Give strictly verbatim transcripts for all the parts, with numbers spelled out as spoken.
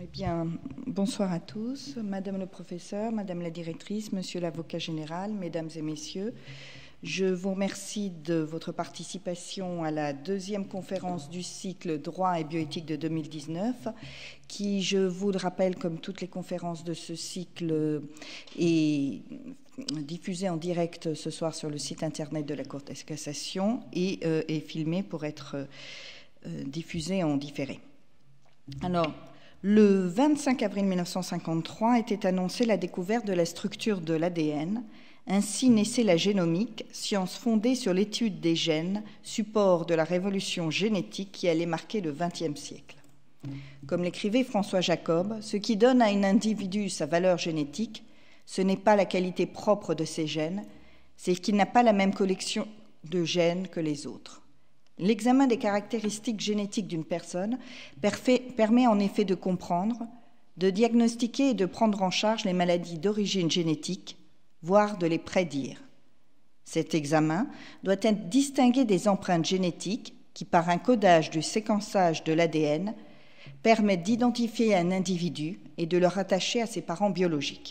Eh bien, bonsoir à tous, Madame le professeur, Madame la directrice, Monsieur l'avocat général, Mesdames et Messieurs. Je vous remercie de votre participation à la deuxième conférence du cycle Droit et bioéthique de deux mille dix-neuf, qui, je vous le rappelle, comme toutes les conférences de ce cycle, est diffusée en direct ce soir sur le site internet de la Cour de cassation et euh, est filmée pour être euh, diffusée en différé. Alors, le vingt-cinq avril mille neuf cent cinquante-trois était annoncée la découverte de la structure de l'A D N. Ainsi naissait la génomique, science fondée sur l'étude des gènes, support de la révolution génétique qui allait marquer le vingtième siècle. Comme l'écrivait François Jacob, ce qui donne à un individu sa valeur génétique, ce n'est pas la qualité propre de ses gènes, c'est qu'il n'a pas la même collection de gènes que les autres. L'examen des caractéristiques génétiques d'une personne permet en effet de comprendre, de diagnostiquer et de prendre en charge les maladies d'origine génétique, voire de les prédire. Cet examen doit être distingué des empreintes génétiques qui, par un codage du séquençage de l'A D N, permettent d'identifier un individu et de le rattacher à ses parents biologiques.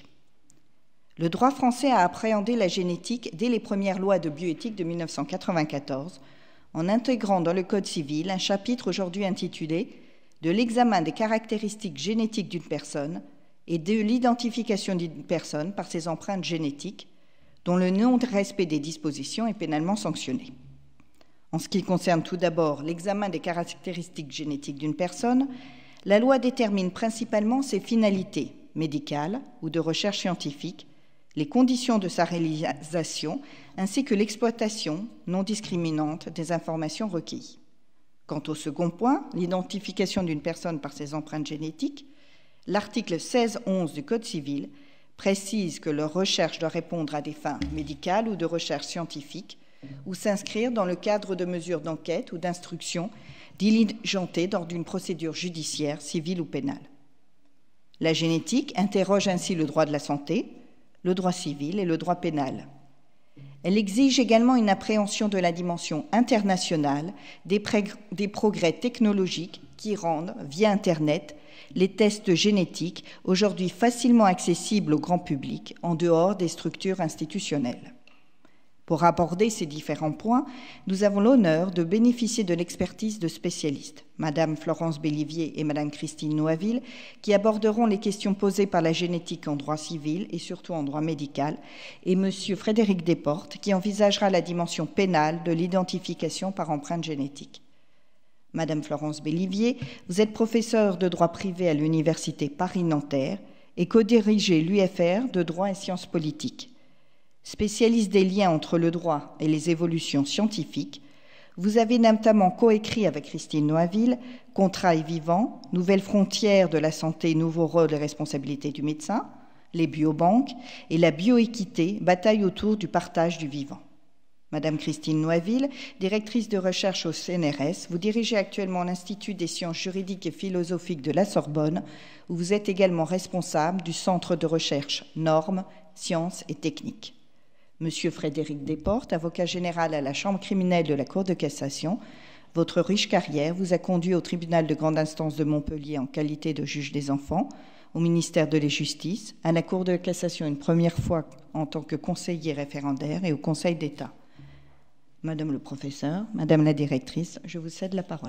Le droit français a appréhendé la génétique dès les premières lois de bioéthique de mille neuf cent quatre-vingt-quatorze, en intégrant dans le Code civil un chapitre aujourd'hui intitulé « De l'examen des caractéristiques génétiques d'une personne et de l'identification d'une personne par ses empreintes génétiques, dont le non-respect des dispositions est pénalement sanctionné. » En ce qui concerne tout d'abord l'examen des caractéristiques génétiques d'une personne, la loi détermine principalement ses finalités médicales ou de recherche scientifique, les conditions de sa réalisation, ainsi que l'exploitation non discriminante des informations recueillies. Quant au second point, l'identification d'une personne par ses empreintes génétiques, l'article seize onze du Code civil précise que leur recherche doit répondre à des fins médicales ou de recherche scientifique ou s'inscrire dans le cadre de mesures d'enquête ou d'instruction diligentées lors d'une procédure judiciaire, civile ou pénale. La génétique interroge ainsi le droit de la santé, le droit civil et le droit pénal. Elle exige également une appréhension de la dimension internationale des, des progrès technologiques qui rendent, via Internet, les tests génétiques aujourd'hui facilement accessibles au grand public en dehors des structures institutionnelles. Pour aborder ces différents points, nous avons l'honneur de bénéficier de l'expertise de spécialistes, Madame Florence Bellivier et Madame Christine Noisville, qui aborderont les questions posées par la génétique en droit civil et surtout en droit médical, et Monsieur Frédéric Desportes, qui envisagera la dimension pénale de l'identification par empreinte génétique. Madame Florence Bellivier, vous êtes professeure de droit privé à l'Université Paris-Nanterre et co-dirigez l'U F R de droit et sciences politiques. Spécialiste des liens entre le droit et les évolutions scientifiques, vous avez notamment coécrit avec Christine Noisville « Contrat et vivant, nouvelles frontières de la santé, nouveaux rôles et responsabilités du médecin », les biobanques et la bioéquité, bataille autour du partage du vivant. Madame Christine Noisville, directrice de recherche au C N R S, vous dirigez actuellement l'Institut des sciences juridiques et philosophiques de la Sorbonne, où vous êtes également responsable du Centre de recherche Normes, Sciences et Techniques. Monsieur Frédéric Desportes, avocat général à la Chambre criminelle de la Cour de cassation, votre riche carrière vous a conduit au tribunal de grande instance de Montpellier en qualité de juge des enfants, au ministère de la Justice, à la Cour de cassation une première fois en tant que conseiller référendaire et au Conseil d'État. Madame le professeur, Madame la directrice, je vous cède la parole.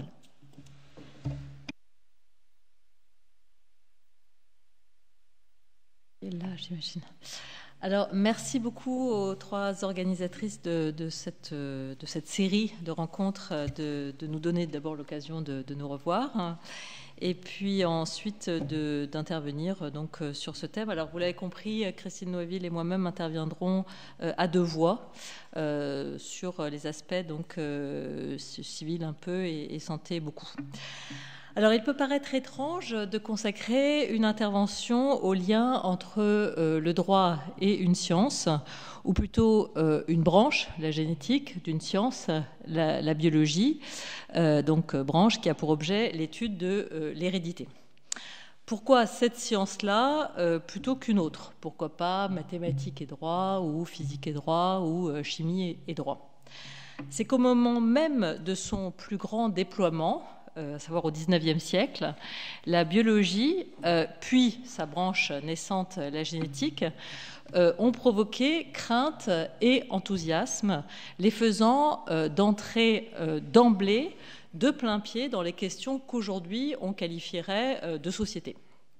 Et là, j'imagine. Alors, merci beaucoup aux trois organisatrices de, de, cette, de cette série de rencontres, de, de nous donner d'abord l'occasion de, de nous revoir, et puis ensuite d'intervenir donc sur ce thème. Alors, vous l'avez compris, Christine Noisville et moi-même interviendrons à deux voix euh, sur les aspects donc euh, civils un peu et, et santé beaucoup. Alors, il peut paraître étrange de consacrer une intervention au lien entre euh, le droit et une science, ou plutôt euh, une branche, la génétique, d'une science, la, la biologie, euh, donc branche qui a pour objet l'étude de euh, l'hérédité. Pourquoi cette science-là euh, plutôt qu'une autre? Pourquoi pas mathématiques et droit, ou physique et droit, ou euh, chimie et, et droit? C'est qu'au moment même de son plus grand déploiement, à savoir au dix-neuvième siècle, la biologie, puis sa branche naissante, la génétique, ont provoqué crainte et enthousiasme, les faisant d'entrer d'emblée de plein pied dans les questions qu'aujourd'hui on qualifierait de société.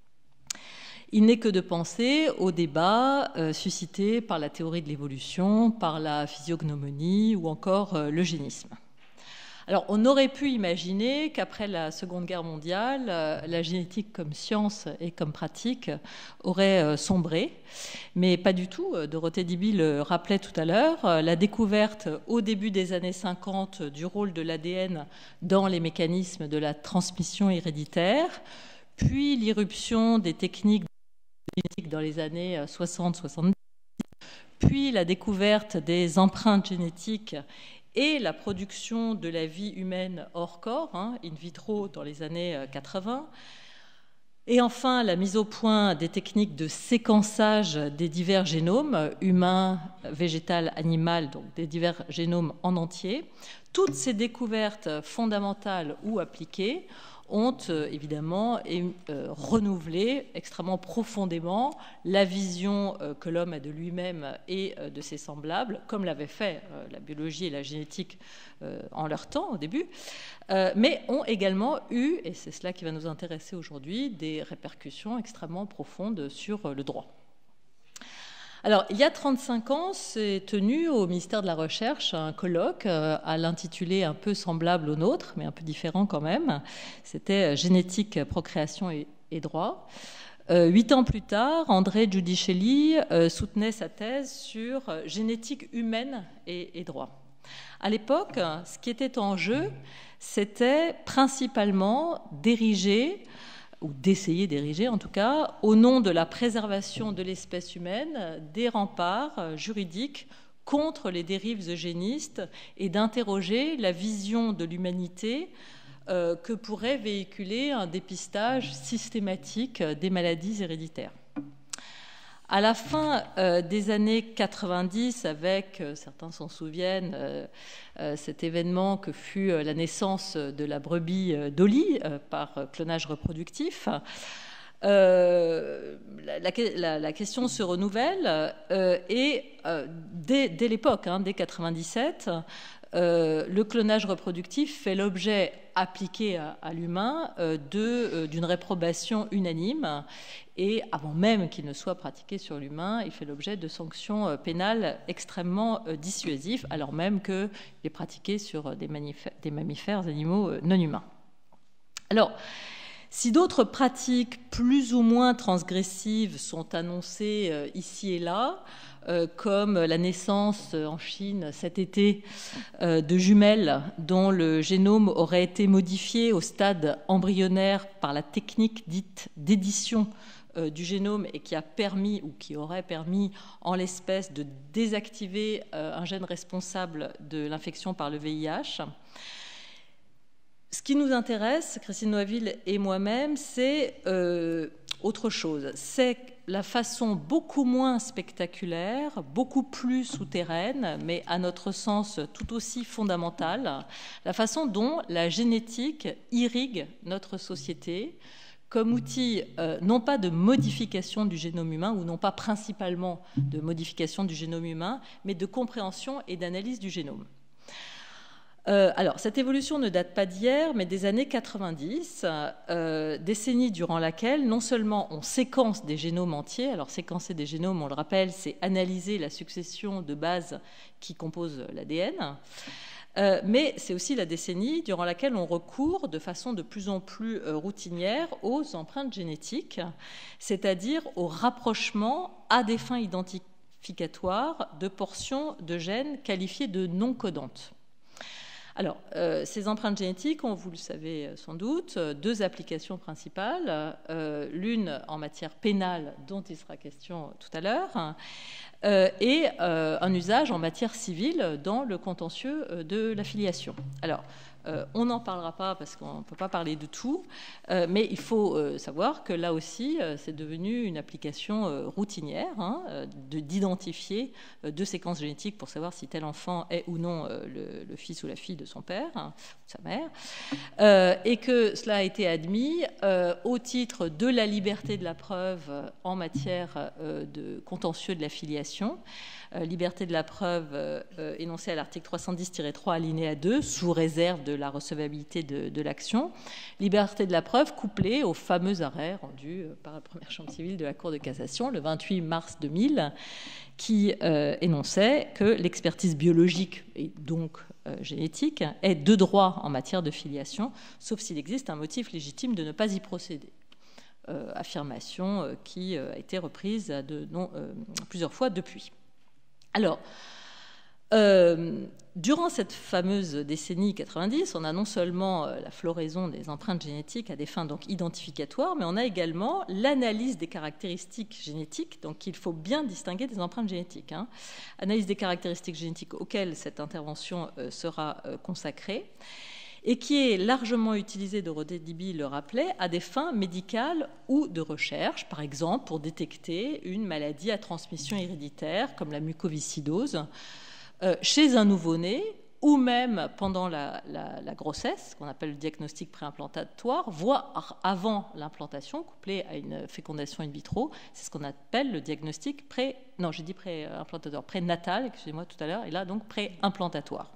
Il n'est que de penser aux débats euh, suscités par la théorie de l'évolution, par la physiognomonie ou encore euh, l'eugénisme. Alors, on aurait pu imaginer qu'après la Seconde Guerre mondiale, euh, la génétique comme science et comme pratique aurait euh, sombré, mais pas du tout. Dorothée Diby le rappelait tout à l'heure, euh, la découverte au début des années cinquante du rôle de l'A D N dans les mécanismes de la transmission héréditaire, puis l'irruption des techniques dans les années soixante soixante-dix, puis la découverte des empreintes génétiques et la production de la vie humaine hors corps, hein, in vitro, dans les années quatre-vingts, et enfin la mise au point des techniques de séquençage des divers génomes, humains, végétal, animal, donc des divers génomes en entier. Toutes ces découvertes fondamentales ou appliquées ont euh, évidemment euh, renouvelé extrêmement profondément la vision euh, que l'homme a de lui-même et euh, de ses semblables, comme l'avaient fait euh, la biologie et la génétique euh, en leur temps au début, euh, mais ont également eu, et c'est cela qui va nous intéresser aujourd'hui, des répercussions extrêmement profondes sur euh, le droit. Alors, il y a trente-cinq ans, s'est tenu au ministère de la Recherche un colloque euh, à l'intitulé un peu semblable au nôtre, mais un peu différent quand même. C'était Génétique, procréation et, et droit. Euh, huit ans plus tard, André Giudicelli euh, soutenait sa thèse sur euh, génétique humaine et, et droit. À l'époque, ce qui était en jeu, c'était principalement d'ériger ou d'essayer d'ériger en tout cas, au nom de la préservation de l'espèce humaine, des remparts juridiques contre les dérives eugénistes et d'interroger la vision de l'humanité euh, que pourrait véhiculer un dépistage systématique des maladies héréditaires. À la fin euh, des années quatre-vingt-dix, avec, euh, certains s'en souviennent, euh, euh, cet événement que fut euh, la naissance de la brebis euh, Dolly euh, par euh, clonage reproductif, euh, la, la, la question se renouvelle euh, et euh, dès, dès l'époque, hein, dès quatre-vingt-dix-sept, euh, le clonage reproductif fait l'objet appliqué à, à l'humain euh, de, d'une réprobation unanime. Et avant même qu'il ne soit pratiqué sur l'humain, il fait l'objet de sanctions pénales extrêmement dissuasives, alors même qu'il est pratiqué sur des, des mammifères animaux non humains. Alors, si d'autres pratiques plus ou moins transgressives sont annoncées ici et là, comme la naissance en Chine cet été de jumelles dont le génome aurait été modifié au stade embryonnaire par la technique dite d'édition du génome et qui a permis ou qui aurait permis en l'espèce de désactiver un gène responsable de l'infection par le V I H. Ce qui nous intéresse, Christine Noisville et moi-même, c'est euh, autre chose. C'est la façon beaucoup moins spectaculaire, beaucoup plus souterraine, mais à notre sens tout aussi fondamentale, la façon dont la génétique irrigue notre société, comme outil euh, non pas de modification du génome humain, ou non pas principalement de modification du génome humain, mais de compréhension et d'analyse du génome. Euh, alors, cette évolution ne date pas d'hier, mais des années quatre-vingt-dix, euh, décennie durant laquelle non seulement on séquence des génomes entiers, alors séquencer des génomes, on le rappelle, c'est analyser la succession de bases qui composent l'A D N, Euh, mais c'est aussi la décennie durant laquelle on recourt de façon de plus en plus euh, routinière aux empreintes génétiques, c'est-à-dire au rapprochement à des fins identificatoires de portions de gènes qualifiées de non codantes. Alors, euh, ces empreintes génétiques ont, vous le savez sans doute, deux applications principales. Euh, l'une en matière pénale, dont il sera question tout à l'heure, euh, et euh, un usage en matière civile dans le contentieux de la filiation. Alors, Euh, on n'en parlera pas parce qu'on ne peut pas parler de tout, euh, mais il faut euh, savoir que là aussi, euh, c'est devenu une application euh, routinière hein, de, d'identifier euh, deux séquences génétiques pour savoir si tel enfant est ou non euh, le, le fils ou la fille de son père hein, ou de sa mère, euh, et que cela a été admis euh, au titre de la liberté de la preuve en matière euh, de contentieux de la filiation. Euh, liberté de la preuve euh, énoncée à l'article trois cent dix tiret trois alinéa deux, sous réserve de la recevabilité de, de l'action. Liberté de la preuve couplée au fameux arrêt rendu euh, par la première chambre civile de la Cour de cassation le vingt-huit mars deux mille, qui euh, énonçait que l'expertise biologique et donc euh, génétique est de droit en matière de filiation, sauf s'il existe un motif légitime de ne pas y procéder. Euh, affirmation euh, qui euh, a été reprise de, non, euh, plusieurs fois depuis. Alors, euh, durant cette fameuse décennie quatre-vingt-dix, on a non seulement euh, la floraison des empreintes génétiques à des fins donc identificatoires, mais on a également l'analyse des caractéristiques génétiques, donc il faut bien distinguer des empreintes génétiques. Hein. Analyse des caractéristiques génétiques auxquelles cette intervention euh, sera euh, consacrée, et qui est largement utilisé, Dorothée Diby le rappelait, à des fins médicales ou de recherche, par exemple pour détecter une maladie à transmission héréditaire comme la mucoviscidose euh, chez un nouveau-né ou même pendant la, la, la grossesse, qu'on appelle le diagnostic préimplantatoire, voire avant l'implantation, couplé à une fécondation in vitro. C'est ce qu'on appelle le diagnostic pré... Non, j'ai dit préimplantatoire, prénatal, excusez-moi tout à l'heure, et là donc préimplantatoire.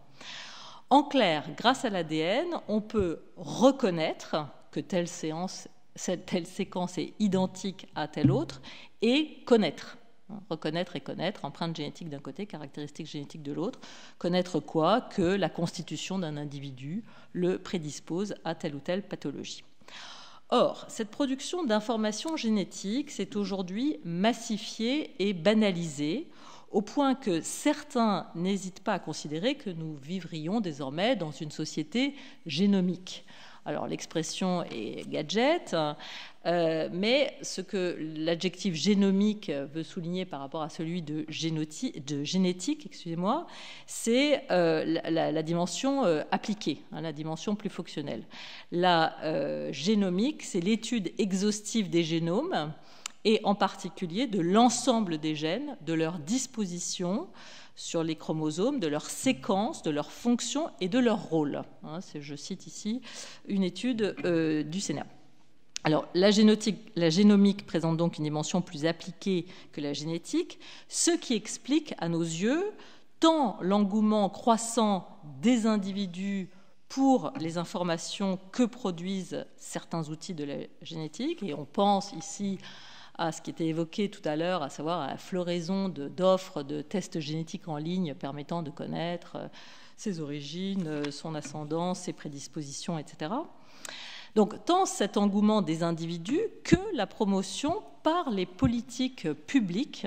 En clair, grâce à l'A D N, on peut reconnaître que telle séance, telle séquence est identique à telle autre et connaître. Reconnaître et connaître, empreinte génétique d'un côté, caractéristiques génétiques de l'autre. Connaître quoi? Que la constitution d'un individu le prédispose à telle ou telle pathologie. Or, cette production d'informations génétiques s'est aujourd'hui massifiée et banalisée, au point que certains n'hésitent pas à considérer que nous vivrions désormais dans une société génomique. Alors l'expression est gadget, euh, mais ce que l'adjectif génomique veut souligner par rapport à celui de, de génétique, excusez-moi, c'est euh, la, la dimension euh, appliquée, hein, la dimension plus fonctionnelle. La euh, génomique, c'est l'étude exhaustive des génomes, et en particulier de l'ensemble des gènes, de leur disposition sur les chromosomes, de leur séquence, de leur fonction et de leur rôle. Hein, je cite ici une étude euh, du Sénat. Alors, la, la génomique présente donc une dimension plus appliquée que la génétique, ce qui explique à nos yeux tant l'engouement croissant des individus pour les informations que produisent certains outils de la génétique, et on pense ici à ce qui était évoqué tout à l'heure, à savoir à la floraison de, d'offres de tests génétiques en ligne permettant de connaître ses origines, son ascendance, ses prédispositions, et cetera. Donc, tant cet engouement des individus que la promotion par les politiques publiques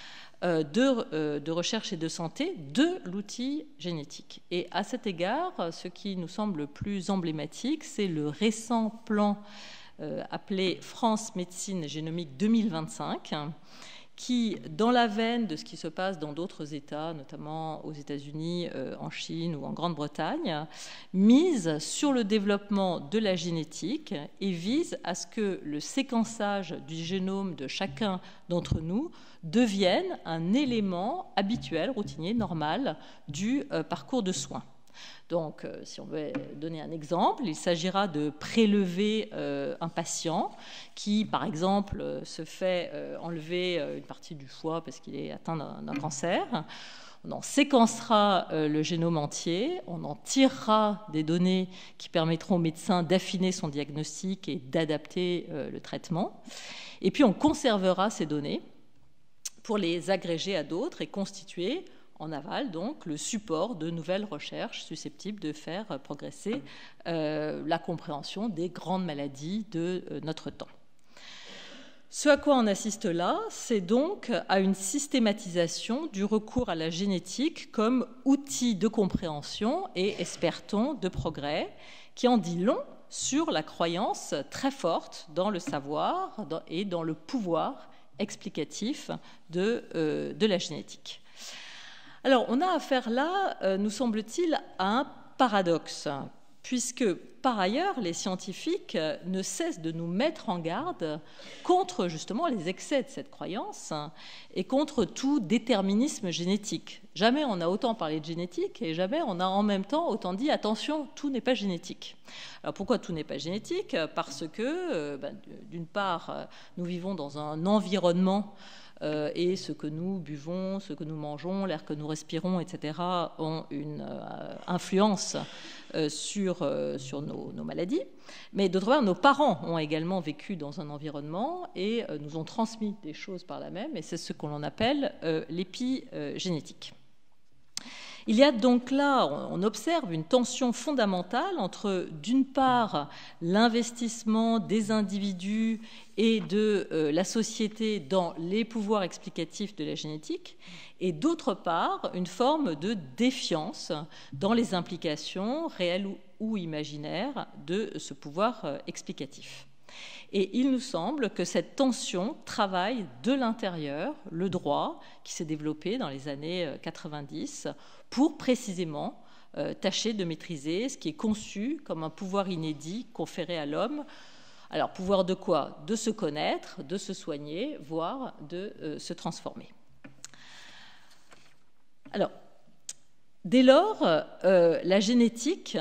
de, de recherche et de santé de l'outil génétique. Et à cet égard, ce qui nous semble le plus emblématique, c'est le récent plan Euh, appelé France Médecine Génomique deux mille vingt-cinq, qui, dans la veine de ce qui se passe dans d'autres États, notamment aux États-Unis, euh, en Chine ou en Grande-Bretagne, mise sur le développement de la génétique et vise à ce que le séquençage du génome de chacun d'entre nous devienne un élément habituel, routinier, normal du euh, parcours de soins. Donc, euh, si on veut donner un exemple, il s'agira de prélever euh, un patient qui, par exemple, euh, se fait euh, enlever euh, une partie du foie parce qu'il est atteint d'un, d'un cancer. On en séquencera euh, le génome entier, on en tirera des données qui permettront au médecin d'affiner son diagnostic et d'adapter euh, le traitement. Et puis, on conservera ces données pour les agréger à d'autres et constituer en aval, donc, le support de nouvelles recherches susceptibles de faire progresser euh, la compréhension des grandes maladies de euh, notre temps. Ce à quoi on assiste là, c'est donc à une systématisation du recours à la génétique comme outil de compréhension et, espère-t-on, de progrès, qui en dit long sur la croyance très forte dans le savoir et dans le pouvoir explicatif de, euh, de la génétique. Alors, on a affaire là, euh, nous semble-t-il, à un paradoxe, puisque, par ailleurs, les scientifiques ne cessent de nous mettre en garde contre, justement, les excès de cette croyance et contre tout déterminisme génétique. Jamais on a autant parlé de génétique et jamais on a en même temps autant dit « attention, tout n'est pas génétique ». Alors, pourquoi tout n'est pas génétique ? Parce que, euh, ben, d'une part, nous vivons dans un environnement Euh, et ce que nous buvons, ce que nous mangeons, l'air que nous respirons, et cetera, ont une euh, influence euh, sur, euh, sur nos, nos maladies. Mais d'autre part, nos parents ont également vécu dans un environnement et euh, nous ont transmis des choses par là même, et c'est ce que l'on appelle euh, l'épigénétique. Il y a donc là, on observe une tension fondamentale entre, d'une part, l'investissement des individus et de euh, la société dans les pouvoirs explicatifs de la génétique, et d'autre part, une forme de défiance dans les implications réelles ou, ou imaginaires de ce pouvoir euh, explicatif. Et il nous semble que cette tension travaille de l'intérieur le droit qui s'est développé dans les années quatre-vingt-dix pour précisément euh, tâcher de maîtriser ce qui est conçu comme un pouvoir inédit conféré à l'homme. Alors, pouvoir de quoi ? De se connaître, de se soigner, voire de euh, se transformer. Alors, dès lors, euh, la génétique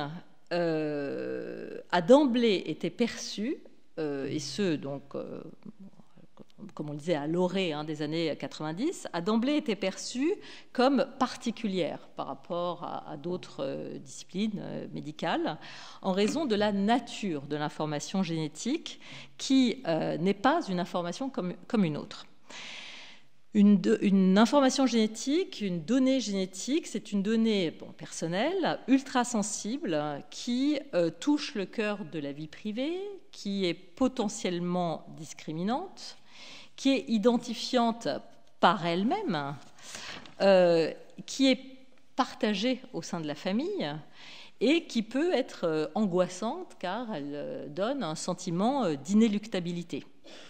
euh, a d'emblée été perçue Euh, et ce, donc, euh, comme on le disait, à l'orée hein, des années quatre-vingt-dix, a d'emblée été perçue comme particulière par rapport à, à d'autres euh, disciplines euh, médicales, en raison de la nature de l'information génétique, qui euh, n'est pas une information comme, comme une autre. Une, de, une information génétique, une donnée génétique, c'est une donnée bon, personnelle, ultra sensible, qui euh, touche le cœur de la vie privée, qui est potentiellement discriminante, qui est identifiante par elle-même, euh, qui est partagée au sein de la famille et qui peut être euh, angoissante car elle euh, donne un sentiment euh, d'inéluctabilité.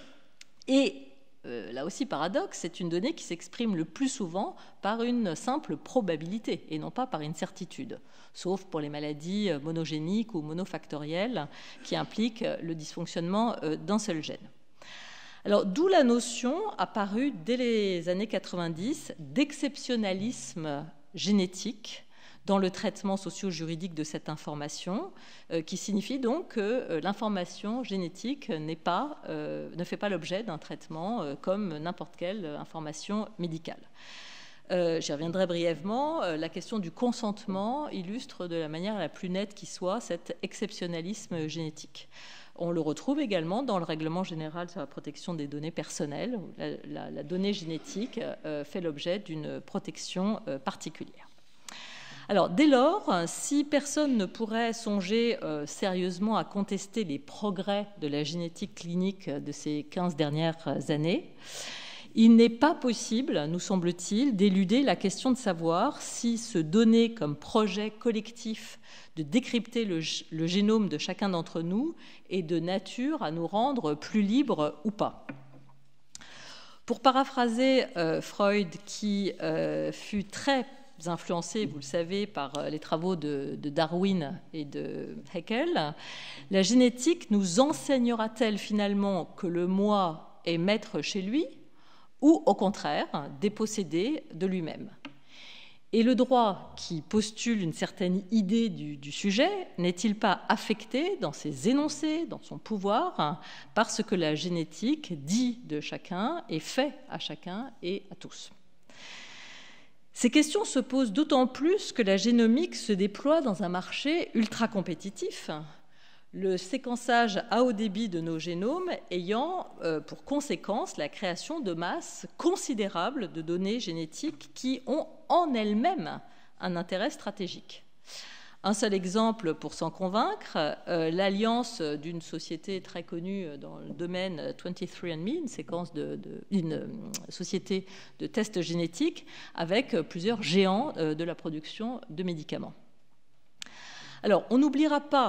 Et Euh, là aussi, paradoxe, c'est une donnée qui s'exprime le plus souvent par une simple probabilité et non pas par une certitude, sauf pour les maladies monogéniques ou monofactorielles qui impliquent le dysfonctionnement d'un seul gène. Alors, d'où la notion apparue dès les années quatre-vingt-dix d'exceptionnalisme génétique dans le traitement socio-juridique de cette information, euh, qui signifie donc que euh, l'information génétique n'est pas, euh, ne fait pas l'objet d'un traitement euh, comme n'importe quelle information médicale. Euh, j'y reviendrai brièvement. Euh, la question du consentement illustre de la manière la plus nette qui soit cet exceptionnalisme génétique. On le retrouve également dans le règlement général sur la protection des données personnelles, où la, la, la donnée génétique euh, fait l'objet d'une protection euh, particulière. Alors, dès lors, si personne ne pourrait songer euh, sérieusement à contester les progrès de la génétique clinique de ces quinze dernières années, il n'est pas possible, nous semble-t-il, d'éluder la question de savoir si se donner comme projet collectif de décrypter le, le génome de chacun d'entre nous est de nature à nous rendre plus libres ou pas. Pour paraphraser euh, Freud, qui euh, fut très influencé, vous le savez, par les travaux de, de Darwin et de Haeckel, la génétique nous enseignera-t-elle finalement que le moi est maître chez lui ou, au contraire, dépossédé de lui-même ? Et le droit qui postule une certaine idée du, du sujet n'est-il pas affecté dans ses énoncés, dans son pouvoir, par ce que la génétique dit de chacun et fait à chacun et à tous ? Ces questions se posent d'autant plus que la génomique se déploie dans un marché ultra compétitif, le séquençage à haut débit de nos génomes ayant euh, pour conséquence la création de masses considérables de données génétiques qui ont en elles-mêmes un intérêt stratégique. Un seul exemple pour s'en convaincre, euh, l'alliance d'une société très connue dans le domaine vingt-trois and me, une, séquence de, de, une société de tests génétiques avec plusieurs géants euh, de la production de médicaments. Alors, on n'oubliera pas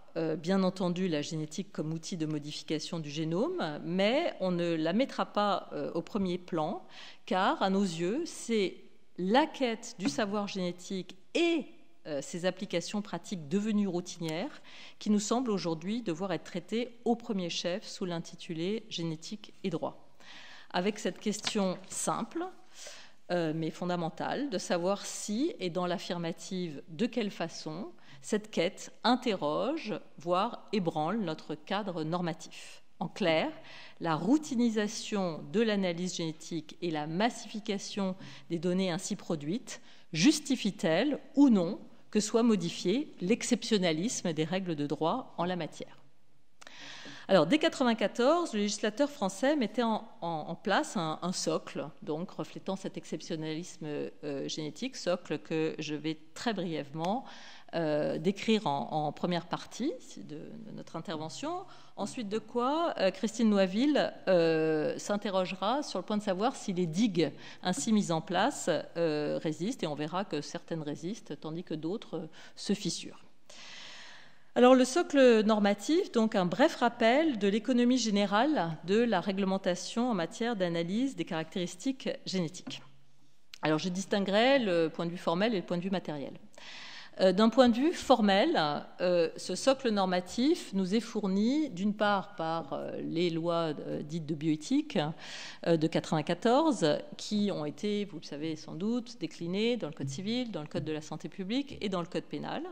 euh, bien entendu la génétique comme outil de modification du génome, mais on ne la mettra pas euh, au premier plan, car à nos yeux, c'est la quête du savoir génétique et euh, ses applications pratiques devenues routinières qui nous semblent aujourd'hui devoir être traitées au premier chef sous l'intitulé génétique et droit. Avec cette question simple, euh, mais fondamentale, de savoir si, et dans l'affirmative, de quelle façon, cette quête interroge, voire ébranle notre cadre normatif. En clair, la routinisation de l'analyse génétique et la massification des données ainsi produites justifient-elles ou non que soit modifié l'exceptionnalisme des règles de droit en la matière? Alors, dès mille neuf cent quatre-vingt-quatorze, le législateur français mettait en, en, en place un, un socle, donc reflétant cet exceptionnalisme euh, génétique, socle que je vais très brièvement euh, décrire en, en première partie de, de notre intervention. Ensuite de quoi, euh, Christine Noisville euh, s'interrogera sur le point de savoir si les digues ainsi mises en place euh, résistent, et on verra que certaines résistent, tandis que d'autres euh, se fissurent. Alors, le socle normatif, donc un bref rappel de l'économie générale de la réglementation en matière d'analyse des caractéristiques génétiques. Alors, je distinguerai le point de vue formel et le point de vue matériel. Euh, d'un point de vue formel, euh, ce socle normatif nous est fourni d'une part par euh, les lois euh, dites de bioéthique euh, de mille neuf cent quatre-vingt-quatorze, qui ont été, vous le savez sans doute, déclinées dans le Code civil, dans le Code de la santé publique et dans le Code pénal.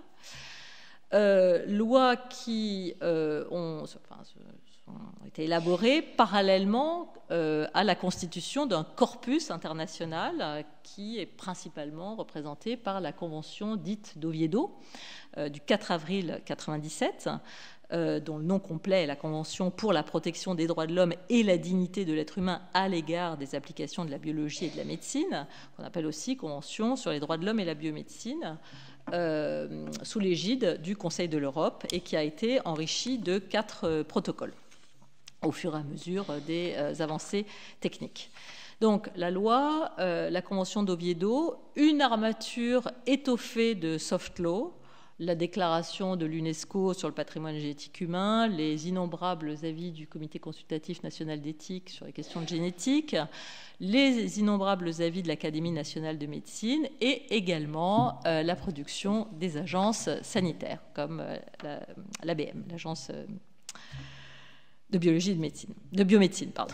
Euh, lois qui euh, ont, enfin, ont été élaborées parallèlement euh, à la constitution d'un corpus international euh, qui est principalement représenté par la convention dite d'Oviedo euh, du quatre avril mille neuf cent quatre-vingt-dix-sept, euh, dont le nom complet est la Convention pour la protection des droits de l'homme et la dignité de l'être humain à l'égard des applications de la biologie et de la médecine, qu'on appelle aussi Convention sur les droits de l'homme et la biomédecine, Euh, sous l'égide du Conseil de l'Europe et qui a été enrichi de quatre euh, protocoles au fur et à mesure des euh, avancées techniques. Donc la loi, euh, la Convention d'Oviedo, une armature étoffée de soft law, la déclaration de l'UNESCO sur le patrimoine génétique humain, les innombrables avis du Comité consultatif national d'éthique sur les questions de génétique, les innombrables avis de l'Académie nationale de médecine et également euh, la production des agences sanitaires comme euh, la, l'A B M, l'agence euh, de biologie et de médecine, de biomédecine, pardon.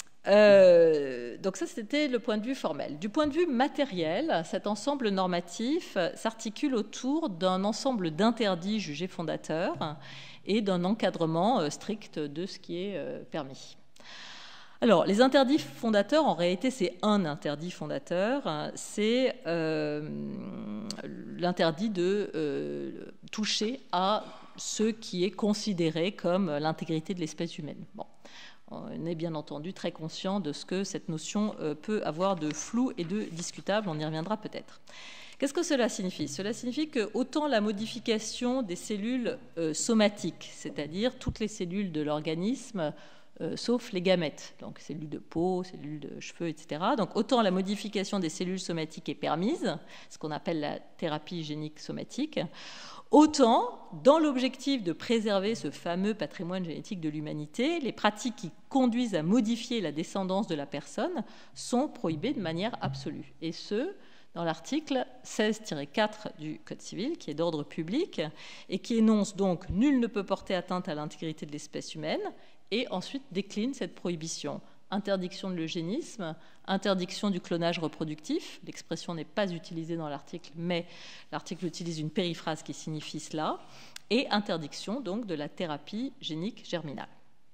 Euh, donc ça, c'était le point de vue formel. Du point de vue matériel, cet ensemble normatif s'articule autour d'un ensemble d'interdits jugés fondateurs et d'un encadrement strict de ce qui est permis. Alors, les interdits fondateurs, en réalité, c'est un interdit fondateur, c'est euh, l'interdit de euh, toucher à ce qui est considéré comme l'intégrité de l'espèce humaine. Bon. On est bien entendu très conscient de ce que cette notion peut avoir de flou et de discutable, on y reviendra peut-être. Qu'est-ce que cela signifie? Cela signifie que autant la modification des cellules euh, somatiques, c'est-à-dire toutes les cellules de l'organisme, euh, sauf les gamètes, donc cellules de peau, cellules de cheveux, et cetera. Donc autant la modification des cellules somatiques est permise, ce qu'on appelle la thérapie génique somatique, autant, dans l'objectif de préserver ce fameux patrimoine génétique de l'humanité, les pratiques qui conduisent à modifier la descendance de la personne sont prohibées de manière absolue. Et ce, dans l'article seize tiret quatre du Code civil, qui est d'ordre public, et qui énonce donc « Nul ne peut porter atteinte à l'intégrité de l'espèce humaine », et ensuite décline cette prohibition. Interdiction de l'eugénisme, interdiction du clonage reproductif. L'expression n'est pas utilisée dans l'article, mais l'article utilise une périphrase qui signifie cela. Et interdiction donc de la thérapie génique germinale.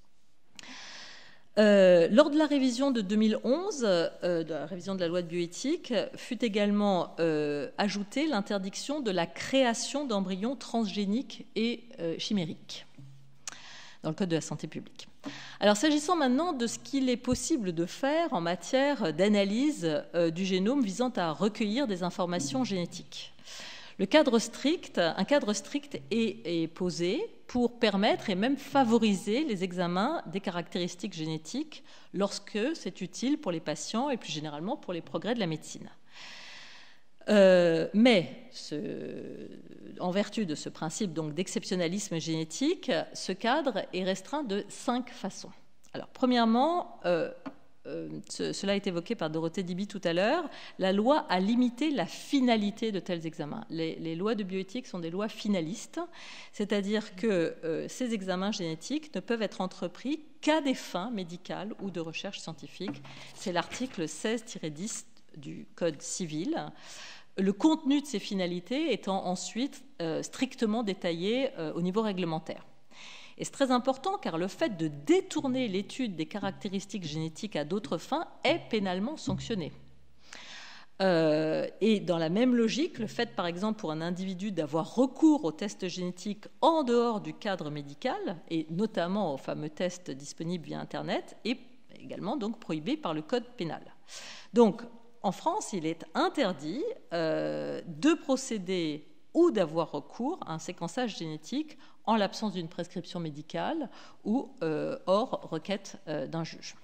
Euh, lors de la révision de deux mille onze, euh, de la révision de la loi de bioéthique, fut également euh, ajoutée l'interdiction de la création d'embryons transgéniques et euh, chimériques dans le Code de la santé publique. Alors, s'agissant maintenant de ce qu'il est possible de faire en matière d'analyse euh, du génome visant à recueillir des informations génétiques. Le cadre strict, un cadre strict est, est posé pour permettre et même favoriser les examens des caractéristiques génétiques lorsque c'est utile pour les patients et plus généralement pour les progrès de la médecine. Euh, mais ce, en vertu de ce principe donc d'exceptionnalisme génétique, ce cadre est restreint de cinq façons. Alors, premièrement, euh, euh, ce, cela est évoqué par Dorothée Diby tout à l'heure, la loi a limité la finalité de tels examens. Les, les lois de bioéthique sont des lois finalistes, c'est-à-dire que euh, ces examens génétiques ne peuvent être entrepris qu'à des fins médicales ou de recherche scientifique. C'est l'article seize tiret dix du Code civil, le contenu de ces finalités étant ensuite euh, strictement détaillé euh, au niveau réglementaire. Et c'est très important car le fait de détourner l'étude des caractéristiques génétiques à d'autres fins est pénalement sanctionné. Euh, et dans la même logique, le fait par exemple pour un individu d'avoir recours aux tests génétiques en dehors du cadre médical, et notamment aux fameux tests disponibles via Internet, est également donc prohibé par le Code pénal. Donc, en France, il est interdit euh, de procéder ou d'avoir recours à un séquençage génétique en l'absence d'une prescription médicale ou euh, hors requête euh, d'un juge.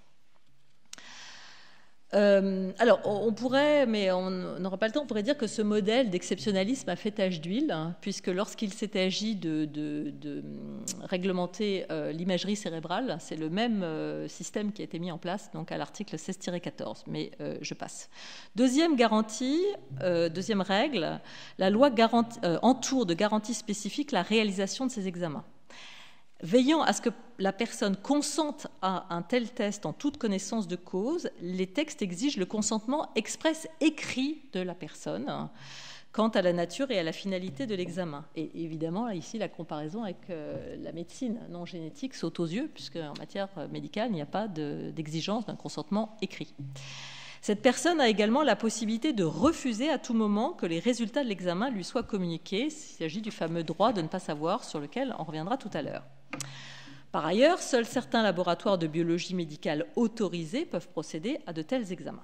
Euh, alors, on pourrait, mais on n'aura pas le temps, on pourrait dire que ce modèle d'exceptionnalisme a fait tache d'huile, hein, puisque lorsqu'il s'est agi de, de, de réglementer euh, l'imagerie cérébrale, c'est le même euh, système qui a été mis en place donc à l'article seize tiret quatorze, mais euh, je passe. Deuxième garantie, euh, deuxième règle, la loi garantie, euh, entoure de garanties spécifiques la réalisation de ces examens. Veillant à ce que la personne consente à un tel test en toute connaissance de cause, les textes exigent le consentement express écrit de la personne quant à la nature et à la finalité de l'examen. Et évidemment, ici, la comparaison avec euh, la médecine non génétique saute aux yeux, puisqu'en matière médicale, il n'y a pas de, d'exigence d'un consentement écrit. Cette personne a également la possibilité de refuser à tout moment que les résultats de l'examen lui soient communiqués. Il s'agit du fameux droit de ne pas savoir, sur lequel on reviendra tout à l'heure. Par ailleurs, seuls certains laboratoires de biologie médicale autorisés peuvent procéder à de tels examens.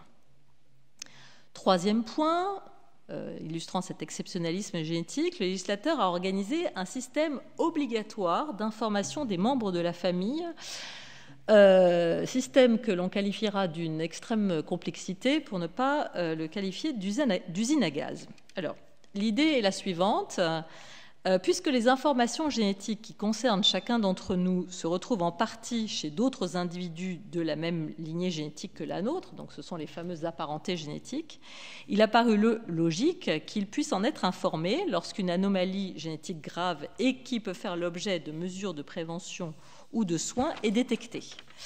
Troisième point, euh, illustrant cet exceptionnalisme génétique, le législateur a organisé un système obligatoire d'information des membres de la famille, euh, système que l'on qualifiera d'une extrême complexité pour ne pas euh, le qualifier d'usine à gaz. Alors, l'idée est la suivante. Euh, puisque les informations génétiques qui concernent chacun d'entre nous se retrouvent en partie chez d'autres individus de la même lignée génétique que la nôtre, donc ce sont les fameuses apparentés génétiques, il a paru le logique qu'ils puissent en être informés lorsqu'une anomalie génétique grave et qui peut faire l'objet de mesures de prévention ou de soins est détectée.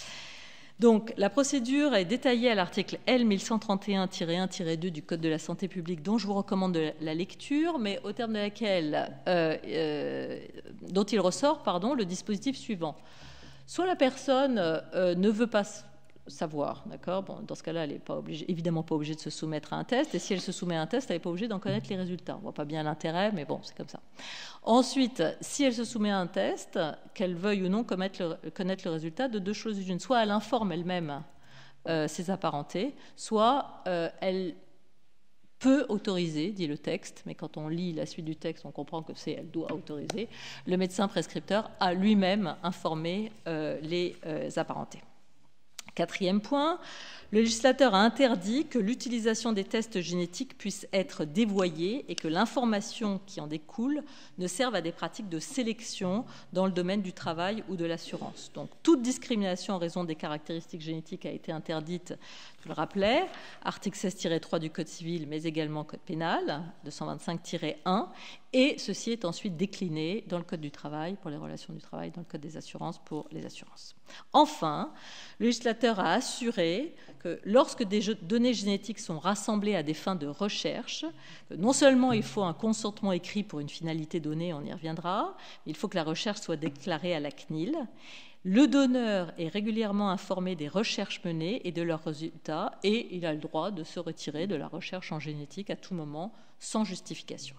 Donc, la procédure est détaillée à l'article L mille cent trente et un tiret un tiret deux du Code de la santé publique, dont je vous recommande de la lecture, mais au terme de laquelle, euh, euh, dont il ressort pardon, le dispositif suivant. Soit la personne euh, ne veut pas savoir, d'accord. Bon, dans ce cas-là, elle n'est pas obligée, évidemment pas obligée de se soumettre à un test, et si elle se soumet à un test, elle n'est pas obligée d'en connaître les résultats. On ne voit pas bien l'intérêt, mais bon, c'est comme ça. Ensuite, si elle se soumet à un test, qu'elle veuille ou non connaître le, connaître le résultat, de deux choses d'une. Soit elle informe elle-même euh, ses apparentés, soit euh, elle peut autoriser, dit le texte, mais quand on lit la suite du texte, on comprend que c'est elle doit autoriser, le médecin prescripteur a lui-même informé euh, les euh, apparentés. Quatrième point, le législateur a interdit que l'utilisation des tests génétiques puisse être dévoyée et que l'information qui en découle ne serve à des pratiques de sélection dans le domaine du travail ou de l'assurance. Donc, toute discrimination en raison des caractéristiques génétiques a été interdite, je le rappelais, article seize tiret trois du Code civil, mais également Code pénal, deux cent vingt-cinq tiret un, et ceci est ensuite décliné dans le Code du travail pour les relations du travail, dans le Code des assurances pour les assurances. Enfin, le législateur a assuré que lorsque des données génétiques sont rassemblées à des fins de recherche, non seulement il faut un consentement écrit pour une finalité donnée, on y reviendra, mais il faut que la recherche soit déclarée à la C N I L. Le donneur est régulièrement informé des recherches menées et de leurs résultats, et il a le droit de se retirer de la recherche en génétique à tout moment, sans justification.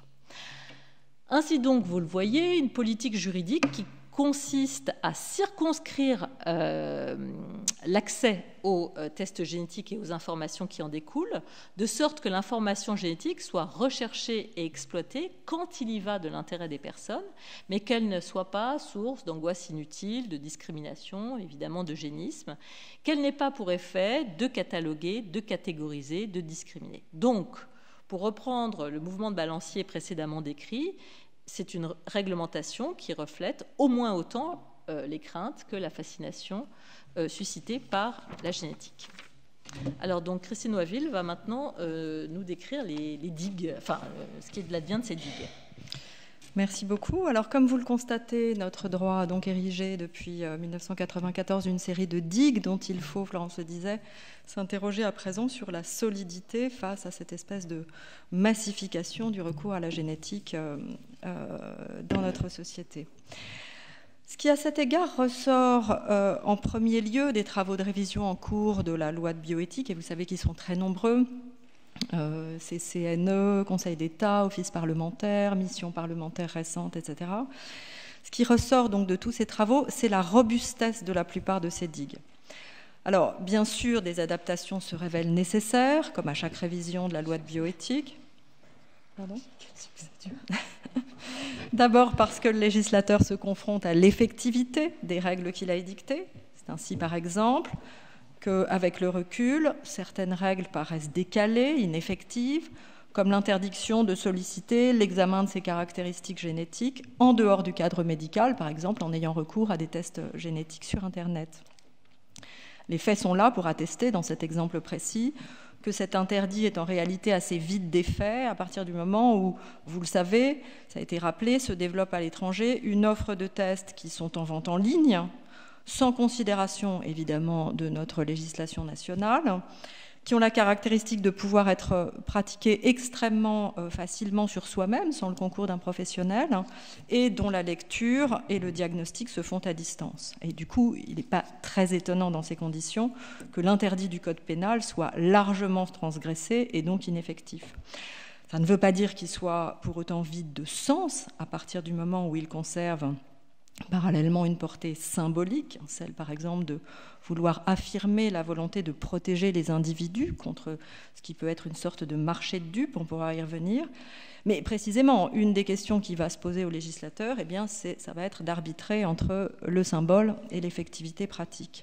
Ainsi donc, vous le voyez, une politique juridique qui consiste à circonscrire euh, l'accès aux euh, tests génétiques et aux informations qui en découlent, de sorte que l'information génétique soit recherchée et exploitée quand il y va de l'intérêt des personnes, mais qu'elle ne soit pas source d'angoisse inutile, de discrimination, évidemment d'eugénisme, qu'elle n'ait pas pour effet de cataloguer, de catégoriser, de discriminer. Donc, Pour reprendre le mouvement de balancier précédemment décrit, c'est une réglementation qui reflète au moins autant euh, les craintes que la fascination euh, suscitée par la génétique. Alors donc Christine Noisville va maintenant euh, nous décrire les, les digues, enfin euh, ce qui advient de ces digues. Merci beaucoup. Alors, comme vous le constatez, notre droit a donc érigé depuis mille neuf cent quatre-vingt-quatorze une série de digues dont il faut, Florence le disait, s'interroger à présent sur la solidité face à cette espèce de massification du recours à la génétique euh, euh, dans notre société. Ce qui, à cet égard, ressort euh, en premier lieu des travaux de révision en cours de la loi de bioéthique, et vous savez qu'ils sont très nombreux, Euh, C C N E, Conseil d'État, Office parlementaire, mission parlementaire récente, et cetera. Ce qui ressort donc de tous ces travaux, c'est la robustesse de la plupart de ces digues. Alors, bien sûr, des adaptations se révèlent nécessaires, comme à chaque révision de la loi de bioéthique. Pardon ? D'abord parce que le législateur se confronte à l'effectivité des règles qu'il a édictées. C'est ainsi, par exemple, qu'avec le recul, certaines règles paraissent décalées, ineffectives, comme l'interdiction de solliciter l'examen de ces caractéristiques génétiques en dehors du cadre médical, par exemple en ayant recours à des tests génétiques sur Internet. Les faits sont là pour attester, dans cet exemple précis, que cet interdit est en réalité assez vide d'effet à partir du moment où, vous le savez, ça a été rappelé, se développe à l'étranger une offre de tests qui sont en vente en ligne, sans considération évidemment de notre législation nationale, qui ont la caractéristique de pouvoir être pratiqués extrêmement facilement sur soi-même, sans le concours d'un professionnel, et dont la lecture et le diagnostic se font à distance. Et du coup, il n'est pas très étonnant dans ces conditions que l'interdit du code pénal soit largement transgressé et donc ineffectif. Ça ne veut pas dire qu'il soit pour autant vide de sens à partir du moment où il conserve parallèlement une portée symbolique, celle par exemple de vouloir affirmer la volonté de protéger les individus contre ce qui peut être une sorte de marché de dupes, on pourra y revenir. Mais précisément, une des questions qui va se poser au législateur, eh bien, c'est, ça va être d'arbitrer entre le symbole et l'effectivité pratique.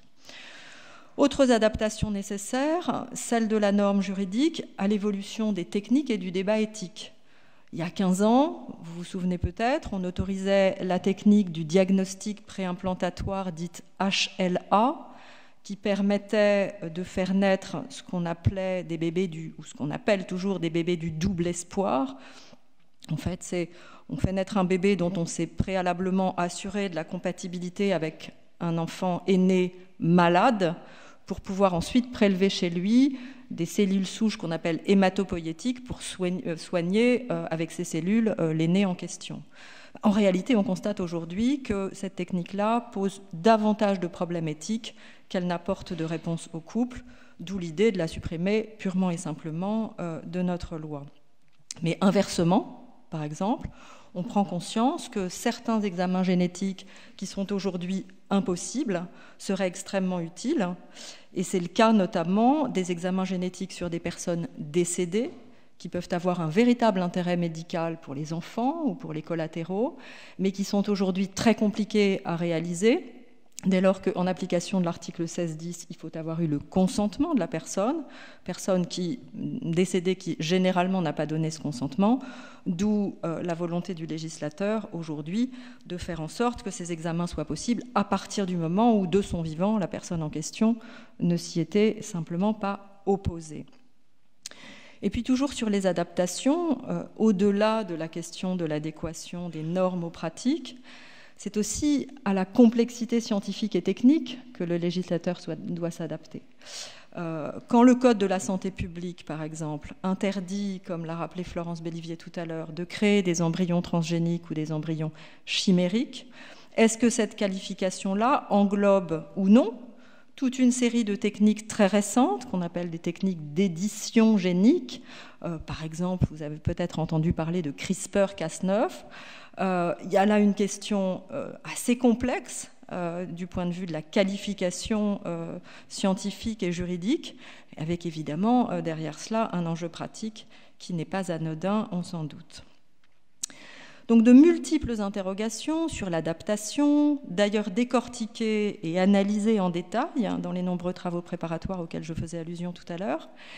Autres adaptations nécessaires, celle de la norme juridique à l'évolution des techniques et du débat éthique. Il y a quinze ans, vous vous souvenez peut-être, on autorisait la technique du diagnostic préimplantatoire dite H L A, qui permettait de faire naître ce qu'on appelait des bébés du, ou ce qu'on appelle toujours des bébés du double espoir. En fait, c'est, on fait naître un bébé dont on s'est préalablement assuré de la compatibilité avec un enfant aîné malade, pour pouvoir ensuite prélever chez lui des cellules souches qu'on appelle hématopoïétiques pour soigner, soigner euh, avec ces cellules euh, l'aîné en question. En réalité, on constate aujourd'hui que cette technique-là pose davantage de problèmes éthiques qu'elle n'apporte de réponse au couple, d'où l'idée de la supprimer purement et simplement euh, de notre loi. Mais inversement, par exemple, on prend conscience que certains examens génétiques qui sont aujourd'hui impossibles seraient extrêmement utiles. Et c'est le cas notamment des examens génétiques sur des personnes décédées qui peuvent avoir un véritable intérêt médical pour les enfants ou pour les collatéraux, mais qui sont aujourd'hui très compliqués à réaliser, dès lors qu'en application de l'article seize dix, il faut avoir eu le consentement de la personne, personne qui, décédée qui généralement n'a pas donné ce consentement, d'où euh, la volonté du législateur aujourd'hui de faire en sorte que ces examens soient possibles à partir du moment où, de son vivant, la personne en question ne s'y était simplement pas opposée. Et puis toujours sur les adaptations, euh, au-delà de la question de l'adéquation des normes aux pratiques, c'est aussi à la complexité scientifique et technique que le législateur soit, doit s'adapter. Euh, quand le Code de la santé publique, par exemple, interdit, comme l'a rappelé Florence Bellivier tout à l'heure, de créer des embryons transgéniques ou des embryons chimériques, est-ce que cette qualification-là englobe ou non toute une série de techniques très récentes qu'on appelle des techniques d'édition génique. Euh, par exemple, vous avez peut-être entendu parler de CRISPR Cas neuf. Euh, il y a là une question euh, assez complexe euh, du point de vue de la qualification euh, scientifique et juridique, avec évidemment euh, derrière cela un enjeu pratique qui n'est pas anodin, on s'en doute. Donc de multiples interrogations sur l'adaptation, d'ailleurs décortiquées et analysées en détail hein, dans les nombreux travaux préparatoires auxquels je faisais allusion tout à l'heure.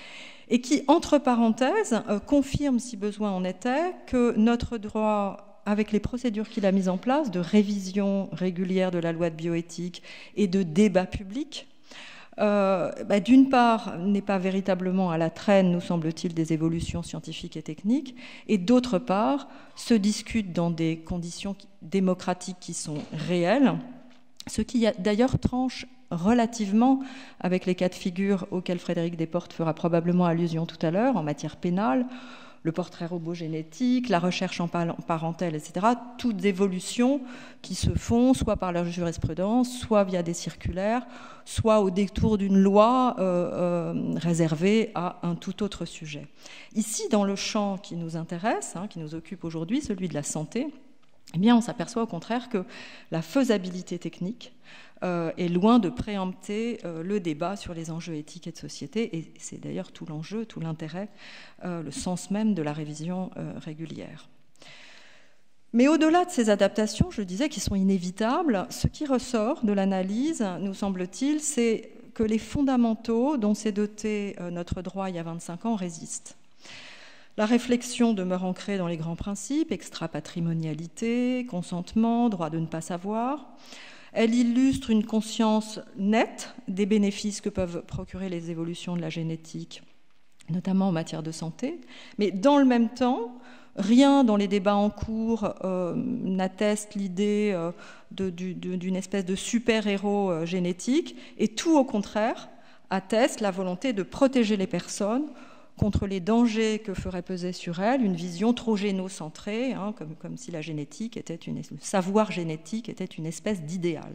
et qui, entre parenthèses, euh, confirme, si besoin en était, que notre droit, avec les procédures qu'il a mises en place, de révision régulière de la loi de bioéthique et de débat public, euh, bah, d'une part, n'est pas véritablement à la traîne, nous semble-t-il, des évolutions scientifiques et techniques, et d'autre part, se discute dans des conditions démocratiques qui sont réelles, ce qui d'ailleurs tranche relativement avec les cas de figure auxquels Frédéric Desportes fera probablement allusion tout à l'heure en matière pénale, le portrait robot génétique, la recherche en parentèle, et cetera, toutes évolutions qui se font soit par leur jurisprudence, soit via des circulaires, soit au détour d'une loi euh, euh, réservée à un tout autre sujet. Ici, dans le champ qui nous intéresse, hein, qui nous occupe aujourd'hui, celui de la santé, eh bien, on s'aperçoit au contraire que la faisabilité technique euh, est loin de préempter euh, le débat sur les enjeux éthiques et de société, et c'est d'ailleurs tout l'enjeu, tout l'intérêt, euh, le sens même de la révision euh, régulière. Mais au-delà de ces adaptations, je disais, qui sont inévitables, ce qui ressort de l'analyse, nous semble-t-il, c'est que les fondamentaux dont s'est doté euh, notre droit il y a vingt-cinq ans résistent. La réflexion demeure ancrée dans les grands principes, extra-patrimonialité, consentement, droit de ne pas savoir. Elle illustre une conscience nette des bénéfices que peuvent procurer les évolutions de la génétique, notamment en matière de santé. Mais dans le même temps, rien dans les débats en cours euh, n'atteste l'idée euh, d'une espèce de super-héros euh, génétique, et tout au contraire atteste la volonté de protéger les personnes contre les dangers que ferait peser sur elle une vision trop génocentrée, hein, comme, comme si la génétique était une, le savoir génétique était une espèce d'idéal.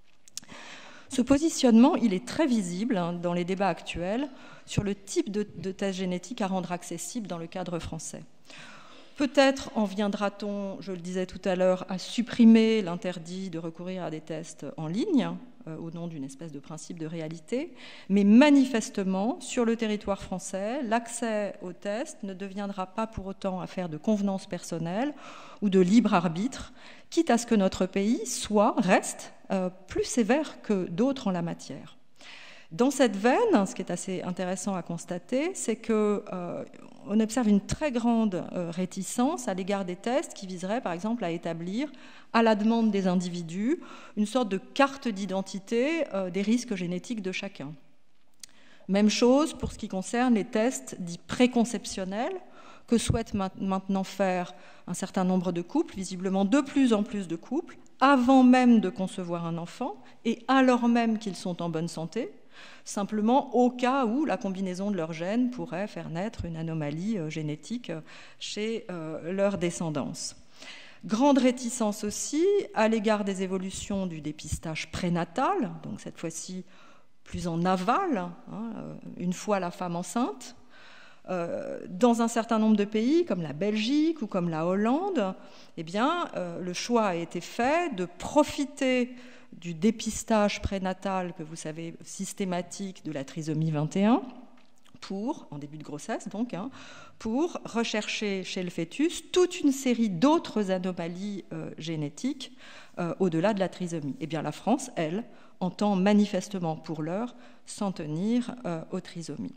Ce positionnement, il est très visible hein, dans les débats actuels sur le type de, de test génétique à rendre accessible dans le cadre français. Peut-être en viendra-t-on, je le disais tout à l'heure, à supprimer l'interdit de recourir à des tests en ligne, euh, au nom d'une espèce de principe de réalité, mais manifestement, sur le territoire français, l'accès aux tests ne deviendra pas pour autant affaire de convenance personnelle ou de libre arbitre, quitte à ce que notre pays soit, reste, euh, plus sévère que d'autres en la matière. Dans cette veine, ce qui est assez intéressant à constater, c'est que euh, on observe une très grande euh, réticence à l'égard des tests qui viseraient, par exemple, à établir, à la demande des individus, une sorte de carte d'identité euh, des risques génétiques de chacun. Même chose pour ce qui concerne les tests dits préconceptionnels que souhaitent ma- maintenant faire un certain nombre de couples, visiblement de plus en plus de couples, avant même de concevoir un enfant et alors même qu'ils sont en bonne santé, simplement au cas où la combinaison de leurs gènes pourrait faire naître une anomalie génétique chez leur descendance. Grande réticence aussi à l'égard des évolutions du dépistage prénatal, donc cette fois-ci plus en aval, hein, une fois la femme enceinte. Dans un certain nombre de pays, comme la Belgique ou comme la Hollande, eh bien, le choix a été fait de profiter du dépistage prénatal, que vous savez, systématique de la trisomie vingt et un, pour, en début de grossesse donc, hein, pour rechercher chez le fœtus toute une série d'autres anomalies euh, génétiques euh, au-delà de la trisomie. Eh bien, la France, elle, entend manifestement pour l'heure s'en tenir euh, aux trisomies.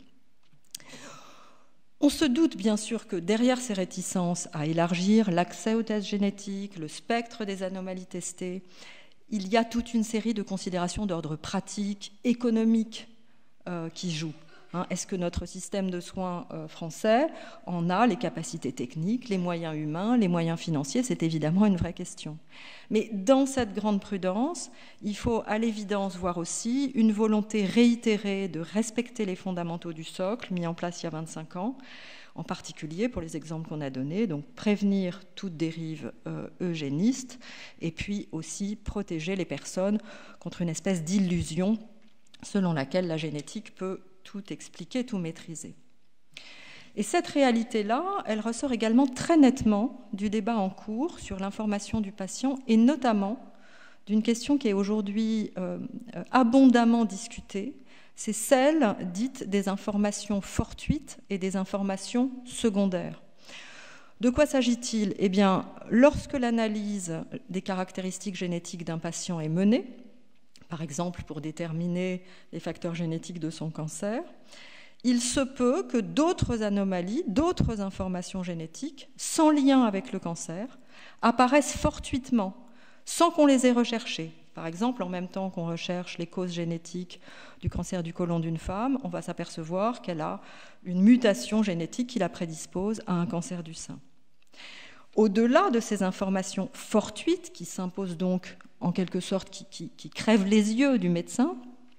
On se doute bien sûr que derrière ces réticences à élargir l'accès aux tests génétiques, le spectre des anomalies testées, il y a toute une série de considérations d'ordre pratique, économique, euh, qui jouent. Hein, est-ce que notre système de soins euh, français en a les capacités techniques, les moyens humains, les moyens financiers? C'est évidemment une vraie question. Mais dans cette grande prudence, il faut à l'évidence voir aussi une volonté réitérée de respecter les fondamentaux du socle mis en place il y a vingt-cinq ans, en particulier pour les exemples qu'on a donnés, donc prévenir toute dérive euh, eugéniste et puis aussi protéger les personnes contre une espèce d'illusion selon laquelle la génétique peut tout expliquer, tout maîtriser. Et cette réalité-là, elle ressort également très nettement du débat en cours sur l'information du patient et notamment d'une question qui est aujourd'hui euh, abondamment discutée, c'est celle dite des informations fortuites et des informations secondaires. De quoi s'agit-il? Eh bien, lorsque l'analyse des caractéristiques génétiques d'un patient est menée, par exemple pour déterminer les facteurs génétiques de son cancer, il se peut que d'autres anomalies, d'autres informations génétiques, sans lien avec le cancer, apparaissent fortuitement, sans qu'on les ait recherchées. Par exemple, en même temps qu'on recherche les causes génétiques du cancer du côlon d'une femme, on va s'apercevoir qu'elle a une mutation génétique qui la prédispose à un cancer du sein. Au-delà de ces informations fortuites, qui s'imposent donc en quelque sorte, qui, qui, qui crèvent les yeux du médecin,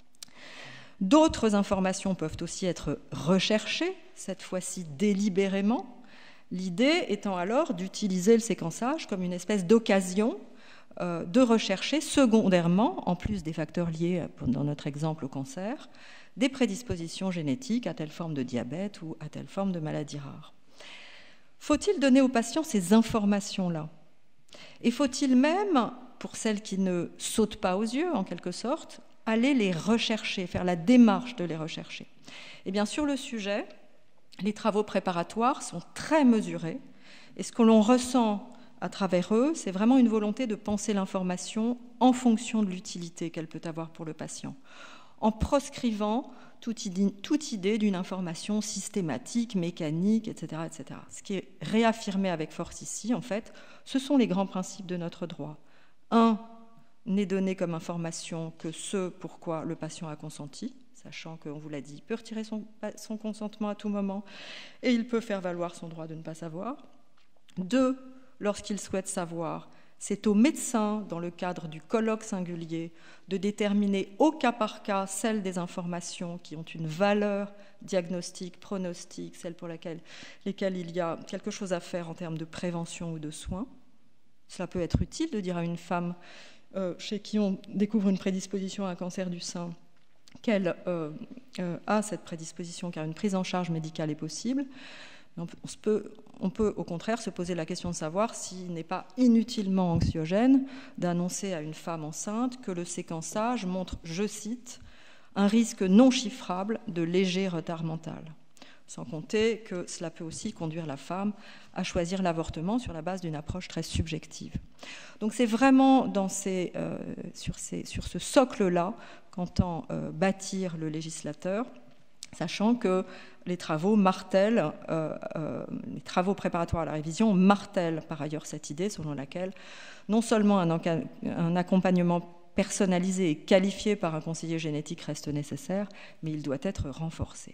d'autres informations peuvent aussi être recherchées, cette fois-ci délibérément, l'idée étant alors d'utiliser le séquençage comme une espèce d'occasion euh, de rechercher secondairement, en plus des facteurs liés, dans notre exemple, au cancer, des prédispositions génétiques à telle forme de diabète ou à telle forme de maladie rare. Faut-il donner aux patients ces informations-là? Et faut-il même, pour celles qui ne sautent pas aux yeux, en quelque sorte, aller les rechercher, faire la démarche de les rechercher? Et bien, sur le sujet, les travaux préparatoires sont très mesurés, et ce que l'on ressent à travers eux, c'est vraiment une volonté de penser l'information en fonction de l'utilité qu'elle peut avoir pour le patient, en proscrivant toute idée, toute idée d'une information systématique, mécanique, et cetera, et cetera. Ce qui est réaffirmé avec force ici, en fait, ce sont les grands principes de notre droit. Un, n'est donné comme information que ce pourquoi le patient a consenti, sachant qu'on vous l'a dit, il peut retirer son, son consentement à tout moment et il peut faire valoir son droit de ne pas savoir. Deux, lorsqu'il souhaite savoir, c'est au médecin, dans le cadre du colloque singulier, de déterminer au cas par cas celles des informations qui ont une valeur diagnostique, pronostique, celles pour laquelle, lesquelles il y a quelque chose à faire en termes de prévention ou de soins. Cela peut être utile de dire à une femme euh, chez qui on découvre une prédisposition à un cancer du sein qu'elle euh, euh, a cette prédisposition car une prise en charge médicale est possible. On peut, on peut au contraire se poser la question de savoir s'il n'est pas inutilement anxiogène d'annoncer à une femme enceinte que le séquençage montre, je cite, un risque non chiffrable de léger retard mental. Sans compter que cela peut aussi conduire la femme à choisir l'avortement sur la base d'une approche très subjective. Donc c'est vraiment dans ces, euh, sur, ces, sur ce socle-là qu'entend euh, bâtir le législateur, sachant que les travaux martèlent, euh, euh, les travaux préparatoires à la révision martèlent par ailleurs cette idée selon laquelle non seulement un, un accompagnement personnalisé et qualifié par un conseiller génétique reste nécessaire, mais il doit être renforcé.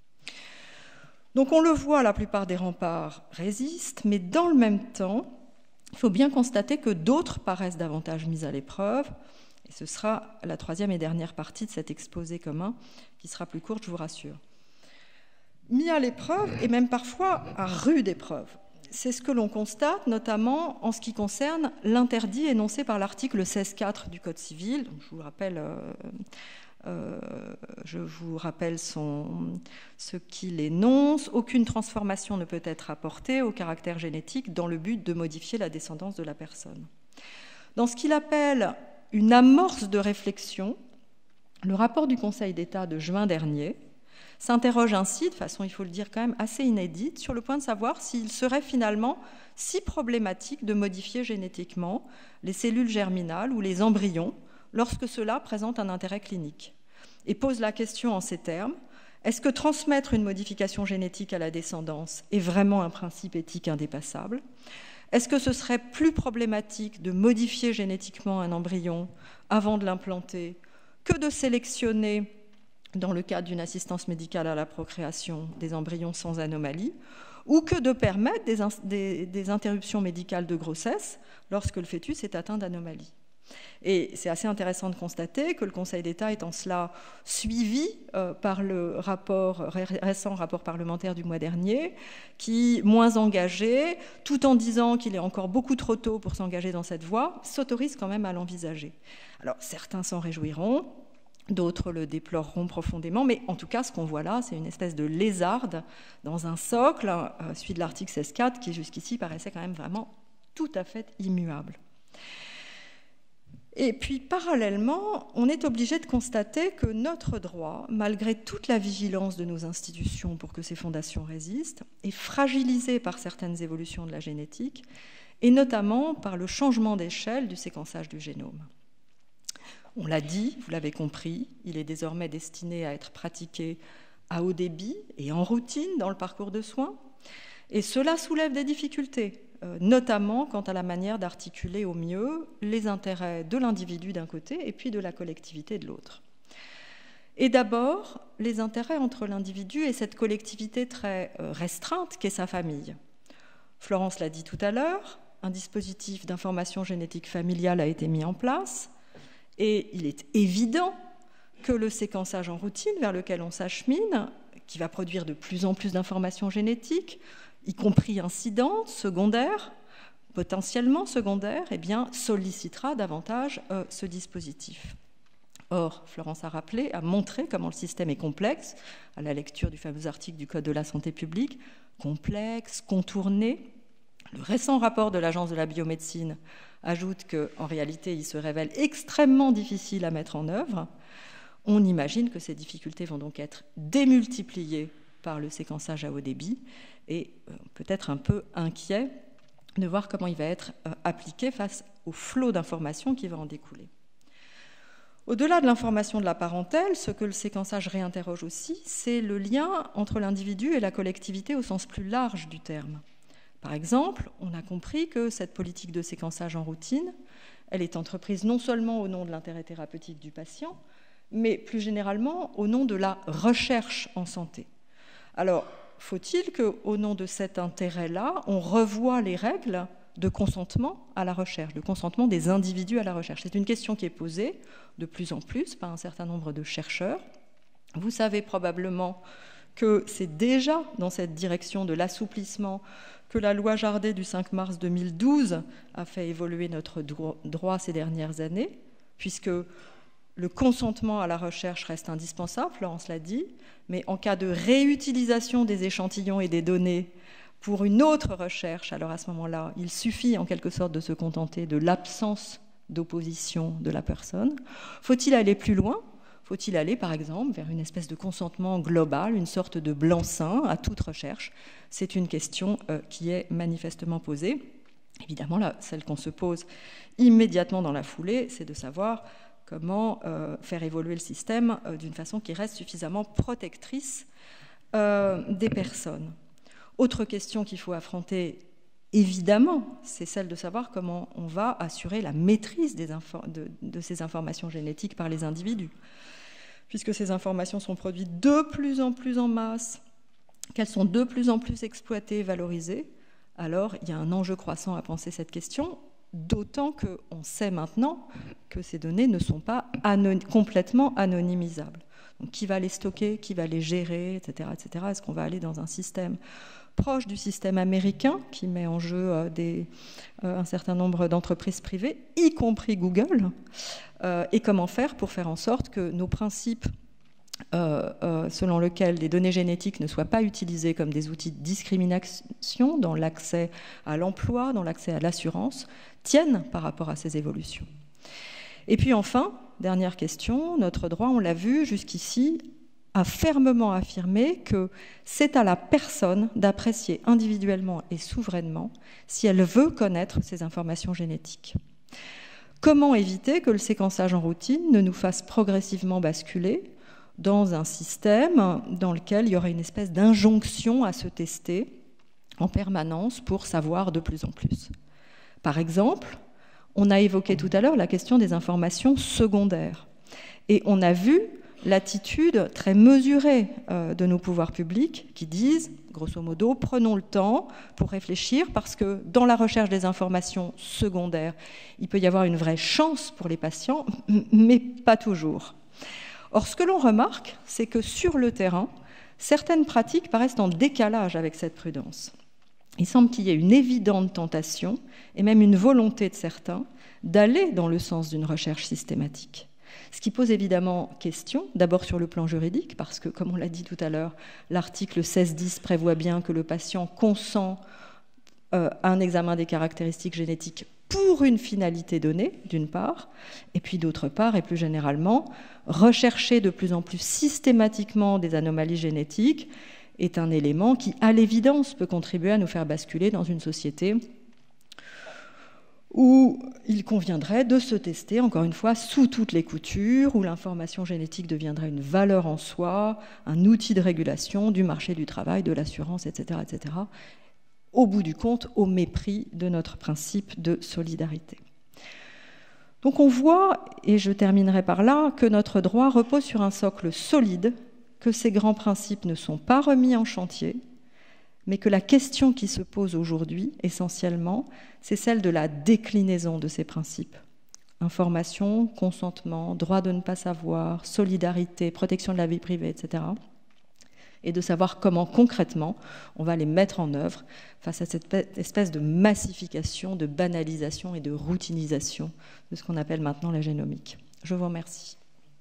Donc on le voit, la plupart des remparts résistent, mais dans le même temps, il faut bien constater que d'autres paraissent davantage mis à l'épreuve, et ce sera la troisième et dernière partie de cet exposé commun, qui sera plus courte, je vous rassure. Mis à l'épreuve, et même parfois à rude épreuve. C'est ce que l'on constate, notamment en ce qui concerne l'interdit énoncé par l'article seize point quatre du Code civil. Donc, je vous rappelle, euh, euh, je vous rappelle son, ce qu'il énonce. Aucune transformation ne peut être apportée au caractère génétique dans le but de modifier la descendance de la personne. Dans ce qu'il appelle une amorce de réflexion, le rapport du Conseil d'État de juin dernier s'interroge ainsi, de façon, il faut le dire, quand même assez inédite, sur le point de savoir s'il serait finalement si problématique de modifier génétiquement les cellules germinales ou les embryons lorsque cela présente un intérêt clinique. Et pose la question en ces termes: est-ce que transmettre une modification génétique à la descendance est vraiment un principe éthique indépassable ? Est-ce que ce serait plus problématique de modifier génétiquement un embryon avant de l'implanter que de sélectionner, dans le cadre d'une assistance médicale à la procréation, des embryons sans anomalie, ou que de permettre des, des, des interruptions médicales de grossesse lorsque le fœtus est atteint d'anomalies? Et c'est assez intéressant de constater que le Conseil d'État est en cela suivi euh, par le rapport, ré, récent rapport parlementaire du mois dernier, qui, moins engagé, tout en disant qu'il est encore beaucoup trop tôt pour s'engager dans cette voie, s'autorise quand même à l'envisager. Alors, certains s'en réjouiront, d'autres le déploreront profondément, mais en tout cas, ce qu'on voit là, c'est une espèce de lézarde dans un socle, euh, celui de l'article seize point quatre, qui jusqu'ici paraissait quand même vraiment tout à fait immuable. Et puis, parallèlement, on est obligé de constater que notre droit, malgré toute la vigilance de nos institutions pour que ces fondations résistent, est fragilisé par certaines évolutions de la génétique, et notamment par le changement d'échelle du séquençage du génome. On l'a dit, vous l'avez compris, il est désormais destiné à être pratiqué à haut débit et en routine dans le parcours de soins. Et cela soulève des difficultés, euh, notamment quant à la manière d'articuler au mieux les intérêts de l'individu d'un côté et puis de la collectivité de l'autre. Et d'abord, les intérêts entre l'individu et cette collectivité très euh, restreinte qu'est sa famille. Florence l'a dit tout à l'heure, un dispositif d'information génétique familiale a été mis en place et il est évident que le séquençage en routine vers lequel on s'achemine, qui va produire de plus en plus d'informations génétiques, y compris incidentes, secondaires, potentiellement secondaires, eh bien, sollicitera davantage euh, ce dispositif. Or, Florence a rappelé, a montré comment le système est complexe, à la lecture du fameux article du Code de la santé publique, complexe, contourné. Le récent rapport de l'Agence de la biomédecine ajoute qu'en réalité, il se révèle extrêmement difficile à mettre en œuvre. On imagine que ces difficultés vont donc être démultipliées par le séquençage à haut débit et euh, peut-être un peu inquiet de voir comment il va être euh, appliqué face au flot d'informations qui va en découler. Au-delà de l'information de la parentèle, ce que le séquençage réinterroge aussi, c'est le lien entre l'individu et la collectivité au sens plus large du terme. Par exemple, on a compris que cette politique de séquençage en routine, elle est entreprise non seulement au nom de l'intérêt thérapeutique du patient, mais plus généralement au nom de la recherche en santé. Alors, faut-il qu'au nom de cet intérêt-là, on revoie les règles de consentement à la recherche, de consentement des individus à la recherche? C'est une question qui est posée de plus en plus par un certain nombre de chercheurs. Vous savez probablement que c'est déjà dans cette direction de l'assouplissement que la loi Jardé du cinq mars deux mille douze a fait évoluer notre droit ces dernières années, puisque le consentement à la recherche reste indispensable, Florence l'a dit, mais en cas de réutilisation des échantillons et des données pour une autre recherche, alors à ce moment-là, il suffit en quelque sorte de se contenter de l'absence d'opposition de la personne. Faut-il aller plus loin ? Faut-il aller, par exemple, vers une espèce de consentement global, une sorte de blanc-seing à toute recherche? C'est une question euh, qui est manifestement posée. Évidemment, là, celle qu'on se pose immédiatement dans la foulée, c'est de savoir comment euh, faire évoluer le système euh, d'une façon qui reste suffisamment protectrice euh, des personnes. Autre question qu'il faut affronter, évidemment, c'est celle de savoir comment on va assurer la maîtrise des infor- de, de ces informations génétiques par les individus. Puisque ces informations sont produites de plus en plus en masse, qu'elles sont de plus en plus exploitées et valorisées, alors il y a un enjeu croissant à penser cette question, d'autant qu'on sait maintenant que ces données ne sont pas anon- complètement anonymisables. Donc, qui va les stocker, qui va les gérer, et cetera, et cetera. Est-ce qu'on va aller dans un système proche du système américain qui met en jeu euh, des, euh, un certain nombre d'entreprises privées, y compris Google, euh, et comment faire pour faire en sorte que nos principes euh, euh, selon lesquels les données génétiques ne soient pas utilisées comme des outils de discrimination dans l'accès à l'emploi, dans l'accès à l'assurance, tiennent par rapport à ces évolutions. Et puis enfin, dernière question, notre droit, on l'a vu jusqu'ici, a fermement affirmé que c'est à la personne d'apprécier individuellement et souverainement si elle veut connaître ces informations génétiques. Comment éviter que le séquençage en routine ne nous fasse progressivement basculer dans un système dans lequel il y aurait une espèce d'injonction à se tester en permanence pour savoir de plus en plus? Par exemple, on a évoqué tout à l'heure la question des informations secondaires. Et on a vu l'attitude très mesurée de nos pouvoirs publics qui disent, grosso modo, prenons le temps pour réfléchir parce que dans la recherche des informations secondaires, il peut y avoir une vraie chance pour les patients, mais pas toujours. Or, ce que l'on remarque, c'est que sur le terrain, certaines pratiques paraissent en décalage avec cette prudence. Il semble qu'il y ait une évidente tentation, et même une volonté de certains, d'aller dans le sens d'une recherche systématique. Ce qui pose évidemment question, d'abord sur le plan juridique, parce que, comme on l'a dit tout à l'heure, l'article seize dix prévoit bien que le patient consent euh, à un examen des caractéristiques génétiques pour une finalité donnée, d'une part, et puis d'autre part, et plus généralement, rechercher de plus en plus systématiquement des anomalies génétiques est un élément qui, à l'évidence, peut contribuer à nous faire basculer dans une société où il conviendrait de se tester, encore une fois, sous toutes les coutures, où l'information génétique deviendrait une valeur en soi, un outil de régulation du marché du travail, de l'assurance, et cetera, et cetera, au bout du compte, au mépris de notre principe de solidarité. Donc on voit, et je terminerai par là, que notre droit repose sur un socle solide, que ces grands principes ne sont pas remis en chantier, mais que la question qui se pose aujourd'hui, essentiellement, c'est celle de la déclinaison de ces principes. Information, consentement, droit de ne pas savoir, solidarité, protection de la vie privée, et cetera. Et de savoir comment concrètement on va les mettre en œuvre face à cette espèce de massification, de banalisation et de routinisation de ce qu'on appelle maintenant la génomique. Je vous remercie.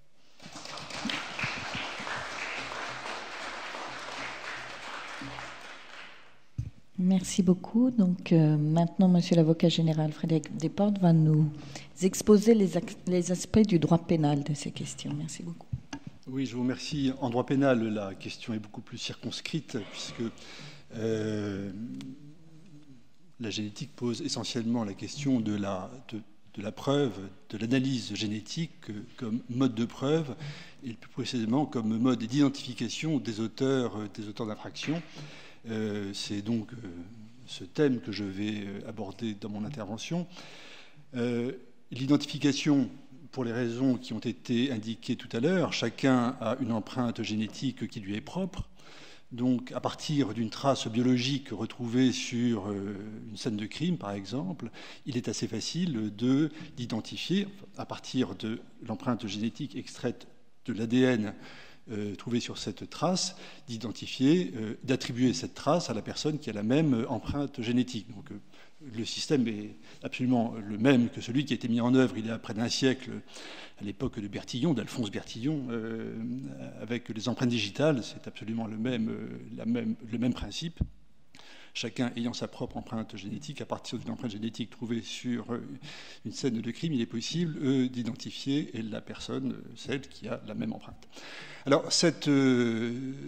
Merci beaucoup. Donc euh, maintenant, Monsieur l'avocat général Frédéric Desportes va nous exposer les, les aspects du droit pénal de ces questions. Merci beaucoup. Oui, je vous remercie. En droit pénal, la question est beaucoup plus circonscrite puisque euh, la génétique pose essentiellement la question de la, de, de la preuve, de l'analyse génétique comme mode de preuve et plus précisément comme mode d'identification des auteurs, des auteurs d'infractions. Euh, c'est donc euh, ce thème que je vais aborder dans mon intervention. Euh, l'identification, pour les raisons qui ont été indiquées tout à l'heure, chacun a une empreinte génétique qui lui est propre. Donc, à partir d'une trace biologique retrouvée sur euh, une scène de crime, par exemple, il est assez facile de d'identifier, à partir de l'empreinte génétique extraite de l'A D N Euh, trouvé sur cette trace, d'identifier, euh, d'attribuer cette trace à la personne qui a la même euh, empreinte génétique. Donc euh, le système est absolument le même que celui qui a été mis en œuvre il y a près d'un siècle, à l'époque de Bertillon, d'Alphonse Bertillon, euh, avec les empreintes digitales. C'est absolument le même, euh, la même, le même principe. Chacun ayant sa propre empreinte génétique, à partir d'une empreinte génétique trouvée sur une scène de crime, il est possible euh, d'identifier la personne, celle qui a la même empreinte. Alors, cette, euh,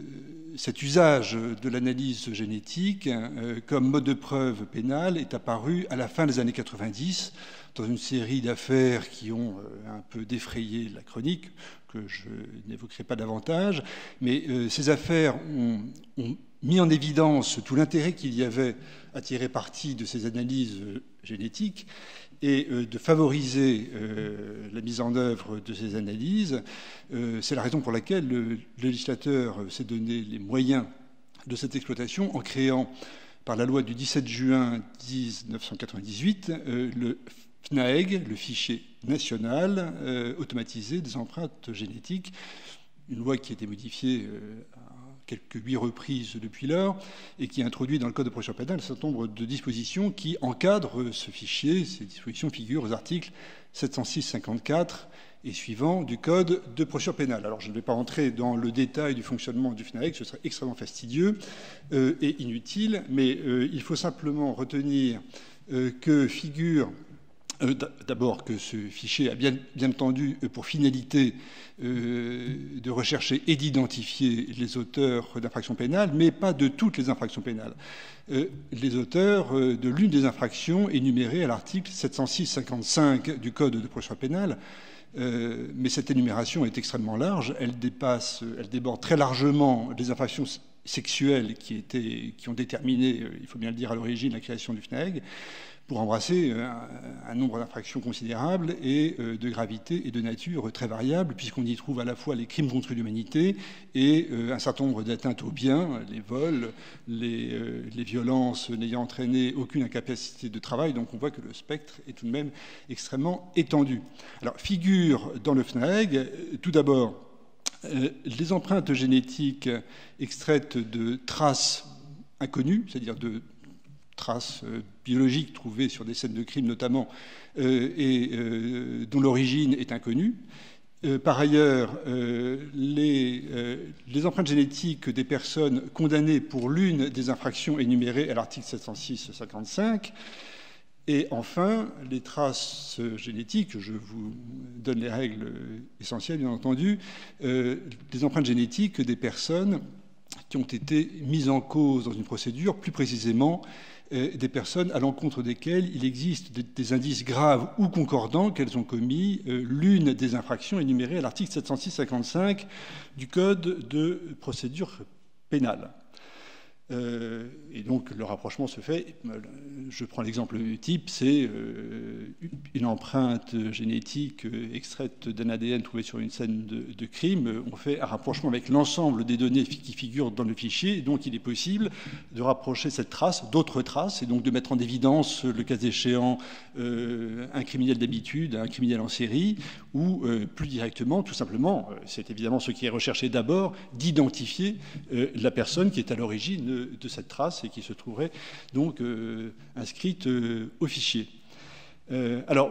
cet usage de l'analyse génétique euh, comme mode de preuve pénal est apparu à la fin des années quatre-vingt-dix dans une série d'affaires qui ont euh, un peu défrayé la chronique, que je n'évoquerai pas davantage, mais euh, ces affaires ont, ont mis en évidence tout l'intérêt qu'il y avait à tirer parti de ces analyses génétiques et euh, de favoriser euh, la mise en œuvre de ces analyses. Euh, c'est la raison pour laquelle le, le législateur s'est donné les moyens de cette exploitation en créant, par la loi du dix-sept juin mille neuf cent quatre-vingt-dix-huit, euh, le FNAEG, le fichier national euh, automatisé des empreintes génétiques, une loi qui a été modifiée euh, quelques huit reprises depuis lors, et qui introduit dans le Code de procédure pénale un certain nombre de dispositions qui encadrent ce fichier. Ces dispositions figurent aux articles sept cent six cinquante-quatre et suivants du Code de procédure pénale. Alors, je ne vais pas rentrer dans le détail du fonctionnement du FNAEG, ce serait extrêmement fastidieux euh, et inutile, mais euh, il faut simplement retenir euh, que figure Euh, d'abord que ce fichier a bien, bien entendu pour finalité euh, de rechercher et d'identifier les auteurs d'infractions pénales, mais pas de toutes les infractions pénales. Euh, les auteurs euh, de l'une des infractions énumérées à l'article sept cent six cinquante-cinq du Code de procédure pénale, euh, mais cette énumération est extrêmement large, elle dépasse, elle déborde très largement les infractions sexuelles qui, étaient, qui ont déterminé, il faut bien le dire, à l'origine la création du FNAEG, pour embrasser un, un nombre d'infractions considérables et euh, de gravité et de nature très variables, puisqu'on y trouve à la fois les crimes contre l'humanité et euh, un certain nombre d'atteintes aux biens, les vols, les, euh, les violences n'ayant entraîné aucune incapacité de travail. Donc on voit que le spectre est tout de même extrêmement étendu. Alors, figure dans le FNAEG, tout d'abord, euh, les empreintes génétiques extraites de traces inconnues, c'est-à-dire de traces euh, biologiques trouvées sur des scènes de crime notamment, euh, et euh, dont l'origine est inconnue. Euh, par ailleurs, euh, les, euh, les empreintes génétiques des personnes condamnées pour l'une des infractions énumérées à l'article sept cent six cinquante-cinq. Et enfin, les traces génétiques, je vous donne les règles essentielles, bien entendu, euh, des empreintes génétiques des personnes qui ont été mises en cause dans une procédure, plus précisément des personnes à l'encontre desquelles il existe des, des indices graves ou concordants qu'elles ont commis euh, l'une des infractions énumérées à l'article sept cent six cinquante-cinq du Code de procédure pénale. Euh, et donc le rapprochement se fait, je prends l'exemple type, c'est euh, une empreinte génétique extraite d'un A D N trouvé sur une scène de, de crime. On fait un rapprochement avec l'ensemble des données qui figurent dans le fichier, et donc il est possible de rapprocher cette trace d'autres traces, et donc de mettre en évidence, le cas échéant, euh, un criminel d'habitude, un criminel en série, ou euh, plus directement, tout simplement, c'est évidemment ce qui est recherché d'abord, d'identifier euh, la personne qui est à l'origine de cette trace et qui se trouverait donc euh, inscrite euh, au fichier. Euh, alors,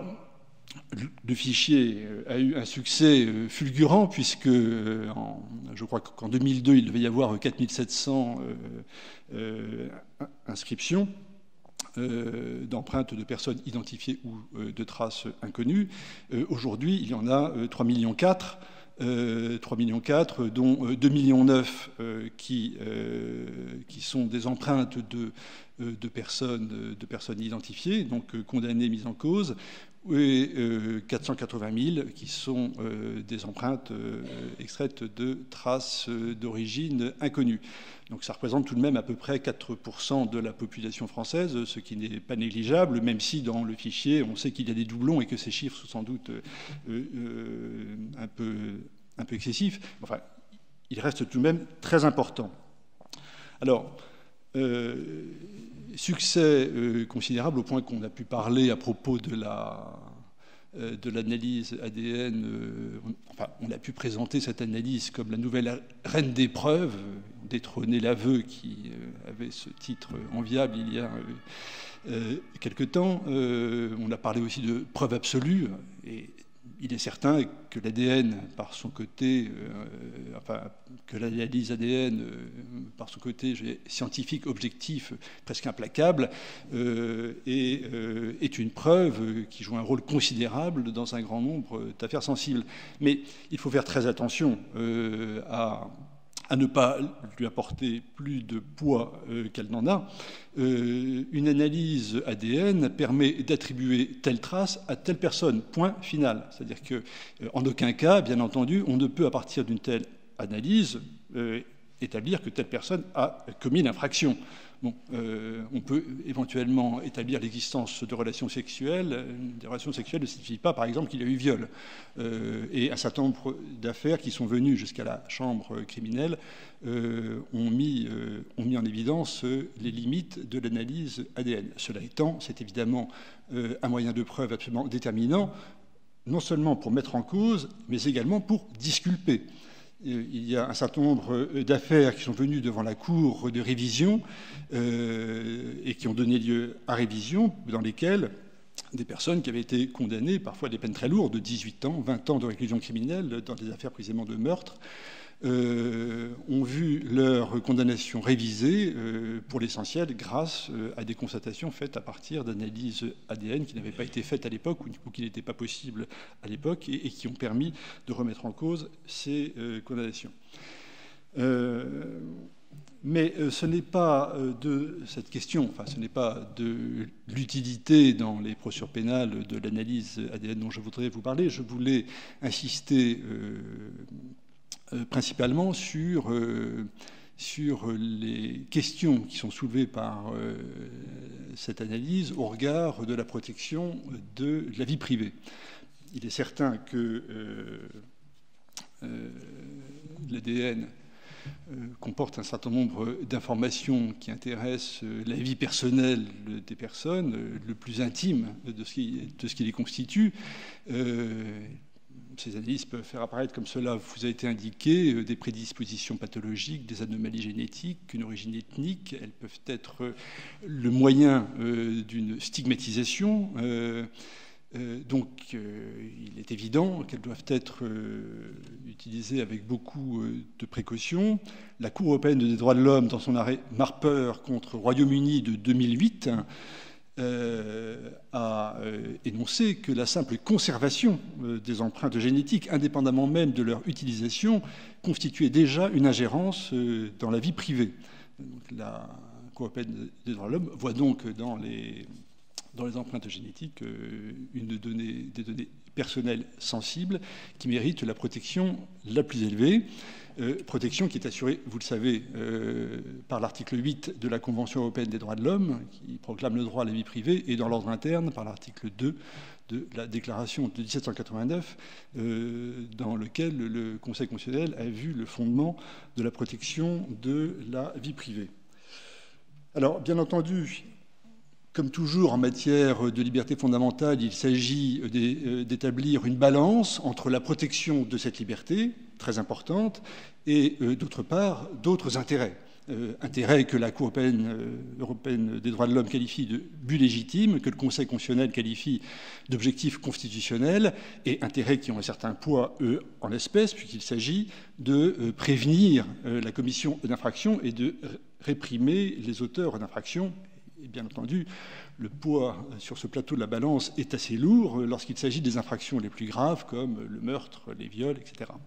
le fichier a eu un succès euh, fulgurant puisque, euh, en, je crois qu'en deux mille deux, il devait y avoir quatre mille sept cents euh, euh, inscriptions euh, d'empreintes de personnes identifiées ou euh, de traces inconnues. Euh, Aujourd'hui, il y en a euh, trois virgule quatre millions. Euh, trois virgule quatre millions, dont euh, deux virgule neuf millions euh, qui, euh, qui sont des empreintes de, euh, de, personnes, de personnes identifiées, donc euh, condamnées, mises en cause, et euh, quatre cent quatre-vingt mille qui sont euh, des empreintes euh, extraites de traces euh, d'origine inconnue. Donc ça représente tout de même à peu près quatre pour cent de la population française, ce qui n'est pas négligeable, même si dans le fichier, on sait qu'il y a des doublons et que ces chiffres sont sans doute euh, euh, un peu, un peu excessifs. Enfin, il reste tout de même très important. Alors, euh, succès euh, considérable au point qu'on a pu parler à propos de la... de l'analyse A D N, euh, enfin, on a pu présenter cette analyse comme la nouvelle reine des preuves, détrôner l'aveu qui euh, avait ce titre enviable il y a euh, euh, quelque temps. Euh, on a parlé aussi de preuve absolue, et il est certain que l'A D N, par son côté, euh, enfin, que l'analyse A D N, euh, par son côté scientifique, objectif, presque implacable, euh, est, euh, est une preuve qui joue un rôle considérable dans un grand nombre d'affaires sensibles. Mais il faut faire très attention euh, à... à ne pas lui apporter plus de poids euh, qu'elle n'en a. Euh, une analyse A D N permet d'attribuer telle trace à telle personne, point final. C'est-à-dire qu'en euh, aucun cas, bien entendu, on ne peut, à partir d'une telle analyse, euh, établir que telle personne a commis l'infraction. Bon, euh, on peut éventuellement établir l'existence de relations sexuelles. Des relations sexuelles ne signifie pas, par exemple, qu'il y a eu viol. Euh, et un certain nombre d'affaires qui sont venues jusqu'à la chambre criminelle euh, ont, mis, euh, ont mis en évidence euh, les limites de l'analyse A D N. Cela étant, c'est évidemment euh, un moyen de preuve absolument déterminant, non seulement pour mettre en cause, mais également pour disculper. Il y a un certain nombre d'affaires qui sont venues devant la Cour de révision euh, et qui ont donné lieu à révision, dans lesquelles des personnes qui avaient été condamnées, parfois à des peines très lourdes, de dix-huit ans, vingt ans de réclusion criminelle, dans des affaires précisément de meurtre, euh, ont vu leur condamnation révisée, euh, pour l'essentiel, grâce euh, à des constatations faites à partir d'analyses A D N qui n'avaient pas été faites à l'époque ou, ou qui n'étaient pas possibles à l'époque et, et qui ont permis de remettre en cause ces euh, condamnations. Euh, mais euh, ce n'est pas euh, de cette question, enfin ce n'est pas de l'utilité dans les procédures pénales de l'analyse A D N dont je voudrais vous parler. Je voulais insister euh, Euh, principalement sur, euh, sur les questions qui sont soulevées par euh, cette analyse au regard de la protection de la vie privée. Il est certain que euh, euh, l'A D N euh, comporte un certain nombre d'informations qui intéressent la vie personnelle des personnes, le plus intime de ce qui, de ce qui les constitue. Euh, Ces analyses peuvent faire apparaître, comme cela vous a été indiqué, des prédispositions pathologiques, des anomalies génétiques, une origine ethnique. Elles peuvent être le moyen d'une stigmatisation. Donc, il est évident qu'elles doivent être utilisées avec beaucoup de précautions. La Cour européenne des droits de l'homme, dans son arrêt Marper contre Royaume-Uni de deux mille huit, Euh, a euh, énoncé que la simple conservation euh, des empreintes génétiques, indépendamment même de leur utilisation, constituait déjà une ingérence euh, dans la vie privée. Donc, la Cour européenne des droits de l'homme voit donc dans les, dans les empreintes génétiques une donnée, des données personnelles sensibles qui méritent la protection la plus élevée. Euh, protection qui est assurée, vous le savez, euh, par l'article huit de la Convention européenne des droits de l'homme, qui proclame le droit à la vie privée, et dans l'ordre interne par l'article deux de la Déclaration de dix-sept cent quatre-vingt-neuf, euh, dans lequel le Conseil constitutionnel a vu le fondement de la protection de la vie privée. Alors, bien entendu, comme toujours en matière de liberté fondamentale, il s'agit d'établir une balance entre la protection de cette liberté, très importante, et euh, d'autre part, d'autres intérêts. Euh, intérêts que la Cour européenne, euh, européenne des droits de l'homme qualifie de but légitime, que le Conseil constitutionnel qualifie d'objectifs constitutionnels, et intérêts qui ont un certain poids, eux, en l'espèce, puisqu'il s'agit de euh, prévenir euh, la commission d'infractions et de réprimer les auteurs d'infractions. Et bien entendu, le poids sur ce plateau de la balance est assez lourd lorsqu'il s'agit des infractions les plus graves, comme le meurtre, les viols, et cetera.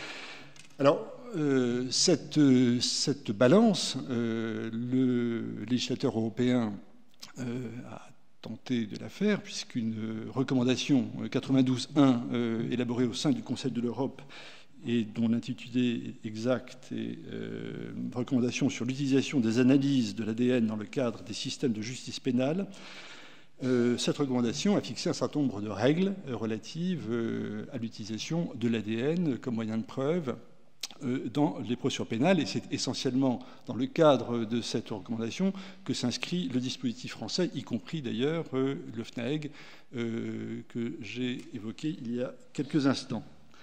Alors, euh, cette, cette balance, euh, le législateur européen euh, a tenté de la faire, puisqu'une recommandation quatre-vingt-douze un euh, élaborée au sein du Conseil de l'Europe et dont l'intitulé exact est euh, « Recommandation sur l'utilisation des analyses de l'A D N dans le cadre des systèmes de justice pénale ». Euh, cette recommandation a fixé un certain nombre de règles euh, relatives euh, à l'utilisation de l'A D N comme moyen de preuve euh, dans les procédures pénales. Et c'est essentiellement dans le cadre de cette recommandation que s'inscrit le dispositif français, y compris d'ailleurs euh, le F N A E G euh, que j'ai évoqué il y a quelques instants.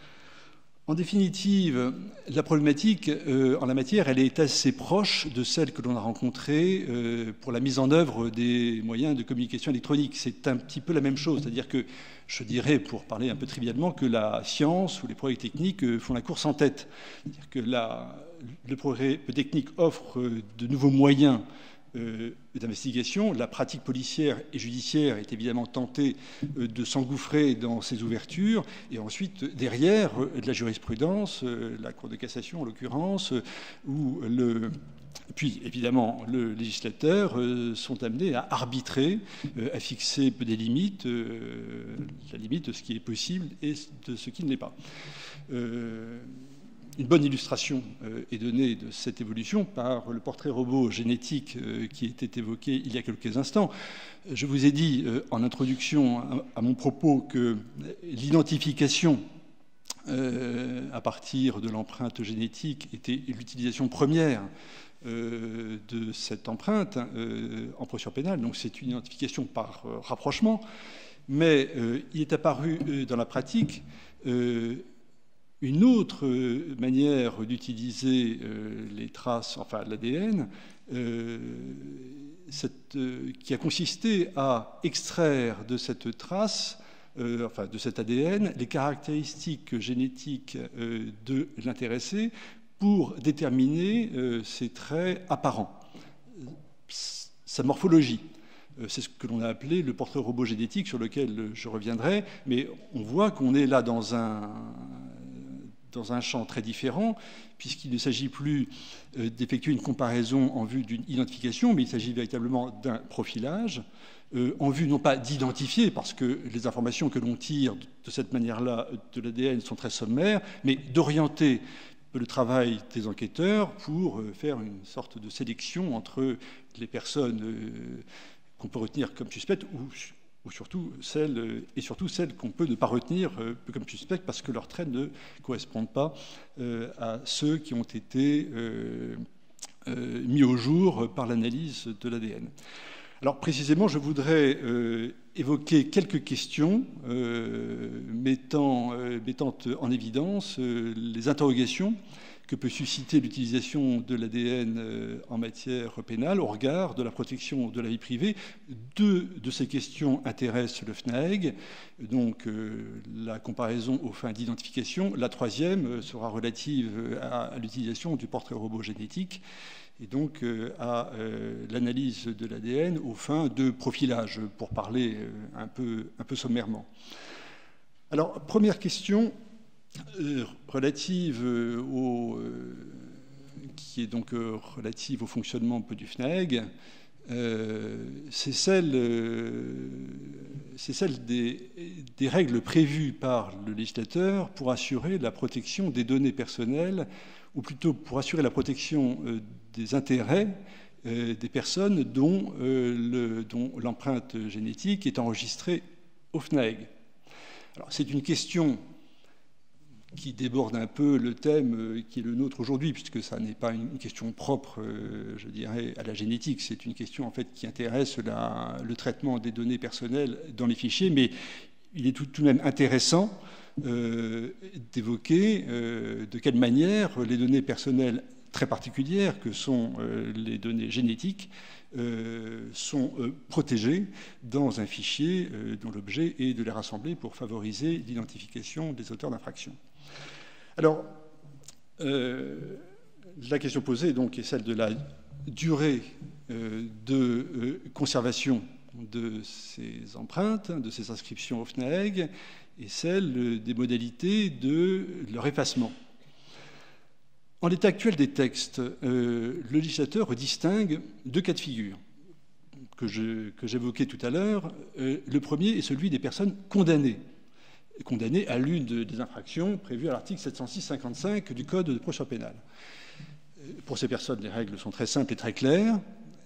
En définitive, la problématique euh, en la matière, elle est assez proche de celle que l'on a rencontrée euh, pour la mise en œuvre des moyens de communication électronique. C'est un petit peu la même chose, c'est-à-dire que je dirais, pour parler un peu trivialement, que la science ou les progrès techniques euh, font la course en tête. C'est-à-dire que la, le progrès technique offre euh, de nouveaux moyens Euh, d'investigation. La pratique policière et judiciaire est évidemment tentée euh, de s'engouffrer dans ces ouvertures, et ensuite derrière euh, de la jurisprudence, euh, la Cour de cassation en l'occurrence, euh, où le puis évidemment le législateur euh, sont amenés à arbitrer, euh, à fixer des limites, euh, la limite de ce qui est possible et de ce qui ne l'est pas. Euh, Une bonne illustration est donnée de cette évolution par le portrait robot génétique qui était évoqué il y a quelques instants. Je vous ai dit en introduction à mon propos que l'identification à partir de l'empreinte génétique était l'utilisation première de cette empreinte en procédure pénale. Donc c'est une identification par rapprochement. Mais il est apparu dans la pratique une autre manière d'utiliser euh, les traces, enfin l'A D N, euh, cette, euh, qui a consisté à extraire de cette trace, euh, enfin de cet A D N, les caractéristiques génétiques euh, de l'intéressé pour déterminer euh, ses traits apparents, sa morphologie. C'est ce que l'on a appelé le portrait robot génétique, sur lequel je reviendrai, mais on voit qu'on est là dans un dans un champ très différent, puisqu'il ne s'agit plus d'effectuer une comparaison en vue d'une identification, mais il s'agit véritablement d'un profilage, euh, en vue non pas d'identifier, parce que les informations que l'on tire de cette manière-là de l'A D N sont très sommaires, mais d'orienter le travail des enquêteurs pour faire une sorte de sélection entre les personnes euh, qu'on peut retenir comme suspectes ou ou surtout celles, et surtout celles qu'on peut ne pas retenir euh, comme suspects parce que leurs traits ne correspondent pas euh, à ceux qui ont été euh, euh, mis au jour par l'analyse de l'A D N. Alors précisément, je voudrais euh, évoquer quelques questions euh, mettant, euh, mettant en évidence euh, les interrogations que peut susciter l'utilisation de l'A D N en matière pénale au regard de la protection de la vie privée. Deux de ces questions intéressent le F N A E G, donc euh, la comparaison aux fins d'identification. La troisième sera relative à, à l'utilisation du portrait robot génétique et donc euh, à euh, l'analyse de l'A D N aux fins de profilage, pour parler euh, un peu, un peu sommairement. Alors, première question, Euh, relative aux, euh, qui est donc euh, relative au fonctionnement du FNAEG, euh, c'est celle, euh, c'est celle des, des règles prévues par le législateur pour assurer la protection des données personnelles, ou plutôt pour assurer la protection euh, des intérêts euh, des personnes dont, euh, le, dont l'empreinte génétique est enregistrée au FNAEG. Alors, c'est une question qui déborde un peu le thème qui est le nôtre aujourd'hui, puisque ça n'est pas une question propre, euh, je dirais, à la génétique. C'est une question en fait qui intéresse la, le traitement des données personnelles dans les fichiers, mais il est tout, tout de même intéressant euh, d'évoquer euh, de quelle manière les données personnelles très particulières, que sont euh, les données génétiques, euh, sont euh, protégées dans un fichier euh, dont l'objet est de les rassembler pour favoriser l'identification des auteurs d'infractions. Alors, euh, la question posée donc, est celle de la durée euh, de euh, conservation de ces empreintes, de ces inscriptions au FNAEG, et celle des modalités de leur effacement. En l'état actuel des textes, euh, le législateur distingue deux cas de figure que, je, que j'évoquais tout à l'heure. Euh, le premier est celui des personnes condamnées. condamné à l'une des infractions prévues à l'article sept cent six tiret cinquante-cinq du Code de procédure pénale. Pour ces personnes, les règles sont très simples et très claires.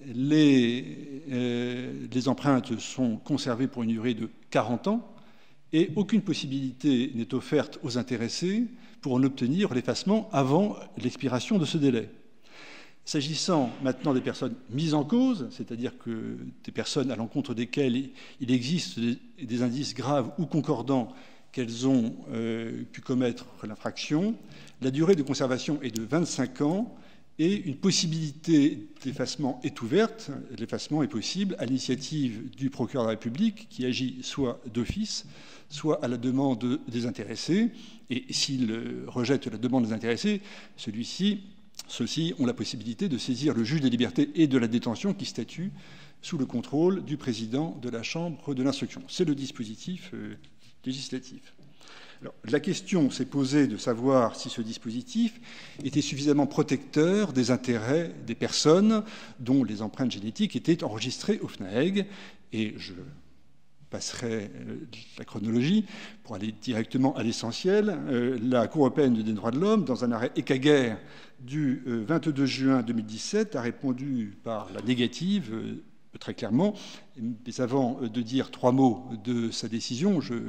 Les, euh, les empreintes sont conservées pour une durée de quarante ans et aucune possibilité n'est offerte aux intéressés pour en obtenir l'effacement avant l'expiration de ce délai. S'agissant maintenant des personnes mises en cause, c'est-à-dire que des personnes à l'encontre desquelles il existe des, des indices graves ou concordants qu'elles ont euh, pu commettre l'infraction, la durée de conservation est de vingt-cinq ans et une possibilité d'effacement est ouverte. L'effacement est possible à l'initiative du procureur de la République qui agit soit d'office, soit à la demande des intéressés. Et s'il rejette la demande des intéressés, celui-ci, ceux-ci ont la possibilité de saisir le juge des libertés et de la détention qui statue sous le contrôle du président de la Chambre de l'instruction. C'est le dispositif euh, législatif. Alors, la question s'est posée de savoir si ce dispositif était suffisamment protecteur des intérêts des personnes dont les empreintes génétiques étaient enregistrées au FNAEG. Et je passerai la chronologie pour aller directement à l'essentiel. Euh, la Cour européenne des droits de l'homme, dans un arrêt Ekaguer du euh, vingt-deux juin deux mille dix-sept, a répondu par la négative, euh, très clairement. Mais avant de dire trois mots de sa décision, je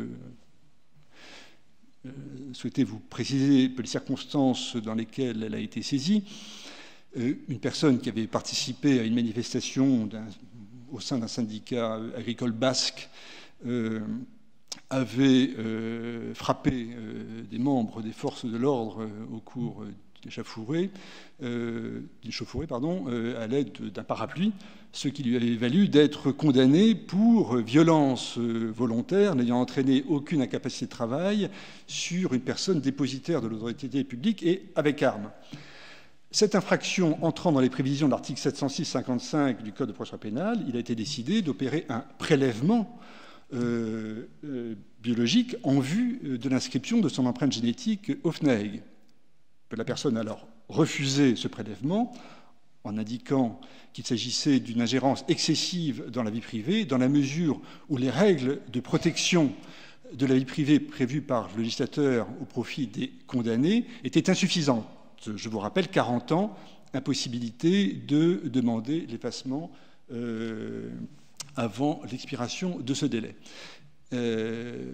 euh, souhaitais vous préciser les circonstances dans lesquelles elle a été saisie. Euh, une personne qui avait participé à une manifestation au sein d'un syndicat agricole basque euh, avait euh, frappé euh, des membres des forces de l'ordre euh, au cours euh, d'une échauffourée, euh, pardon, euh, à l'aide d'un parapluie, ce qui lui avait valu d'être condamné pour violence euh, volontaire n'ayant entraîné aucune incapacité de travail sur une personne dépositaire de l'autorité publique et avec arme. Cette infraction entrant dans les prévisions de l'article sept cent six tiret cinquante-cinq du Code de procédure pénale, il a été décidé d'opérer un prélèvement euh, euh, biologique en vue de l'inscription de son empreinte génétique au FNAEG. La personne a alors refusé ce prélèvement en indiquant qu'il s'agissait d'une ingérence excessive dans la vie privée, dans la mesure où les règles de protection de la vie privée prévues par le législateur au profit des condamnés étaient insuffisantes. Je vous rappelle, quarante ans, impossibilité de demander l'effacement euh, avant l'expiration de ce délai. Euh,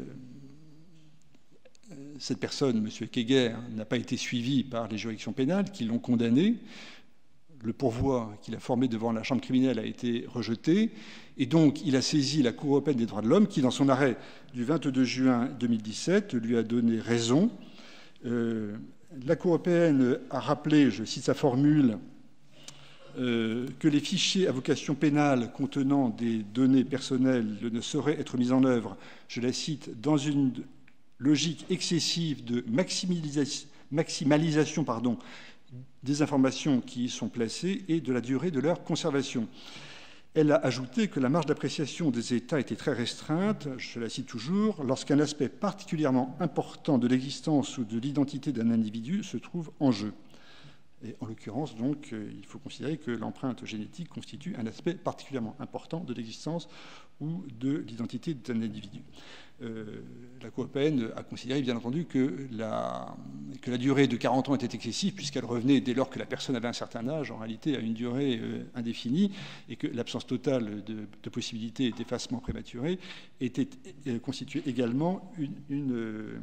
cette personne, M. Ekaguer, n'a pas été suivi par les juridictions pénales qui l'ont condamné. Le pourvoi qu'il a formé devant la chambre criminelle a été rejeté. Et donc, il a saisi la Cour européenne des droits de l'homme qui, dans son arrêt du vingt-deux juin deux mille dix-sept, lui a donné raison. Euh, La Cour européenne a rappelé, je cite sa formule, euh, que les fichiers à vocation pénale contenant des données personnelles ne sauraient être mis en œuvre, je la cite, dans une logique excessive de maximalisation, maximalisation pardon, des informations qui y sont placées et de la durée de leur conservation. Elle a ajouté que la marge d'appréciation des États était très restreinte, je la cite toujours, lorsqu'un aspect particulièrement important de l'existence ou de l'identité d'un individu se trouve en jeu. Et en l'occurrence, donc, il faut considérer que l'empreinte génétique constitue un aspect particulièrement important de l'existence ou de l'identité d'un individu. Euh, la Cour européenne a considéré, bien entendu, que la, que la durée de quarante ans était excessive, puisqu'elle revenait dès lors que la personne avait un certain âge, en réalité, à une durée euh, indéfinie, et que l'absence totale de, de possibilité d'effacement prématuré était euh, constituée également une, une euh,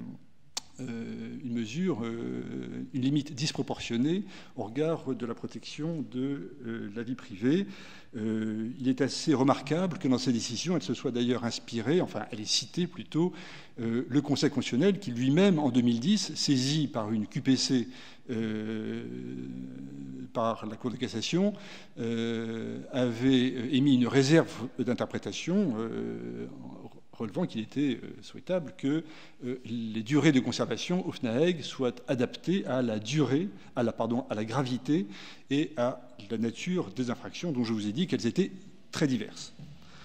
une mesure, une limite disproportionnée au regard de la protection de la vie privée. Il est assez remarquable que dans ces décisions, elle se soit d'ailleurs inspirée, enfin elle est citée plutôt, le Conseil constitutionnel qui lui-même, en deux mille dix, saisi par une Q P C euh, par la Cour de cassation, euh, avait émis une réserve d'interprétation euh, relevant qu'il était souhaitable que les durées de conservation au F N A E G soient adaptées à la durée, à la, pardon, à la gravité et à la nature des infractions dont je vous ai dit qu'elles étaient très diverses.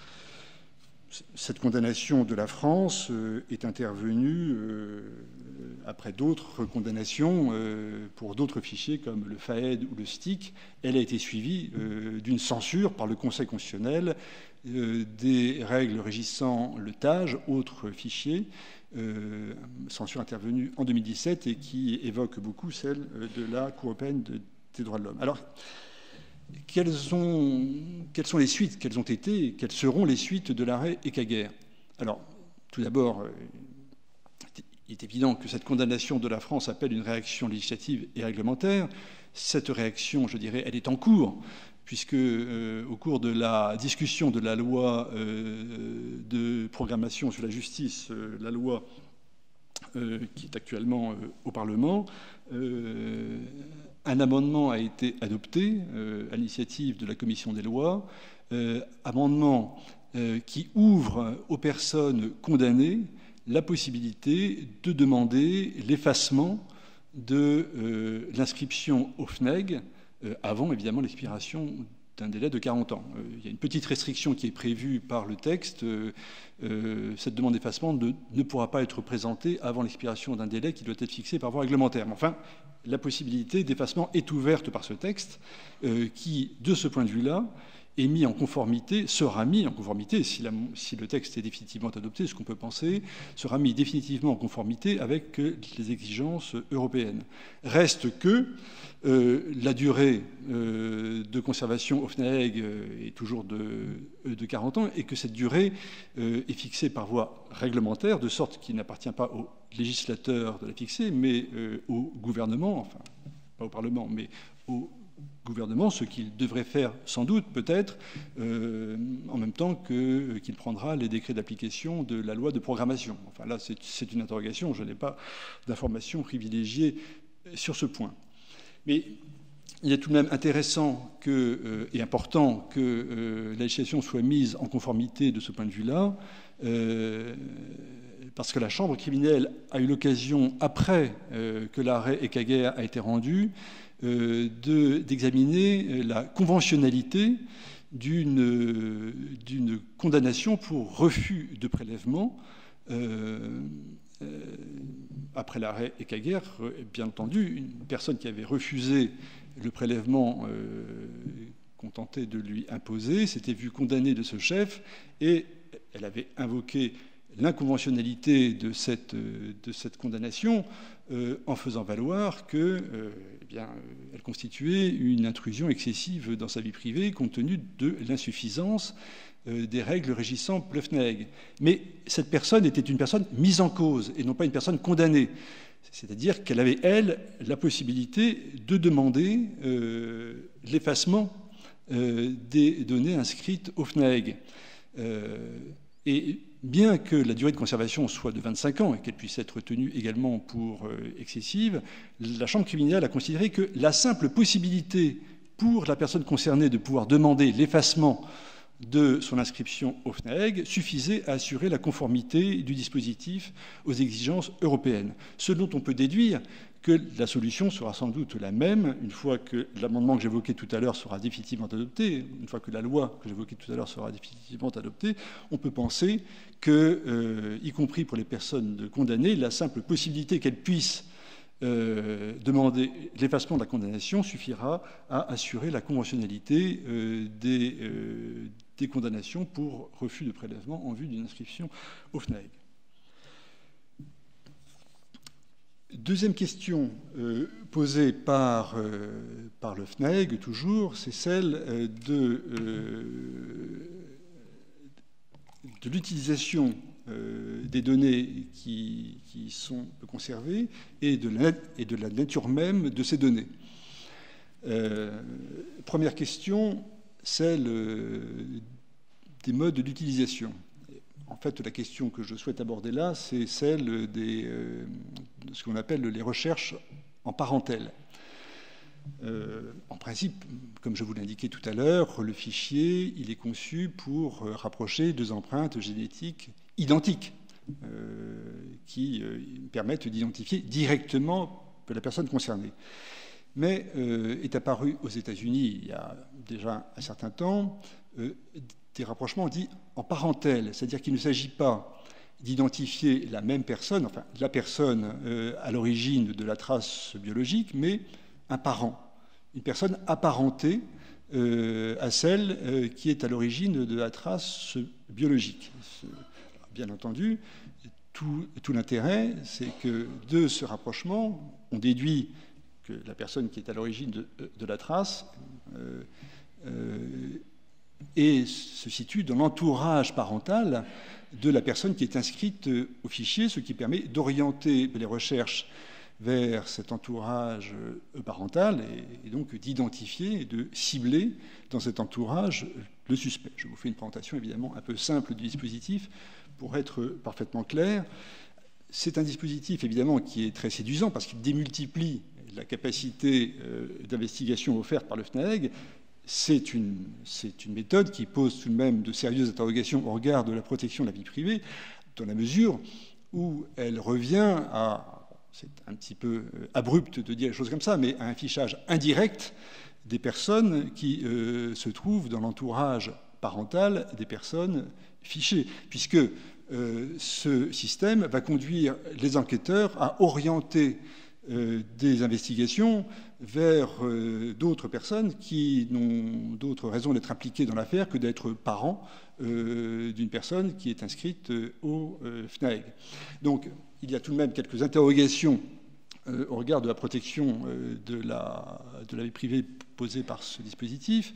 Cette condamnation de la France est intervenue après d'autres condamnations pour d'autres fichiers comme le F A E D ou le S T I C. Elle a été suivie d'une censure par le Conseil constitutionnel des règles régissant le T A G, autre fichier, euh, censure intervenue en deux mille dix-sept et qui évoque beaucoup celle de la Cour européenne de, des droits de l'homme. Alors, quelles, ont, quelles sont les suites, quelles ont été, quelles seront les suites de l'arrêt Ekaguer? Alors, tout d'abord, euh, il est évident que cette condamnation de la France appelle une réaction législative et réglementaire. Cette réaction, je dirais, elle est en cours, puisque euh, au cours de la discussion de la loi euh, de programmation sur la justice, euh, la loi euh, qui est actuellement euh, au Parlement, euh, un amendement a été adopté euh, à l'initiative de la Commission des lois, euh, amendement euh, qui ouvre aux personnes condamnées la possibilité de demander l'effacement de euh, l'inscription au F N A E G avant, évidemment, l'expiration d'un délai de quarante ans. Il y a une petite restriction qui est prévue par le texte. Cette demande d'effacement ne, ne pourra pas être présentée avant l'expiration d'un délai qui doit être fixé par voie réglementaire. Mais enfin, la possibilité d'effacement est ouverte par ce texte qui, de ce point de vue-là, est mis en conformité, sera mis en conformité, si, la, si le texte est définitivement adopté, ce qu'on peut penser, sera mis définitivement en conformité avec les exigences européennes. Reste que euh, la durée euh, de conservation au F N A E G est toujours de, de quarante ans et que cette durée euh, est fixée par voie réglementaire, de sorte qu'il n'appartient pas au législateur de la fixer, mais euh, au gouvernement, enfin, pas au Parlement, mais au gouvernement, ce qu'il devrait faire sans doute, peut-être, euh, en même temps que, qu'il prendra les décrets d'application de la loi de programmation. Enfin là, c'est, c'est une interrogation, je n'ai pas d'informations privilégiées sur ce point. Mais il est tout de même intéressant que, euh, et important que euh, la législation soit mise en conformité de ce point de vue-là, euh, parce que la Chambre criminelle a eu l'occasion, après euh, que l'arrêt Ekaguer a été rendu, Euh, de, d'examiner la conventionnalité d'une, d'une condamnation pour refus de prélèvement euh, euh, après l'arrêt Ekaguer. Bien entendu, une personne qui avait refusé le prélèvement euh, qu'on tentait de lui imposer s'était vue condamnée de ce chef et elle avait invoqué l'inconventionnalité de cette, de cette condamnation euh, en faisant valoir que euh, eh bien, euh, elle constituait une intrusion excessive dans sa vie privée compte tenu de l'insuffisance euh, des règles régissant le F N A E G. Mais cette personne était une personne mise en cause et non pas une personne condamnée. C'est-à-dire qu'elle avait, elle, la possibilité de demander euh, l'effacement euh, des données inscrites au F N A E G. Euh, et bien que la durée de conservation soit de vingt-cinq ans et qu'elle puisse être tenue également pour euh, excessive, la Chambre criminelle a considéré que la simple possibilité pour la personne concernée de pouvoir demander l'effacement de son inscription au F N A E G suffisait à assurer la conformité du dispositif aux exigences européennes. Ce dont on peut déduire que la solution sera sans doute la même une fois que l'amendement que j'évoquais tout à l'heure sera définitivement adopté, une fois que la loi que j'évoquais tout à l'heure sera définitivement adoptée, on peut penser que, euh, y compris pour les personnes condamnées, la simple possibilité qu'elles puissent euh, demander l'effacement de la condamnation suffira à assurer la conventionnalité euh, des, euh, des condamnations pour refus de prélèvement en vue d'une inscription au F N A E G. Deuxième question euh, posée par, euh, par le F N A E G, toujours, c'est celle euh, de, euh, de l'utilisation euh, des données qui, qui sont conservées et de, la, et de la nature même de ces données. Euh, première question, celle euh, des modes d'utilisation. En fait, la question que je souhaite aborder là, c'est celle des, euh, de ce qu'on appelle les recherches en parentèle. Euh, en principe, comme je vous l'indiquais tout à l'heure, le fichier, il est conçu pour rapprocher deux empreintes génétiques identiques euh, qui euh, permettent d'identifier directement la personne concernée. Mais euh, est apparu aux États-Unis il y a déjà un certain temps euh, des rapprochements dits en parentèle, c'est-à-dire qu'il ne s'agit pas d'identifier la même personne, enfin la personne euh, à l'origine de la trace biologique, mais un parent, une personne apparentée euh, à celle euh, qui est à l'origine de la trace biologique. Bien entendu, tout, tout l'intérêt, c'est que de ce rapprochement, on déduit que la personne qui est à l'origine de, de la trace euh, euh, et se situe dans l'entourage parental de la personne qui est inscrite au fichier, ce qui permet d'orienter les recherches vers cet entourage parental et, et donc d'identifier et de cibler dans cet entourage le suspect. Je vous fais une présentation évidemment un peu simple du dispositif pour être parfaitement clair. C'est un dispositif évidemment qui est très séduisant parce qu'il démultiplie la capacité euh, d'investigation offerte par le F N A E G. C'est une, c'est une méthode qui pose tout de même de sérieuses interrogations au regard de la protection de la vie privée, dans la mesure où elle revient à, c'est un petit peu abrupt de dire les choses comme ça, mais à un fichage indirect des personnes qui euh, se trouvent dans l'entourage parental des personnes fichées, puisque euh, ce système va conduire les enquêteurs à orienter euh, des investigations vers euh, d'autres personnes qui n'ont d'autres raisons d'être impliquées dans l'affaire que d'être parents euh, d'une personne qui est inscrite euh, au euh, F N A E G. Donc, il y a tout de même quelques interrogations euh, au regard de la protection euh, de, la, de la vie privée posée par ce dispositif.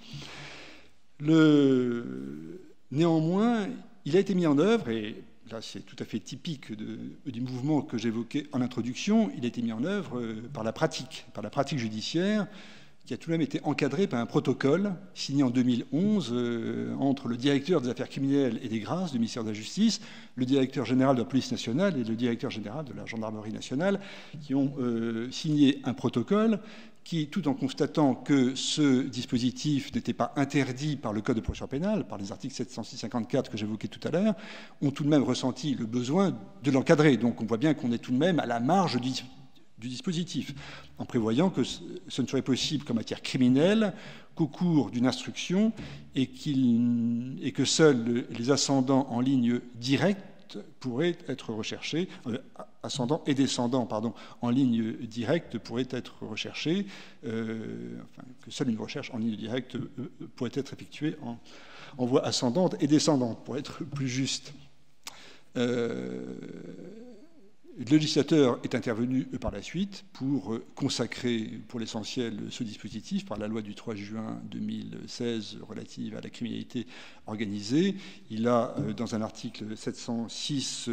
Le... Néanmoins, il a été mis en œuvre, et là c'est tout à fait typique de, du mouvement que j'évoquais en introduction, il a été mis en œuvre euh, par la pratique, par la pratique judiciaire, qui a tout de même été encadré par un protocole signé en deux mille onze euh, entre le directeur des affaires criminelles et des grâces du ministère de la Justice, le directeur général de la police nationale et le directeur général de la gendarmerie nationale, qui ont euh, signé un protocole qui, tout en constatant que ce dispositif n'était pas interdit par le Code de procédure pénale, par les articles sept cent six cinquante-quatre que j'évoquais tout à l'heure, ont tout de même ressenti le besoin de l'encadrer. Donc on voit bien qu'on est tout de même à la marge du, du dispositif, en prévoyant que ce ne serait possible qu'en matière criminelle qu'au cours d'une instruction et, qu'il, et que seuls les ascendants en ligne directe pourraient être recherchés, euh, ascendants et descendants, pardon, en ligne directe pourraient être recherchés, euh, enfin, que seule une recherche en ligne directe euh, pourrait être effectuée en, en voie ascendante et descendante, pour être plus juste. Euh, le législateur est intervenu par la suite pour consacrer, pour l'essentiel, ce dispositif par la loi du trois juin deux mille seize relative à la criminalité organisée. Il a, dans un article sept cent six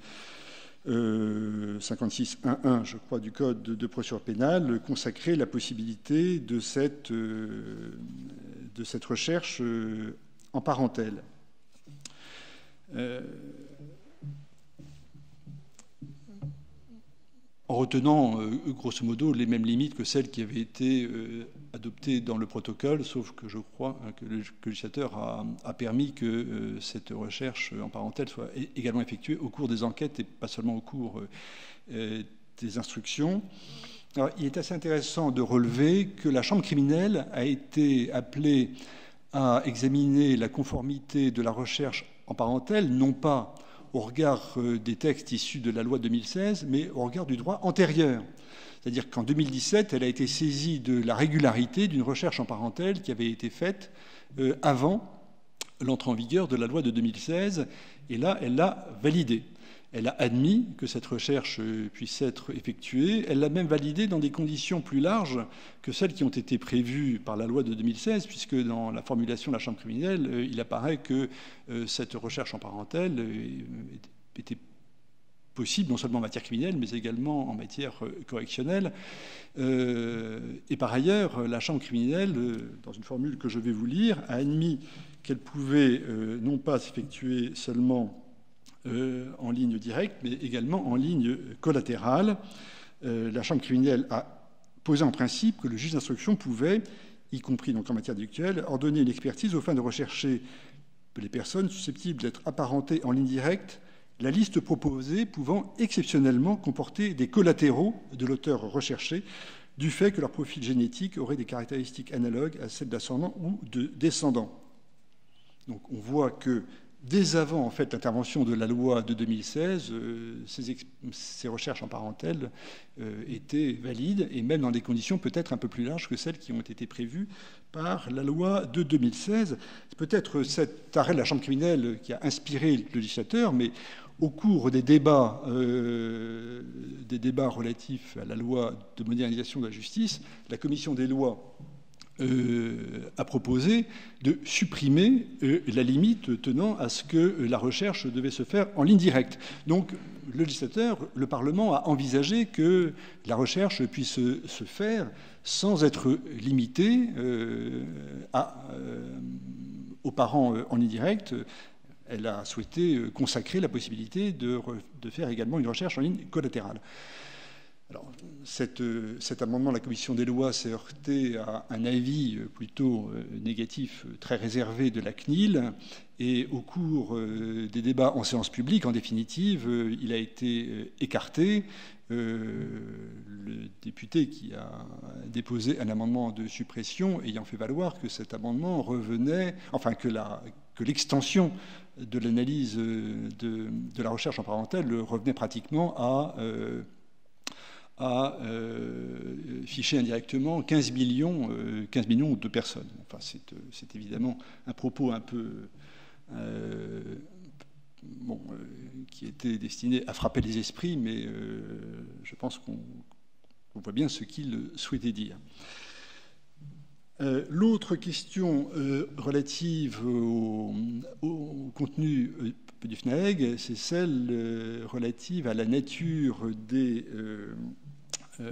Euh, cinquante-six un un, je crois, du Code de procédure pénale, consacrer la possibilité de cette, euh, de cette recherche euh, en parentèle. Euh, en retenant, euh, grosso modo, les mêmes limites que celles qui avaient été euh, adoptées dans le protocole, sauf que je crois hein, que le législateur a, a permis que euh, cette recherche en parentèle soit également effectuée au cours des enquêtes et pas seulement au cours euh, des instructions. Alors, il est assez intéressant de relever que la chambre criminelle a été appelée à examiner la conformité de la recherche en parentèle, non pas au regard des textes issus de la loi de deux mille seize, mais au regard du droit antérieur. C'est-à-dire qu'en deux mille dix-sept, elle a été saisie de la régularité d'une recherche en parentèle qui avait été faite euh, avant l'entrée en vigueur de la loi de deux mille seize, et là, elle l'a validée. Elle a admis que cette recherche puisse être effectuée. Elle l'a même validée dans des conditions plus larges que celles qui ont été prévues par la loi de deux mille seize, puisque dans la formulation de la Chambre criminelle, il apparaît que cette recherche en parentèle était possible non seulement en matière criminelle, mais également en matière correctionnelle. Et par ailleurs, la Chambre criminelle, dans une formule que je vais vous lire, a admis qu'elle pouvait non pas s'effectuer seulement Euh, en ligne directe, mais également en ligne collatérale. Euh, la Chambre criminelle a posé en principe que le juge d'instruction pouvait, y compris donc en matière délictuelle, ordonner une expertise aux fins de rechercher les personnes susceptibles d'être apparentées en ligne directe, la liste proposée pouvant exceptionnellement comporter des collatéraux de l'auteur recherché, du fait que leur profil génétique aurait des caractéristiques analogues à celles d'ascendants ou de descendants. Donc on voit que dès avant en fait, l'intervention de la loi de deux mille seize, euh, ces, ces recherches en parentèle euh, étaient valides, et même dans des conditions peut-être un peu plus larges que celles qui ont été prévues par la loi de deux mille seize. C'est peut-être cet arrêt de la Chambre criminelle qui a inspiré le législateur, mais au cours des débats, euh, des débats relatifs à la loi de modernisation de la justice, la commission des lois Euh, a proposé de supprimer euh, la limite tenant à ce que la recherche devait se faire en ligne directe. Donc, le législateur, le Parlement a envisagé que la recherche puisse se faire sans être limitée euh, à, euh, aux parents en ligne directe. Elle a souhaité consacrer la possibilité de, de faire également une recherche en ligne collatérale. Alors, cette, cet amendement de la commission des lois s'est heurté à un avis plutôt négatif, très réservé de la C N I L, et au cours des débats en séance publique, en définitive, il a été écarté. Le député qui a déposé un amendement de suppression ayant fait valoir que cet amendement revenait, enfin que la, que l'extension de l'analyse de, de la recherche en parentèle revenait pratiquement à euh, à euh, ficher indirectement quinze millions, euh, quinze millions de personnes. Enfin, c'est, c'est évidemment un propos un peu euh, bon, euh, qui était destiné à frapper les esprits, mais euh, je pense qu'on, qu'on voit bien ce qu'il souhaitait dire. Euh, l'autre question euh, relative au, au contenu euh, du F N A E G, c'est celle euh, relative à la nature des, euh, euh,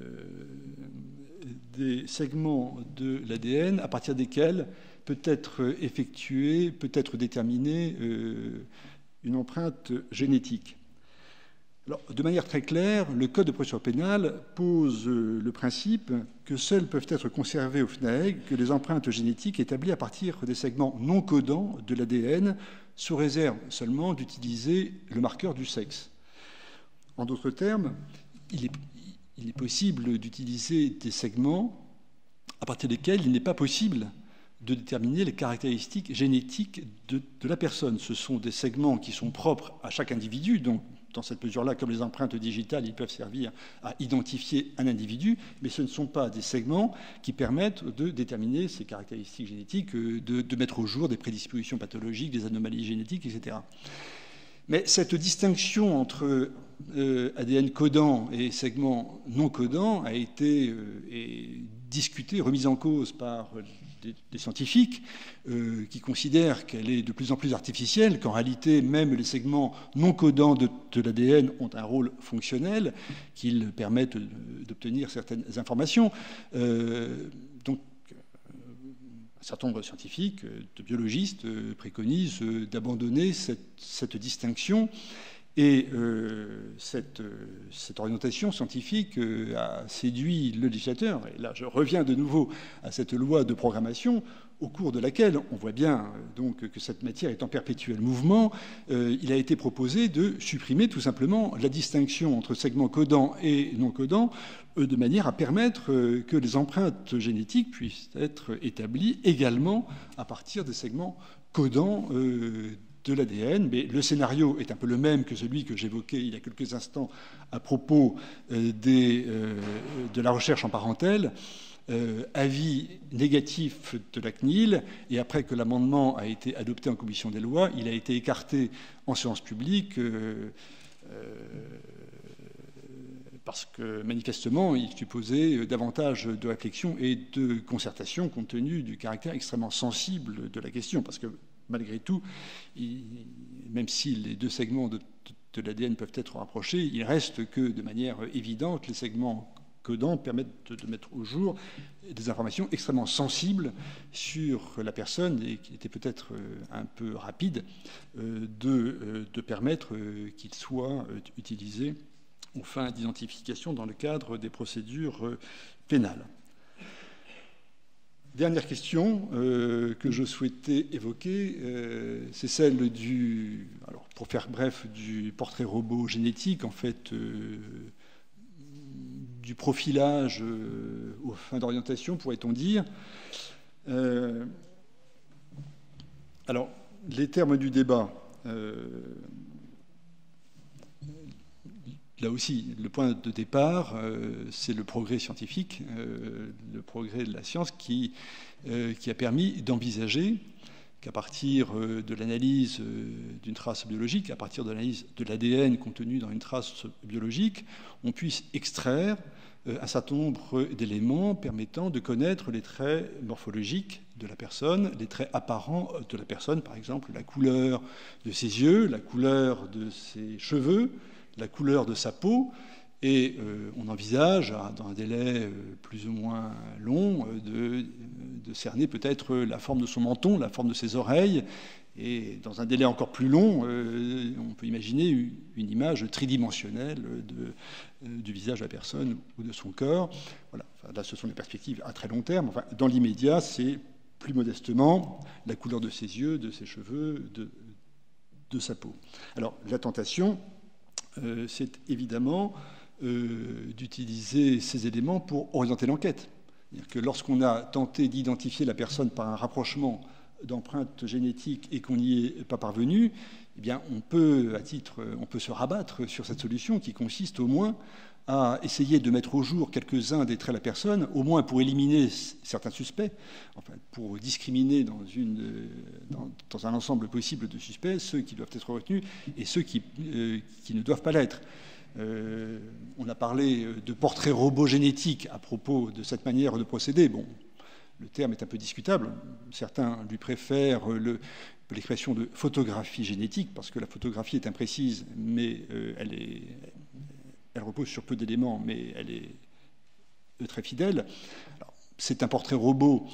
des segments de l'A D N à partir desquels peut être effectuée, peut être déterminée euh, une empreinte génétique. Alors, de manière très claire, le Code de procédure pénale pose le principe que seules peuvent être conservées au F N A E G que les empreintes génétiques établies à partir des segments non codants de l'A D N, sous réserve seulement d'utiliser le marqueur du sexe. En d'autres termes, il est, il est possible d'utiliser des segments à partir desquels il n'est pas possible de déterminer les caractéristiques génétiques de, de la personne. Ce sont des segments qui sont propres à chaque individu, donc dans cette mesure-là, comme les empreintes digitales, ils peuvent servir à identifier un individu, mais ce ne sont pas des segments qui permettent de déterminer ses caractéristiques génétiques, de, de mettre au jour des prédispositions pathologiques, des anomalies génétiques, et cetera. Mais cette distinction entre euh, A D N codant et segments non codants a été euh, et discutée, remise en cause par des, des scientifiques euh, qui considèrent qu'elle est de plus en plus artificielle, qu'en réalité même les segments non codants de, de l'A D N ont un rôle fonctionnel, qu'ils permettent d'obtenir certaines informations. Euh, donc, un certain nombre de scientifiques, de biologistes préconisent d'abandonner cette, cette distinction, et euh, cette, cette orientation scientifique a séduit le législateur. Et là, je reviens de nouveau à cette loi de programmation au cours de laquelle on voit bien donc que cette matière est en perpétuel mouvement. Euh, il a été proposé de supprimer tout simplement la distinction entre segments codants et non codants, euh, de manière à permettre euh, que les empreintes génétiques puissent être établies également à partir des segments codants euh, de l'A D N, mais le scénario est un peu le même que celui que j'évoquais il y a quelques instants à propos euh, des, euh, de la recherche en parentèle. Euh, avis négatif de la C N I L, et après que l'amendement a été adopté en commission des lois, il a été écarté en séance publique euh, euh, parce que manifestement il supposait davantage de réflexion et de concertation compte tenu du caractère extrêmement sensible de la question, parce que malgré tout, il, même si les deux segments de, de l'A D N peuvent être rapprochés, il reste que de manière évidente les segments codants permettent de mettre au jour des informations extrêmement sensibles sur la personne et qui était peut-être un peu rapide de, de permettre qu'il soit utilisé aux fins d'identification dans le cadre des procédures pénales. Dernière question euh, que je souhaitais évoquer, euh, c'est celle du, alors pour faire bref, du portrait robot génétique, en fait, euh, du profilage euh, aux fins d'orientation, pourrait-on dire. Euh, alors, les termes du débat, euh, là aussi, le point de départ, euh, c'est le progrès scientifique, euh, le progrès de la science qui, euh, qui a permis d'envisager qu'à partir euh, de l'analyse euh, d'une trace biologique, à partir de l'analyse de l'A D N contenu dans une trace biologique, on puisse extraire euh, un certain nombre d'éléments permettant de connaître les traits morphologiques de la personne, les traits apparents de la personne, par exemple la couleur de ses yeux, la couleur de ses cheveux, la couleur de sa peau, et euh, on envisage, dans un délai euh, plus ou moins long, euh, de, de cerner peut-être la forme de son menton, la forme de ses oreilles, et dans un délai encore plus long, euh, on peut imaginer une image tridimensionnelle de, euh, du visage de la personne ou de son corps. Voilà. Enfin, là, ce sont des perspectives à très long terme. Enfin, dans l'immédiat, c'est plus modestement la couleur de ses yeux, de ses cheveux, de, de sa peau. Alors, la tentation, Euh, c'est évidemment euh, d'utiliser ces éléments pour orienter l'enquête. C'est-à-dire que lorsqu'on a tenté d'identifier la personne par un rapprochement d'empreintes génétiques et qu'on n'y est pas parvenu, eh bien, on peut, à titre, on peut se rabattre sur cette solution qui consiste au moins à essayer de mettre au jour quelques-uns des traits de la personne, au moins pour éliminer certains suspects, enfin, pour discriminer dans, une, dans, dans un ensemble possible de suspects, ceux qui doivent être retenus et ceux qui, euh, qui ne doivent pas l'être. Euh, on a parlé de portrait robot génétique à propos de cette manière de procéder. Bon, le terme est un peu discutable. Certains lui préfèrent le, l'expression de photographie génétique, parce que la photographie est imprécise, mais euh, elle est... Elle repose sur peu d'éléments, mais elle est très fidèle. Alors, c'est un portrait robot,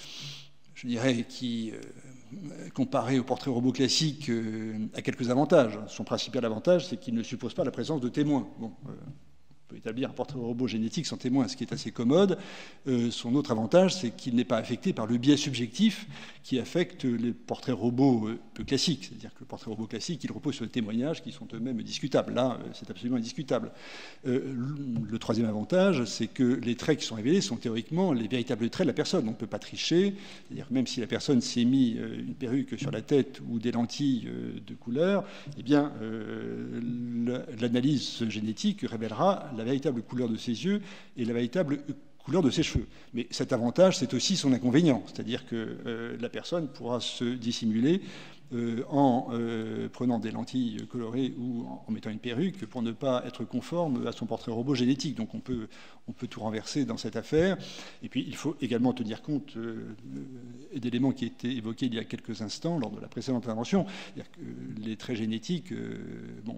je dirais, qui, euh, comparé au portrait robot classique, euh, a quelques avantages. Son principal avantage, c'est qu'il ne suppose pas la présence de témoins. Bon, euh, on peut établir un portrait robot génétique sans témoins, ce qui est assez commode. Euh, son autre avantage, c'est qu'il n'est pas affecté par le biais subjectif qui affecte les portraits robots euh, peu classiques. C'est-à-dire que le portrait robot classique, il repose sur des témoignages qui sont eux-mêmes discutables. Là, euh, c'est absolument indiscutable. Euh, le troisième avantage, c'est que les traits qui sont révélés sont théoriquement les véritables traits de la personne. On ne peut pas tricher. C'est-à-dire que même si la personne s'est mis euh, une perruque sur la tête ou des lentilles euh, de couleur, eh bien, euh, l'analyse génétique révélera la véritable couleur de ses yeux et la véritable couleur de ses cheveux. Mais cet avantage, c'est aussi son inconvénient, c'est-à-dire que euh, la personne pourra se dissimuler euh, en euh, prenant des lentilles colorées ou en, en mettant une perruque pour ne pas être conforme à son portrait robot génétique. Donc on peut, on peut tout renverser dans cette affaire. Et puis il faut également tenir compte euh, d'éléments qui étaient évoqués il y a quelques instants lors de la précédente intervention. C'est-à-dire que les traits génétiques, euh, bon,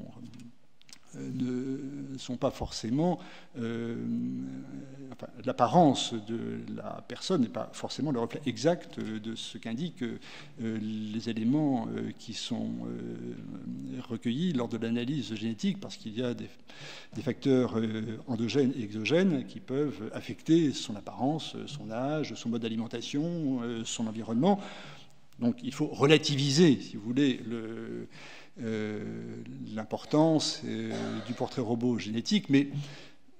ne sont pas forcément... Euh, enfin, l'apparence de la personne n'est pas forcément le reflet exact de ce qu'indiquent euh, les éléments euh, qui sont euh, recueillis lors de l'analyse génétique, parce qu'il y a des, des facteurs euh, endogènes et exogènes qui peuvent affecter son apparence, son âge, son mode d'alimentation, euh, son environnement. Donc il faut relativiser, si vous voulez, le... Euh, l'importance euh, du portrait robot génétique, mais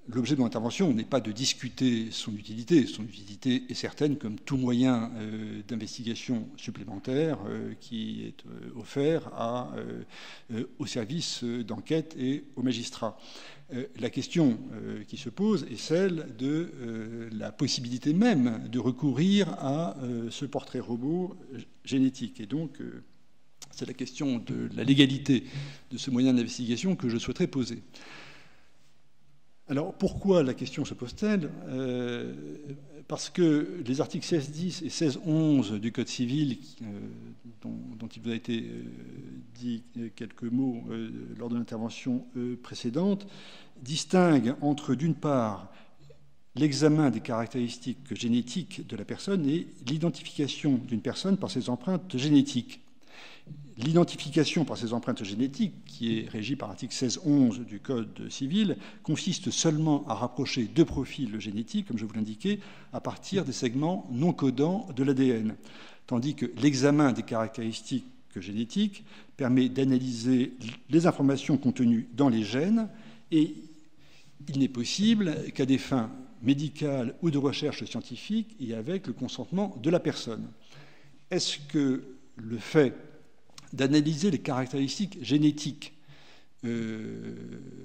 l'objet de mon intervention n'est pas de discuter son utilité. Son utilité est certaine comme tout moyen euh, d'investigation supplémentaire euh, qui est euh, offert à, euh, aux services d'enquête et aux magistrats. Euh, la question euh, qui se pose est celle de euh, la possibilité même de recourir à euh, ce portrait robot génétique. Et donc, euh, c'est la question de la légalité de ce moyen d'investigation que je souhaiterais poser. Alors, pourquoi la question se pose-t-elle ? euh, Parce que les articles seize dix et seize onze du Code civil, euh, dont, dont il vous a été euh, dit quelques mots euh, lors de l'intervention euh, précédente, distinguent entre, d'une part, l'examen des caractéristiques génétiques de la personne et l'identification d'une personne par ses empreintes génétiques. L'identification par ces empreintes génétiques, qui est régie par l'article seize onze du Code civil, consiste seulement à rapprocher deux profils génétiques, comme je vous l'indiquais, à partir des segments non codants de l'A D N. Tandis que l'examen des caractéristiques génétiques permet d'analyser les informations contenues dans les gènes, et il n'est possible qu'à des fins médicales ou de recherche scientifique et avec le consentement de la personne. Est-ce que le fait d'analyser les caractéristiques génétiques euh,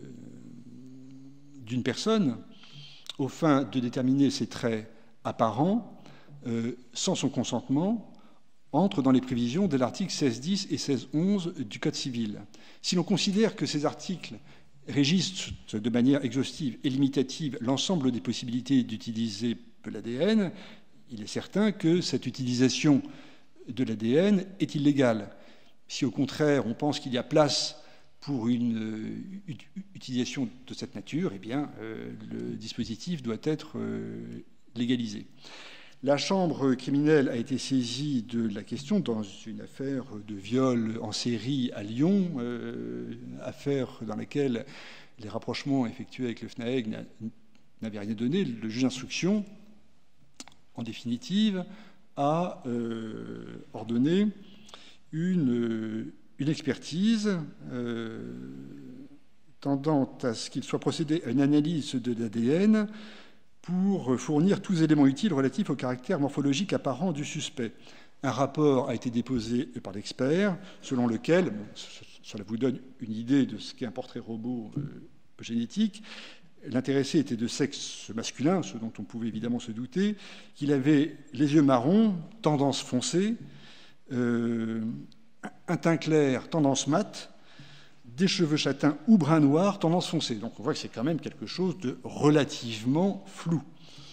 d'une personne aux fins de déterminer ses traits apparents euh, sans son consentement entre dans les prévisions de l'article seize dix et seize onze du Code civil. Si l'on considère que ces articles régissent de manière exhaustive et limitative l'ensemble des possibilités d'utiliser l'A D N, il est certain que cette utilisation de l'A D N est illégale. Si au contraire on pense qu'il y a place pour une euh, utilisation de cette nature, eh bien euh, le dispositif doit être euh, légalisé. La Chambre criminelle a été saisie de la question dans une affaire de viol en série à Lyon, euh, affaire dans laquelle les rapprochements effectués avec le F N A E G n'avaient rien donné. Le juge d'instruction, en définitive, a euh, ordonné une, une expertise euh, tendant à ce qu'il soit procédé à une analyse de l'A D N pour fournir tous les éléments utiles relatifs au caractère morphologique apparent du suspect. Un rapport a été déposé par l'expert, selon lequel, bon, cela vous donne une idée de ce qu'est un portrait robot euh, génétique, l'intéressé était de sexe masculin, ce dont on pouvait évidemment se douter, qu'il avait les yeux marrons, tendance foncée, euh, un teint clair, tendance mate, des cheveux châtains ou brun noir, tendance foncée. Donc on voit que c'est quand même quelque chose de relativement flou.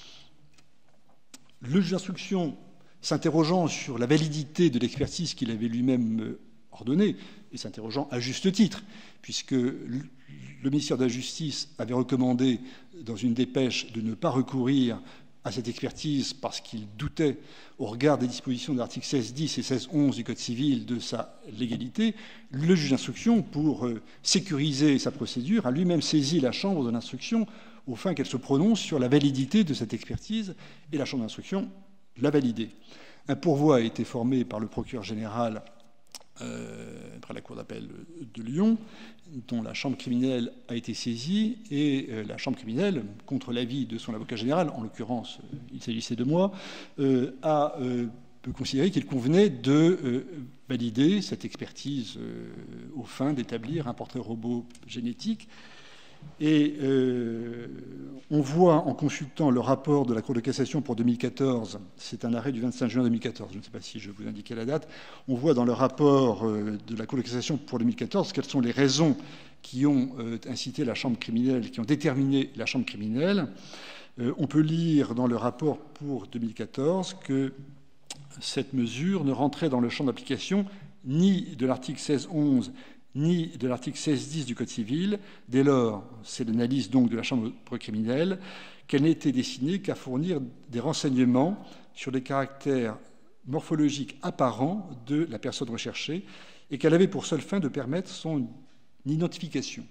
Le juge d'instruction, s'interrogeant sur la validité de l'expertise qu'il avait lui-même ordonnée, et s'interrogeant à juste titre, puisque le ministère de la Justice avait recommandé dans une dépêche de ne pas recourir à cette expertise parce qu'il doutait, au regard des dispositions de l'article seize dix et seize onze du Code civil, de sa légalité, le juge d'instruction, pour sécuriser sa procédure, a lui-même saisi la Chambre de l'instruction au fin qu'elle se prononce sur la validité de cette expertise, et la Chambre d'instruction l'a validée. Un pourvoi a été formé par le procureur général Euh, près la Cour d'appel de Lyon, dont la Chambre criminelle a été saisie, et euh, la Chambre criminelle, contre l'avis de son avocat général, en l'occurrence, euh, il s'agissait de moi, euh, a euh, peut considérer qu'il convenait de euh, valider cette expertise euh, aux fins d'établir un portrait robot génétique. Et euh, on voit, en consultant le rapport de la Cour de cassation pour deux mille quatorze, c'est un arrêt du vingt-cinq juin deux mille quatorze, je ne sais pas si je vous indiquais la date, on voit dans le rapport euh, de la Cour de cassation pour deux mille quatorze quelles sont les raisons qui ont euh, incité la Chambre criminelle, qui ont déterminé la Chambre criminelle. Euh, on peut lire dans le rapport pour deux mille quatorze que cette mesure ne rentrait dans le champ d'application ni de l'article seize onze ni de l'article seize dix du Code civil. Dès lors, c'est l'analyse donc de la Chambre criminelle, qu'elle n'était destinée qu'à fournir des renseignements sur les caractères morphologiques apparents de la personne recherchée et qu'elle avait pour seule fin de permettre son identification.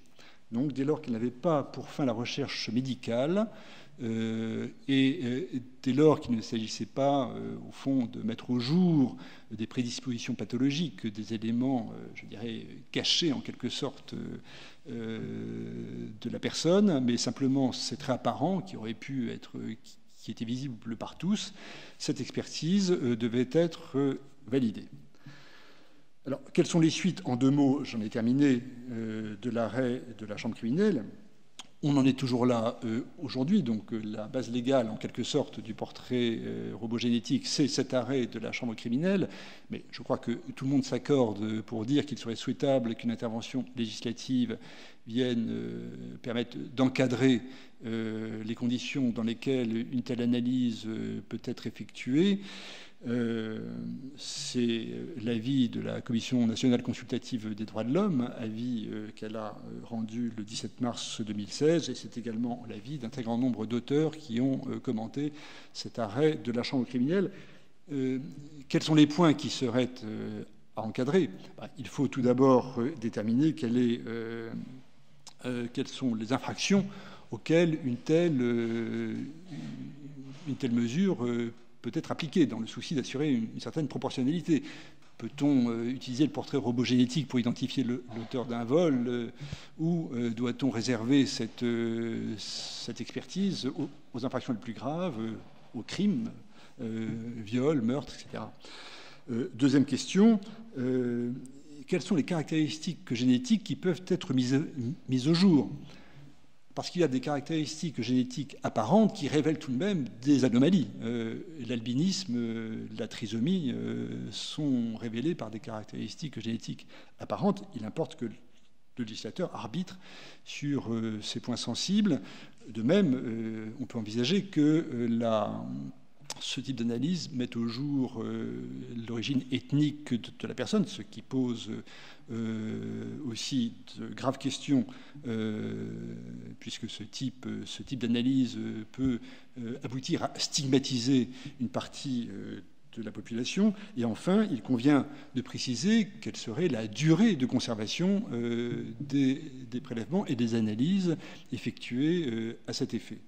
Donc, dès lors qu'elle n'avait pas pour fin la recherche médicale, euh, et, et dès lors qu'il ne s'agissait pas, euh, au fond, de mettre au jour des prédispositions pathologiques, des éléments, euh, je dirais, cachés en quelque sorte euh, de la personne, mais simplement ces traits apparents qui auraient pu être, qui, qui étaient visibles par tous, cette expertise euh, devait être euh, validée. Alors, quelles sont les suites? En deux mots, j'en ai terminé, euh, de l'arrêt de la Chambre criminelle. On en est toujours là euh, aujourd'hui, donc euh, la base légale, en quelque sorte, du portrait euh, robogénétique, c'est cet arrêt de la Chambre criminelle. Mais je crois que tout le monde s'accorde pour dire qu'il serait souhaitable qu'une intervention législative vienne euh, permettre d'encadrer euh, les conditions dans lesquelles une telle analyse euh, peut être effectuée. Euh, c'est l'avis de la Commission nationale consultative des droits de l'homme, avis euh, qu'elle a rendu le dix-sept mars deux mille seize, et c'est également l'avis d'un très grand nombre d'auteurs qui ont euh, commenté cet arrêt de la Chambre criminelle. Euh, quels sont les points qui seraient euh, à encadrer? Ben, il faut tout d'abord euh, déterminer quelle est, euh, euh, quelles sont les infractions auxquelles une telle, euh, une telle mesure euh, peut être appliquée, dans le souci d'assurer une, une certaine proportionnalité. Peut-on euh, utiliser le portrait robogénétique pour identifier l'auteur d'un vol euh, ou euh, doit-on réserver cette, euh, cette expertise aux, aux infractions les plus graves, euh, aux crimes, euh, viols, meurtres, et cetera. Euh, deuxième question, euh, quelles sont les caractéristiques génétiques qui peuvent être mises, mises au jour? Parce qu'il y a des caractéristiques génétiques apparentes qui révèlent tout de même des anomalies. Euh, L'albinisme, euh, la trisomie euh, sont révélés par des caractéristiques génétiques apparentes. Il importe que le législateur arbitre sur euh, ces points sensibles. De même, euh, on peut envisager que euh, la, ce type d'analyse mette au jour euh, l'origine ethnique de, de la personne, ce qui pose euh, aussi de graves questions, euh, puisque ce type, ce type d'analyse peut euh, aboutir à stigmatiser une partie euh, de la population. Et enfin, il convient de préciser quelle serait la durée de conservation euh, des, des prélèvements et des analyses effectuées euh, à cet effet.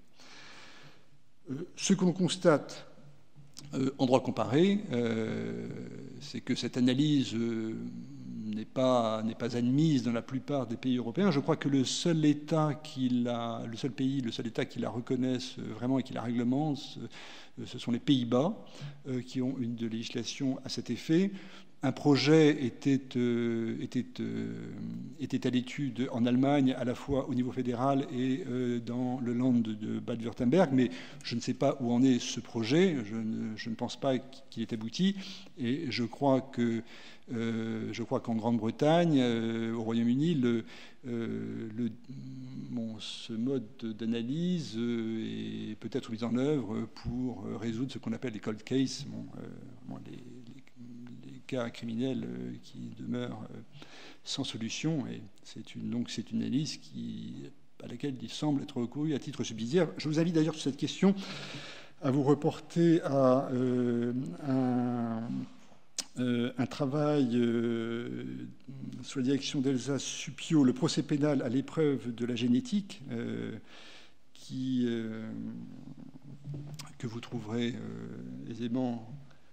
Euh, ce que l'on constate Euh, en droit comparé, euh, c'est que cette analyse euh, n'est pas, n'est pas admise dans la plupart des pays européens. Je crois que le seul État qui la, le seul pays, le seul État qui la reconnaisse vraiment et qui la réglemente, euh, ce sont les Pays-Bas, euh, qui ont une de législation à cet effet. Un projet était, euh, était, euh, était à l'étude en Allemagne, à la fois au niveau fédéral et euh, dans le land de Bade-Württemberg, mais je ne sais pas où en est ce projet, je ne, je ne pense pas qu'il ait abouti, et je crois que euh, je crois qu'en Grande-Bretagne, euh, au Royaume-Uni, le, euh, le, bon, ce mode d'analyse euh, est peut-être mis en œuvre pour résoudre ce qu'on appelle les cold cases, bon, euh, bon, les, les cas criminels qui demeurent sans solution, et c'est une, donc c'est une analyse qui, à laquelle il semble être recouru à titre subsidiaire. Je vous invite d'ailleurs sur cette question à vous reporter à euh, un, euh, un travail euh, sous la direction d'Elsa Suppiot, le procès pénal à l'épreuve de la génétique, euh, qui, euh, que vous trouverez euh, aisément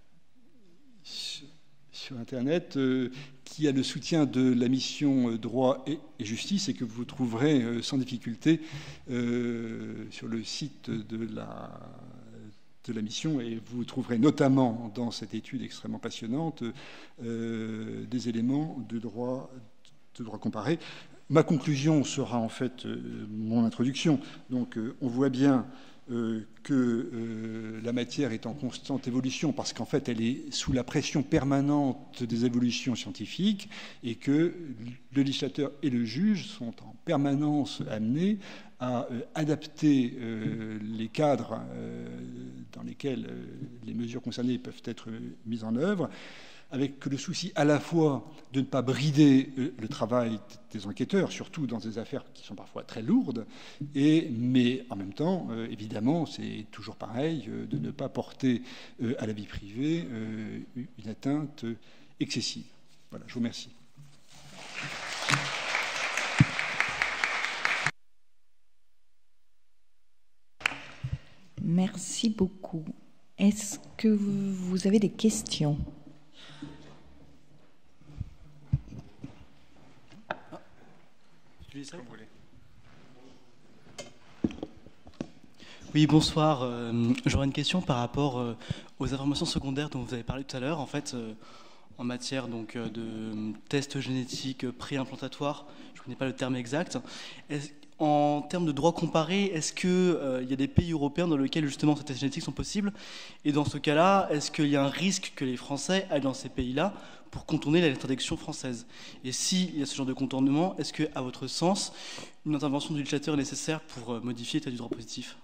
sur Internet, euh, qui a le soutien de la mission euh, Droit et, et Justice, et que vous trouverez euh, sans difficulté euh, sur le site de la, de la mission, et vous trouverez notamment dans cette étude extrêmement passionnante euh, des éléments de droit, de droit comparé. Ma conclusion sera en fait euh, mon introduction. Donc euh, on voit bien Euh, que euh, la matière est en constante évolution, parce qu'en fait elle est sous la pression permanente des évolutions scientifiques, et que le législateur et le juge sont en permanence amenés à euh, adapter euh, les cadres euh, dans lesquels euh, les mesures concernées peuvent être mises en œuvre, avec le souci à la fois de ne pas brider le travail des enquêteurs, surtout dans des affaires qui sont parfois très lourdes, et, mais en même temps, euh, évidemment, c'est toujours pareil, euh, de ne pas porter euh, à la vie privée euh, une atteinte excessive. Voilà, je vous remercie. Merci beaucoup. Est-ce que vous avez des questions? Oui, bonsoir. Euh, J'aurais une question par rapport euh, aux informations secondaires dont vous avez parlé tout à l'heure. En fait, euh, en matière donc, euh, de tests génétiques pré-implantatoires, je ne connais pas le terme exact. En termes de droit comparé, est-ce qu'il euh, y a des pays européens dans lesquels justement ces tests génétiques sont possibles? Et dans ce cas-là, est-ce qu'il y a un risque que les Français aillent dans ces pays-là pour contourner l'interdiction française? Et s'il y a ce genre de contournement, est-ce qu'à votre sens, une intervention du législateur est nécessaire pour euh, modifier l'état du droit positif?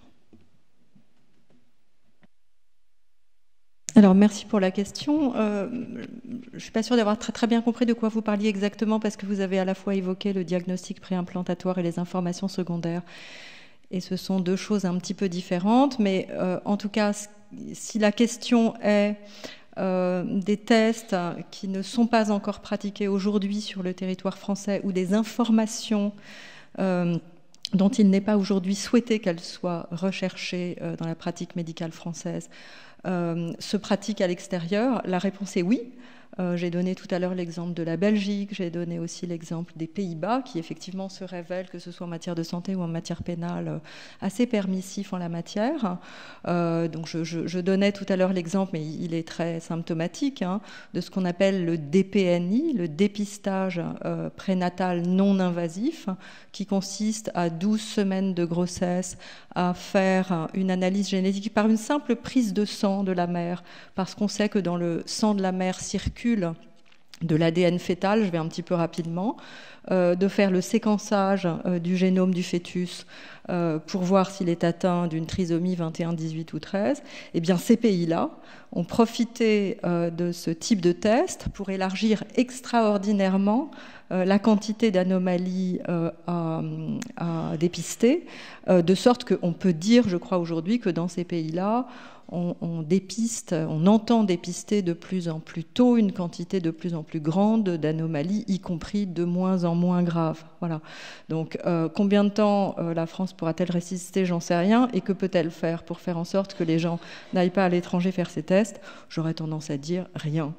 Alors, merci pour la question. Euh, je ne suis pas sûre d'avoir très, très bien compris de quoi vous parliez exactement, parce que vous avez à la fois évoqué le diagnostic préimplantatoire et les informations secondaires. Et ce sont deux choses un petit peu différentes. Mais euh, en tout cas, si la question est euh, des tests qui ne sont pas encore pratiqués aujourd'hui sur le territoire français ou des informations euh, dont il n'est pas aujourd'hui souhaité qu'elles soient recherchées euh, dans la pratique médicale française, Euh, se pratique à l'extérieur, la réponse est oui. Euh, j'ai donné tout à l'heure l'exemple de la Belgique, j'ai donné aussi l'exemple des Pays-Bas, qui effectivement se révèlent, que ce soit en matière de santé ou en matière pénale, assez permissif en la matière. Euh, donc je, je, je donnais tout à l'heure l'exemple, mais il est très symptomatique, hein, de ce qu'on appelle le D P N I, le dépistage euh, prénatal non invasif, qui consiste à douze semaines de grossesse à faire une analyse génétique par une simple prise de sang de la mère, parce qu'on sait que dans le sang de la mère circule de l'A D N fœtal, je vais un petit peu rapidement, euh, de faire le séquençage euh, du génome du fœtus euh, pour voir s'il est atteint d'une trisomie vingt et un, dix-huit ou treize, eh bien ces pays-là ont profité euh, de ce type de test pour élargir extraordinairement euh, la quantité d'anomalies euh, à, à dépister, euh, de sorte qu'on peut dire, je crois aujourd'hui, que dans ces pays-là, On, on dépiste, on entend dépister de plus en plus tôt une quantité de plus en plus grande d'anomalies, y compris de moins en moins graves. Voilà. Donc, euh, combien de temps euh, la France pourra-t-elle résister? J'en sais rien. Et que peut-elle faire pour faire en sorte que les gens n'aillent pas à l'étranger faire ces tests? J'aurais tendance à dire rien.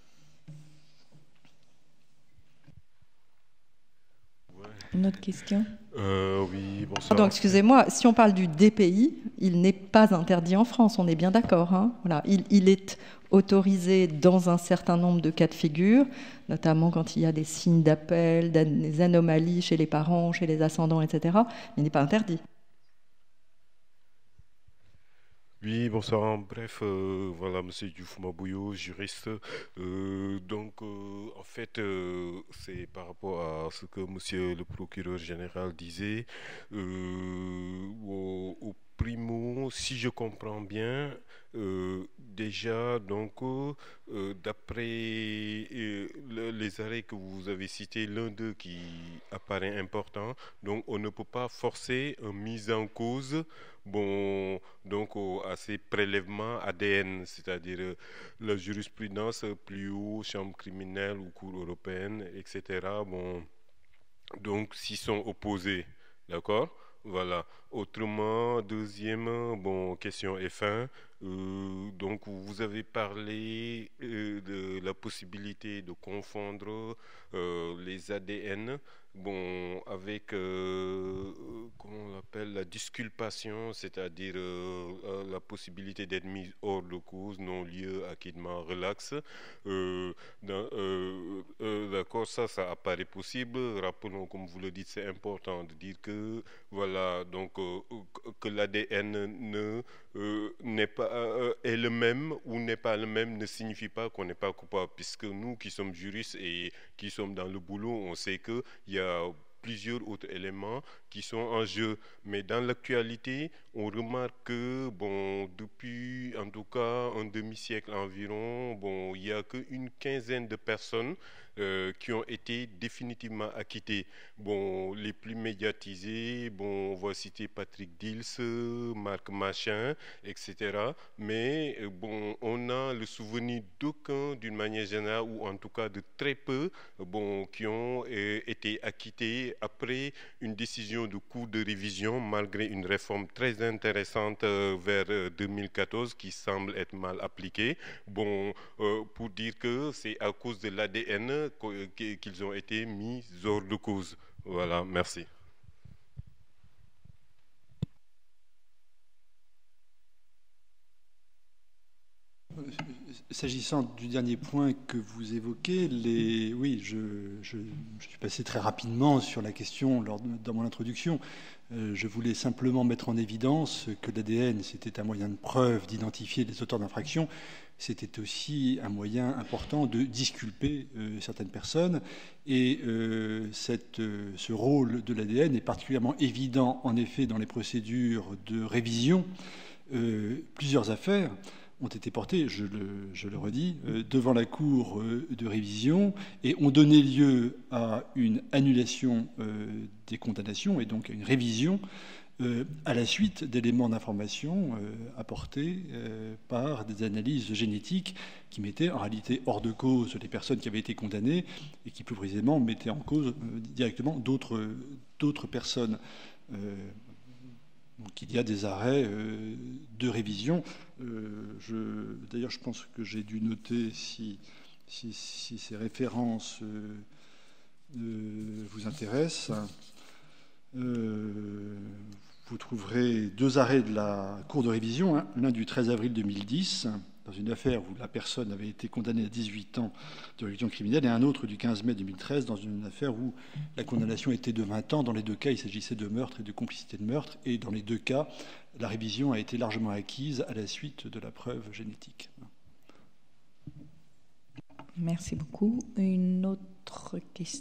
Une autre question? Euh, oui, bonsoir. Pardon, excusez-moi, si on parle du D P I, il n'est pas interdit en France, on est bien d'accord. Hein, voilà. il, il est autorisé dans un certain nombre de cas de figure, notamment quand il y a des signes d'appel, des anomalies chez les parents, chez les ascendants, et cetera. Mais il n'est pas interdit. Oui, bonsoir. Bref, euh, voilà, Monsieur Diouf Mabouyo, juriste. Euh, donc, euh, en fait, euh, c'est par rapport à ce que Monsieur le procureur général disait. Euh, au, au primo, si je comprends bien, euh, déjà, donc, euh, d'après euh, le, les arrêts que vous avez cités, l'un d'eux qui apparaît important, donc on ne peut pas forcer une mise en cause. Bon, donc à ces prélèvements A D N, c'est-à-dire euh, la jurisprudence plus haut, chambre criminelle ou cour européenne, et cetera. Bon, donc s'ils sont opposés, d'accord? Voilà. Autrement, deuxième, bon, question F un. Euh, donc vous avez parlé euh, de la possibilité de confondre euh, les A D N. Bon, avec, euh, comment on l'appelle, la disculpation, c'est-à-dire euh, euh, la possibilité d'être mise hors de cause, non-lieu, acquittement, relax. Euh, dans, euh, euh, d'accord, ça, ça apparaît possible. Rappelons, comme vous le dites, c'est important de dire que, voilà, donc, euh, que l'A D N ne, euh, n'est pas, euh, est le même ou n'est pas le même ne signifie pas qu'on n'est pas coupable, puisque nous qui sommes juristes et qui sommes dans le boulot, on sait qu'il y a Il y a plusieurs autres éléments qui sont en jeu. Mais dans l'actualité, on remarque que, bon, depuis en tout cas un demi-siècle environ, bon, il n'y a qu'une quinzaine de personnes euh, qui ont été définitivement acquittées. Bon, les plus médiatisés, bon, on va citer Patrick Dils, Marc Machin, et cetera. Mais bon, on a le souvenir d'aucun, d'une manière générale, ou en tout cas de très peu, bon, qui ont euh, été acquittés après une décision millions de coûts de révision malgré une réforme très intéressante euh, vers euh, deux mille quatorze qui semble être mal appliquée. Bon, euh, pour dire que c'est à cause de l'A D N qu'ils ont été mis hors de cause. Voilà, merci. S'agissant du dernier point que vous évoquez, les... oui, je, je, je suis passé très rapidement sur la question lors de, dans mon introduction. Euh, je voulais simplement mettre en évidence que l'A D N, c'était un moyen de preuve d'identifier les auteurs d'infractions. C'était aussi un moyen important de disculper euh, certaines personnes. Et euh, cette, euh, ce rôle de l'A D N est particulièrement évident, en effet, dans les procédures de révision. Euh, plusieurs affaires ont été portés, je le, je le redis, euh, devant la Cour euh, de révision et ont donné lieu à une annulation euh, des condamnations et donc à une révision euh, à la suite d'éléments d'information euh, apportés euh, par des analyses génétiques qui mettaient en réalité hors de cause les personnes qui avaient été condamnées et qui plus précisément mettaient en cause euh, directement d'autres, d'autres personnes. Euh, Donc il y a des arrêts euh, de révision. Euh, je, d'ailleurs, je pense que j'ai dû noter si, si, si ces références euh, euh, vous intéressent. Euh, vous trouverez deux arrêts de la Cour de révision, hein, l'un du treize avril deux mille dix, dans une affaire où la personne avait été condamnée à dix-huit ans de révision criminelle, et un autre du quinze mai deux mille treize, dans une affaire où la condamnation était de vingt ans. Dans les deux cas, il s'agissait de meurtre et de complicité de meurtre, et dans les deux cas, la révision a été largement acquise à la suite de la preuve génétique. Merci beaucoup. Une autre question ?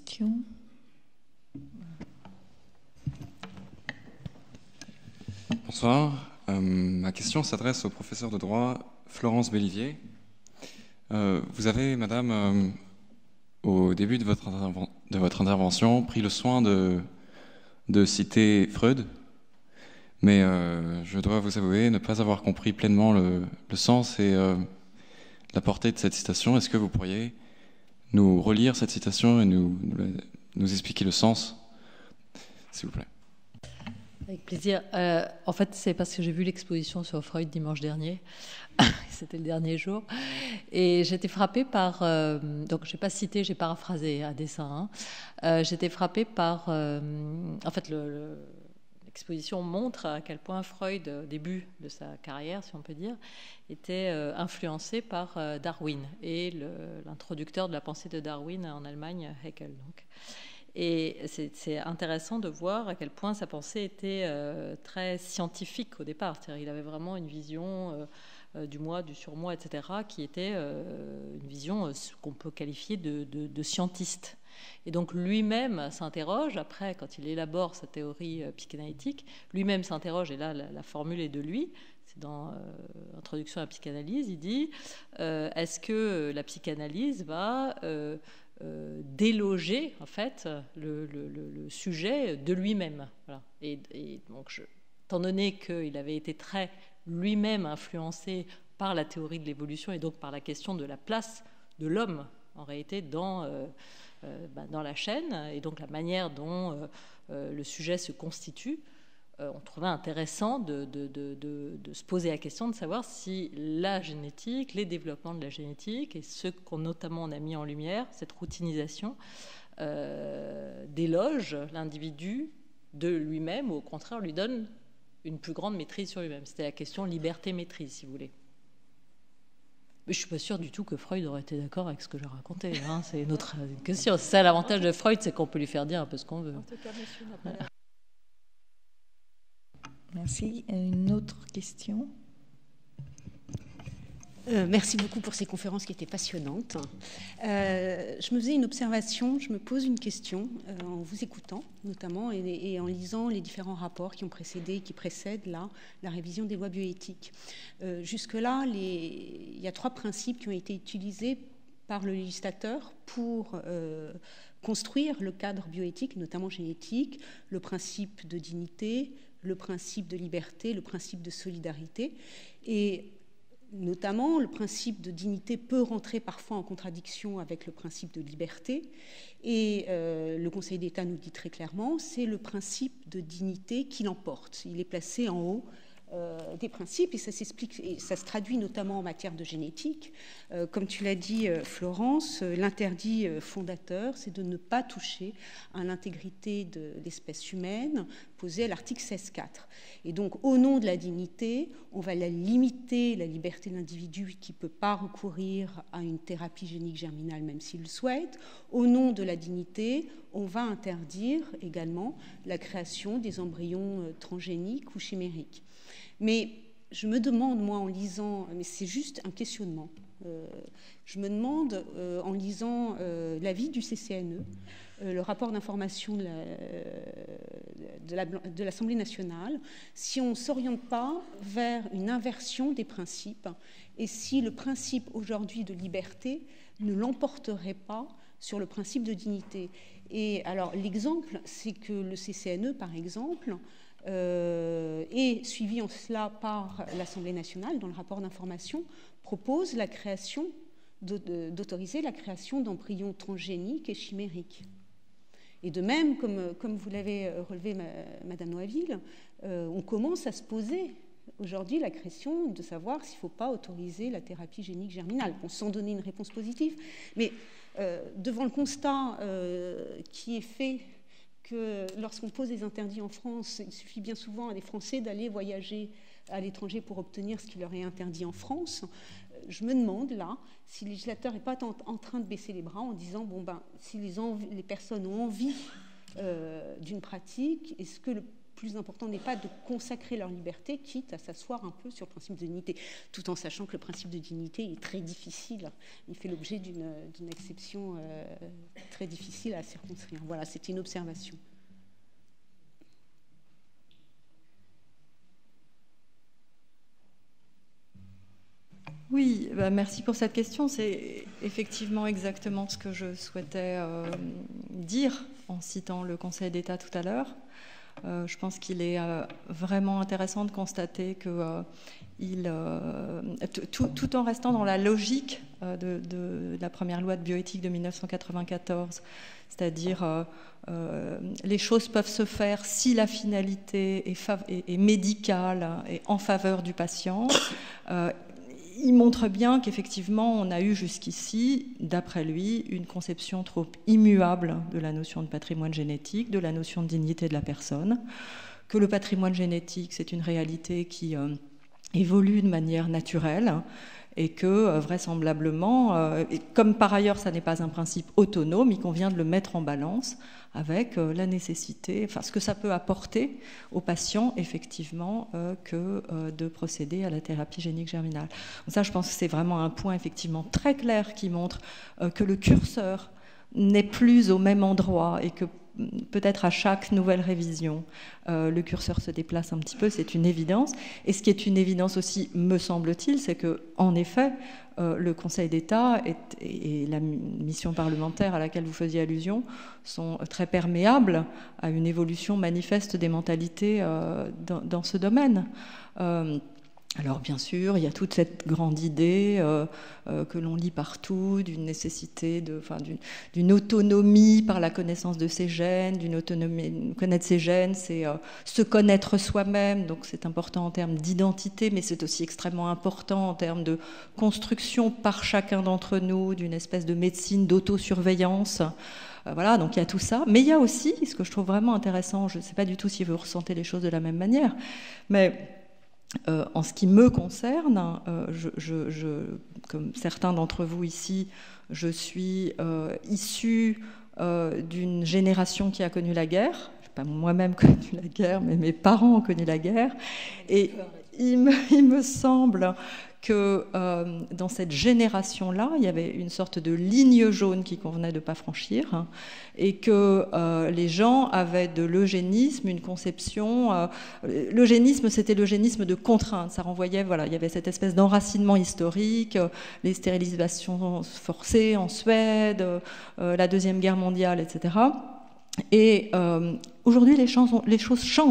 Bonsoir. Euh, ma question s'adresse au professeur de droit Florence Bellivier. Euh, vous avez, madame, euh, au début de votre, de votre intervention, pris le soin de, de citer Freud, mais euh, je dois vous avouer ne pas avoir compris pleinement le, le sens et euh, la portée de cette citation. Est-ce que vous pourriez nous relire cette citation et nous, nous, nous expliquer le sens, s'il vous plaît? Avec plaisir. Euh, en fait, c'est parce que j'ai vu l'exposition sur Freud dimanche dernier. C'était le dernier jour. Et j'étais frappée par... Euh, donc, je n'ai pas cité, j'ai paraphrasé à dessein. Hein. Euh, j'étais frappée par... Euh, en fait, le, le, l'exposition montre à quel point Freud, au début de sa carrière, si on peut dire, était euh, influencé par euh, Darwin et le, l'introducteur de la pensée de Darwin en Allemagne, Haeckel. Donc. Et c'est, c'est intéressant de voir à quel point sa pensée était euh, très scientifique au départ. C'est-à-dire il avait vraiment une vision euh, euh, du moi, du surmoi, et cetera, qui était euh, une vision euh, qu'on peut qualifier de, de, de scientiste. Et donc lui-même s'interroge, après, quand il élabore sa théorie euh, psychanalytique, lui-même s'interroge, et là, la, la formule est de lui, c'est dans euh, Introduction à la psychanalyse, il dit euh, est-ce que la psychanalyse va... Euh, Euh, déloger en fait le, le, le sujet de lui-même. Voilà. Et, et donc, je, étant donné qu'il avait été très lui-même influencé par la théorie de l'évolution et donc par la question de la place de l'homme en réalité dans, euh, euh, bah, dans la chaîne et donc la manière dont euh, euh, le sujet se constitue, euh, on trouvait intéressant de, de, de, de, de se poser la question de savoir si la génétique, les développements de la génétique et ce qu'on notamment on a mis en lumière, cette routinisation, euh, déloge l'individu de lui-même ou au contraire lui donne une plus grande maîtrise sur lui-même. C'était la question liberté-maîtrise, si vous voulez. Mais je ne suis pas sûre du tout que Freud aurait été d'accord avec ce que j'ai raconté. Hein. C'est une autre question. C'est ça l'avantage de Freud, c'est qu'on peut lui faire dire un peu ce qu'on veut. En tout cas, monsieur n'a pas... Merci. Une autre question ? Euh, merci beaucoup pour ces conférences qui étaient passionnantes. Euh, je me faisais une observation, je me pose une question euh, en vous écoutant notamment et, et en lisant les différents rapports qui ont précédé, qui précèdent là, la révision des lois bioéthiques. Euh, jusque-là, les... il y a trois principes qui ont été utilisés par le législateur pour euh, construire le cadre bioéthique, notamment génétique, le principe de dignité, le principe de liberté, le principe de solidarité. Et Notamment, le principe de dignité peut rentrer parfois en contradiction avec le principe de liberté. Et euh, le Conseil d'État nous dit très clairement, c'est le principe de dignité qui l'emporte. Il est placé en haut euh, des principes, et ça s'explique, et ça se traduit notamment en matière de génétique. Euh, comme tu l'as dit, euh, Florence, euh, l'interdit euh, fondateur, c'est de ne pas toucher à l'intégrité de l'espèce humaine, posé à l'article seize point quatre. Et donc, au nom de la dignité, on va la limiter, la liberté de l'individu qui ne peut pas recourir à une thérapie génique germinale, même s'il le souhaite. Au nom de la dignité, on va interdire également la création des embryons transgéniques ou chimériques. Mais je me demande, moi, en lisant, mais c'est juste un questionnement, euh, je me demande, euh, en lisant euh, l'avis du C C N E, euh, le rapport d'information de, la, de, la, de l'Assemblée nationale, si on ne s'oriente pas vers une inversion des principes et si le principe aujourd'hui de liberté ne l'emporterait pas sur le principe de dignité. Et alors l'exemple, c'est que le C C N E, par exemple, euh, est suivi en cela par l'Assemblée nationale, dans le rapport d'information, propose la création, d'autoriser la création d'embryons transgéniques et chimériques. Et de même, comme, comme vous l'avez relevé, Madame Noisville, euh, on commence à se poser aujourd'hui la question de savoir s'il ne faut pas autoriser la thérapie génique germinale, bon, sans donner une réponse positive. Mais euh, devant le constat euh, qui est fait que lorsqu'on pose des interdits en France, il suffit bien souvent à des Français d'aller voyager à l'étranger pour obtenir ce qui leur est interdit en France, je me demande là si le législateur n'est pas en, en train de baisser les bras en disant bon ben si les, env- les personnes ont envie euh, d'une pratique, est-ce que le plus important n'est pas de consacrer leur liberté, quitte à s'asseoir un peu sur le principe de dignité, tout en sachant que le principe de dignité est très difficile, il fait l'objet d'une, d'une exception euh, très difficile à circonscrire. Voilà, c'était une observation. Oui, bah merci pour cette question. C'est effectivement exactement ce que je souhaitais euh, dire en citant le Conseil d'État tout à l'heure. Euh, je pense qu'il est euh, vraiment intéressant de constater que euh, il, euh, tout, tout en restant dans la logique euh, de, de la première loi de bioéthique de mille neuf cent quatre-vingt-quatorze, c'est-à-dire euh, euh, les choses peuvent se faire si la finalité est, fav- est, est médicale et en faveur du patient. Euh, Il montre bien qu'effectivement, on a eu jusqu'ici, d'après lui, une conception trop immuable de la notion de patrimoine génétique, de la notion de dignité de la personne, que le patrimoine génétique, c'est une réalité qui euh, évolue de manière naturelle et que, euh, vraisemblablement, euh, et comme par ailleurs, ça n'est pas un principe autonome, il convient de le mettre en balance avec euh, la nécessité, enfin ce que ça peut apporter aux patients, effectivement, euh, que euh, de procéder à la thérapie génique germinale. Donc ça, je pense que c'est vraiment un point, effectivement, très clair qui montre euh, que le curseur n'est plus au même endroit et que peut-être à chaque nouvelle révision, euh, le curseur se déplace un petit peu, c'est une évidence. Et ce qui est une évidence aussi, me semble-t-il, c'est qu'en effet, euh, le Conseil d'État et, et la mission parlementaire à laquelle vous faisiez allusion sont très perméables à une évolution manifeste des mentalités euh, dans, dans ce domaine. Euh, Alors bien sûr, il y a toute cette grande idée euh, euh, que l'on lit partout d'une nécessité, de, enfin, d'une, d'une autonomie par la connaissance de ses gènes, d'une autonomie, connaître ses gènes, c'est euh, se connaître soi-même, donc c'est important en termes d'identité, mais c'est aussi extrêmement important en termes de construction par chacun d'entre nous d'une espèce de médecine d'autosurveillance. Euh, voilà, donc il y a tout ça, mais il y a aussi, ce que je trouve vraiment intéressant, je ne sais pas du tout si vous ressentez les choses de la même manière, mais Euh, en ce qui me concerne, euh, je, je, je, comme certains d'entre vous ici, je suis euh, issue euh, d'une génération qui a connu la guerre. Je n'ai pas moi-même connu la guerre, mais mes parents ont connu la guerre. Et il me, il me semble que euh, dans cette génération-là, il y avait une sorte de ligne jaune qui convenait de ne pas franchir, hein, et que euh, les gens avaient de l'eugénisme une conception... Euh, l'eugénisme, c'était l'eugénisme de contrainte. Ça renvoyait, voilà, il y avait cette espèce d'enracinement historique, euh, les stérilisations forcées en Suède, euh, la Deuxième Guerre mondiale, et cetera. Et euh, aujourd'hui, les, les choses changent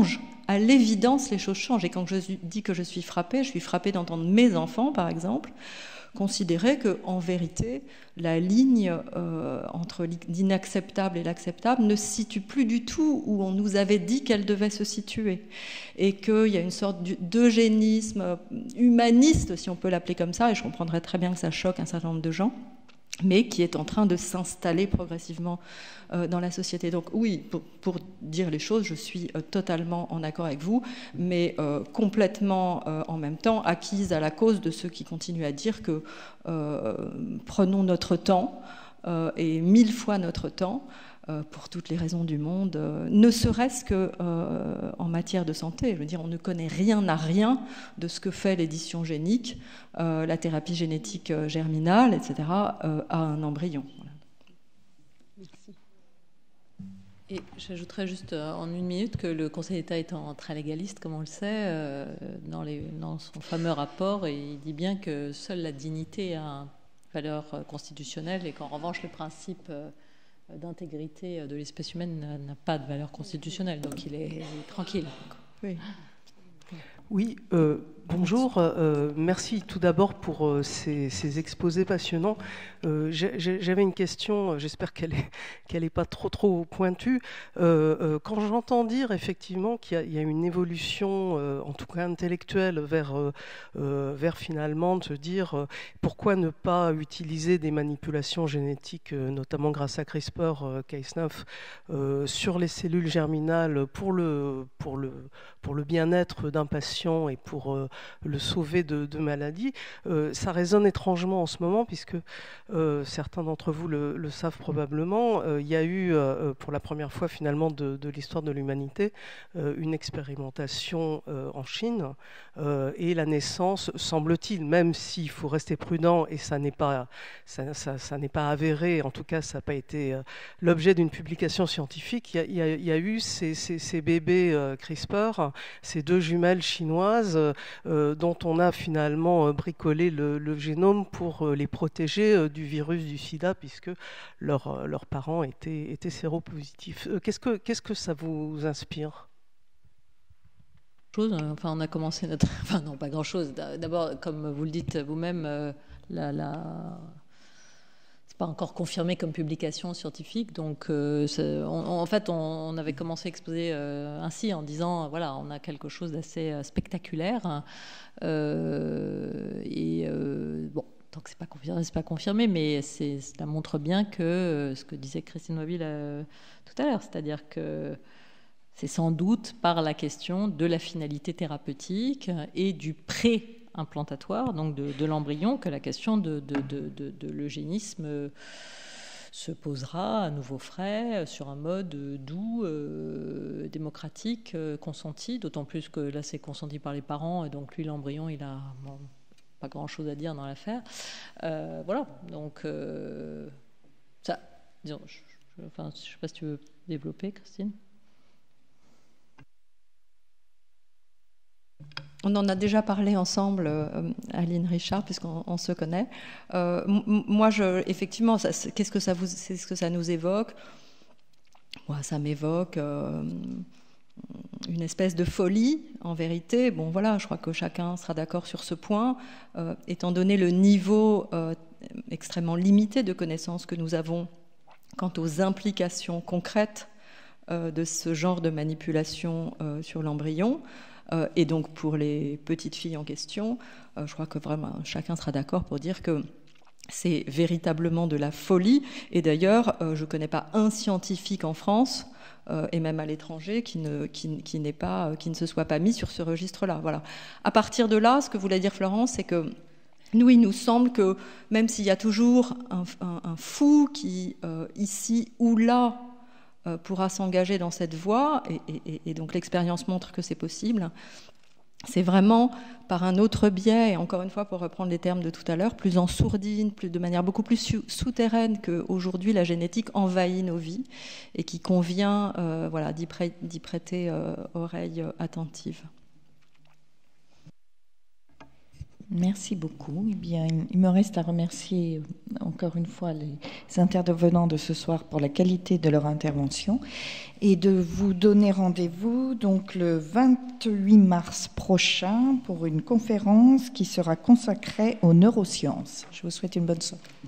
à l'évidence, les choses changent. Et quand je dis que je suis frappée, je suis frappée d'entendre mes enfants, par exemple, considérer qu'en vérité, la ligne euh, entre l'inacceptable et l'acceptable ne se situe plus du tout où on nous avait dit qu'elle devait se situer. Et qu'il y a une sorte d'eugénisme humaniste, si on peut l'appeler comme ça, et je comprendrais très bien que ça choque un certain nombre de gens, mais qui est en train de s'installer progressivement euh, dans la société. Donc oui, pour, pour dire les choses, je suis euh, totalement en accord avec vous, mais euh, complètement euh, en même temps acquise à la cause de ceux qui continuent à dire que euh, prenons notre temps, euh, et mille fois notre temps, euh, pour toutes les raisons du monde, euh, ne serait-ce que euh, en matière de santé. Je veux dire, on ne connaît rien à rien de ce que fait l'édition génique, euh, la thérapie génétique euh, germinale, et cetera, euh, à un embryon. Voilà. Merci. Et j'ajouterais juste en une minute que le Conseil d'État étant très légaliste, comme on le sait, euh, dans, les, dans son fameux rapport, il dit bien que seule la dignité a une valeur constitutionnelle et qu'en revanche le principe euh, d'intégrité de l'espèce humaine n'a pas de valeur constitutionnelle, donc il est, il est tranquille. Oui. Oui, euh, bonjour. Euh, merci tout d'abord pour euh, ces, ces exposés passionnants. Euh, J'avais une question, j'espère qu'elle est, qu'elle n'est pas trop trop pointue. Euh, euh, quand j'entends dire effectivement qu'il y, y a une évolution, euh, en tout cas intellectuelle, vers, euh, vers finalement de se dire euh, pourquoi ne pas utiliser des manipulations génétiques, euh, notamment grâce à CRISPR, euh, Cas neuf, euh, sur les cellules germinales pour le, pour le, pour le bien-être d'un patient et pour euh, le sauver de, de maladies, euh, ça résonne étrangement en ce moment, puisque euh, certains d'entre vous le, le savent probablement, euh, il y a eu euh, pour la première fois finalement de, de l'histoire de l'humanité euh, une expérimentation euh, en Chine euh, et la naissance, semble-t-il, même s'il faut rester prudent et ça n'est pas, ça, ça, ça n'est pas avéré, en tout cas ça n'a pas été euh, l'objet d'une publication scientifique, il y a, il y a, il y a eu ces, ces, ces bébés euh, CRISPR, ces deux jumelles chinoises euh, dont on a finalement bricolé le, le génome pour euh, les protéger euh, du virus du sida, puisque leur, leurs parents étaient, étaient séropositifs. Euh, qu'est-ce que, qu'est-ce que ça vous inspire ? Enfin, on a commencé notre... Enfin, non, pas grand-chose. D'abord, comme vous le dites vous-même, euh, la... la... pas encore confirmé comme publication scientifique, donc euh, on, en fait on, on avait commencé à exposer euh, ainsi en disant voilà, on a quelque chose d'assez euh, spectaculaire euh, et euh, bon, tant que c'est pas confirmé, c'est pas confirmé, mais c'est, ça montre bien que euh, ce que disait Christine Waville euh, tout à l'heure, c'est-à-dire que c'est sans doute par la question de la finalité thérapeutique et du pré implantatoire, donc de, de l'embryon, que la question de, de, de, de, de l'eugénisme se posera à nouveau frais sur un mode doux, euh, démocratique, euh, consenti, d'autant plus que là c'est consenti par les parents, et donc lui l'embryon il a bon, pas grand chose à dire dans l'affaire. Euh, voilà, donc euh, ça, disons, je, je, enfin, je sais pas si tu veux développer, Christine. On en a déjà parlé ensemble, euh, Aline Richard, puisqu'on on se connaît. Euh, moi, je, effectivement, ça, qu'est-ce que ça vous, c'est ce que ça nous évoque ? Moi, ça m'évoque euh, une espèce de folie, en vérité. Bon, voilà, je crois que chacun sera d'accord sur ce point, euh, étant donné le niveau euh, extrêmement limité de connaissances que nous avons quant aux implications concrètes euh, de ce genre de manipulation euh, sur l'embryon. Euh, et donc pour les petites filles en question, euh, je crois que vraiment chacun sera d'accord pour dire que c'est véritablement de la folie. Et d'ailleurs, euh, je ne connais pas un scientifique en France, euh, et même à l'étranger, qui ne, qui, qui, n'est pas, qui ne se soit pas mis sur ce registre-là. Voilà. À partir de là, ce que voulait dire Florence, c'est que nous, il nous semble que même s'il y a toujours un, un, un fou qui, euh, ici ou là, pourra s'engager dans cette voie, et, et, et donc l'expérience montre que c'est possible, c'est vraiment par un autre biais, et encore une fois, pour reprendre les termes de tout à l'heure, plus en sourdine, plus, de manière beaucoup plus souterraine qu'aujourd'hui la génétique envahit nos vies, et qui convient euh, voilà, d'y, prê- d'y prêter euh, oreille attentive. Merci beaucoup. Eh bien, il me reste à remercier encore une fois les intervenants de ce soir pour la qualité de leur intervention et de vous donner rendez-vous donc le vingt-huit mars prochain pour une conférence qui sera consacrée aux neurosciences. Je vous souhaite une bonne soirée.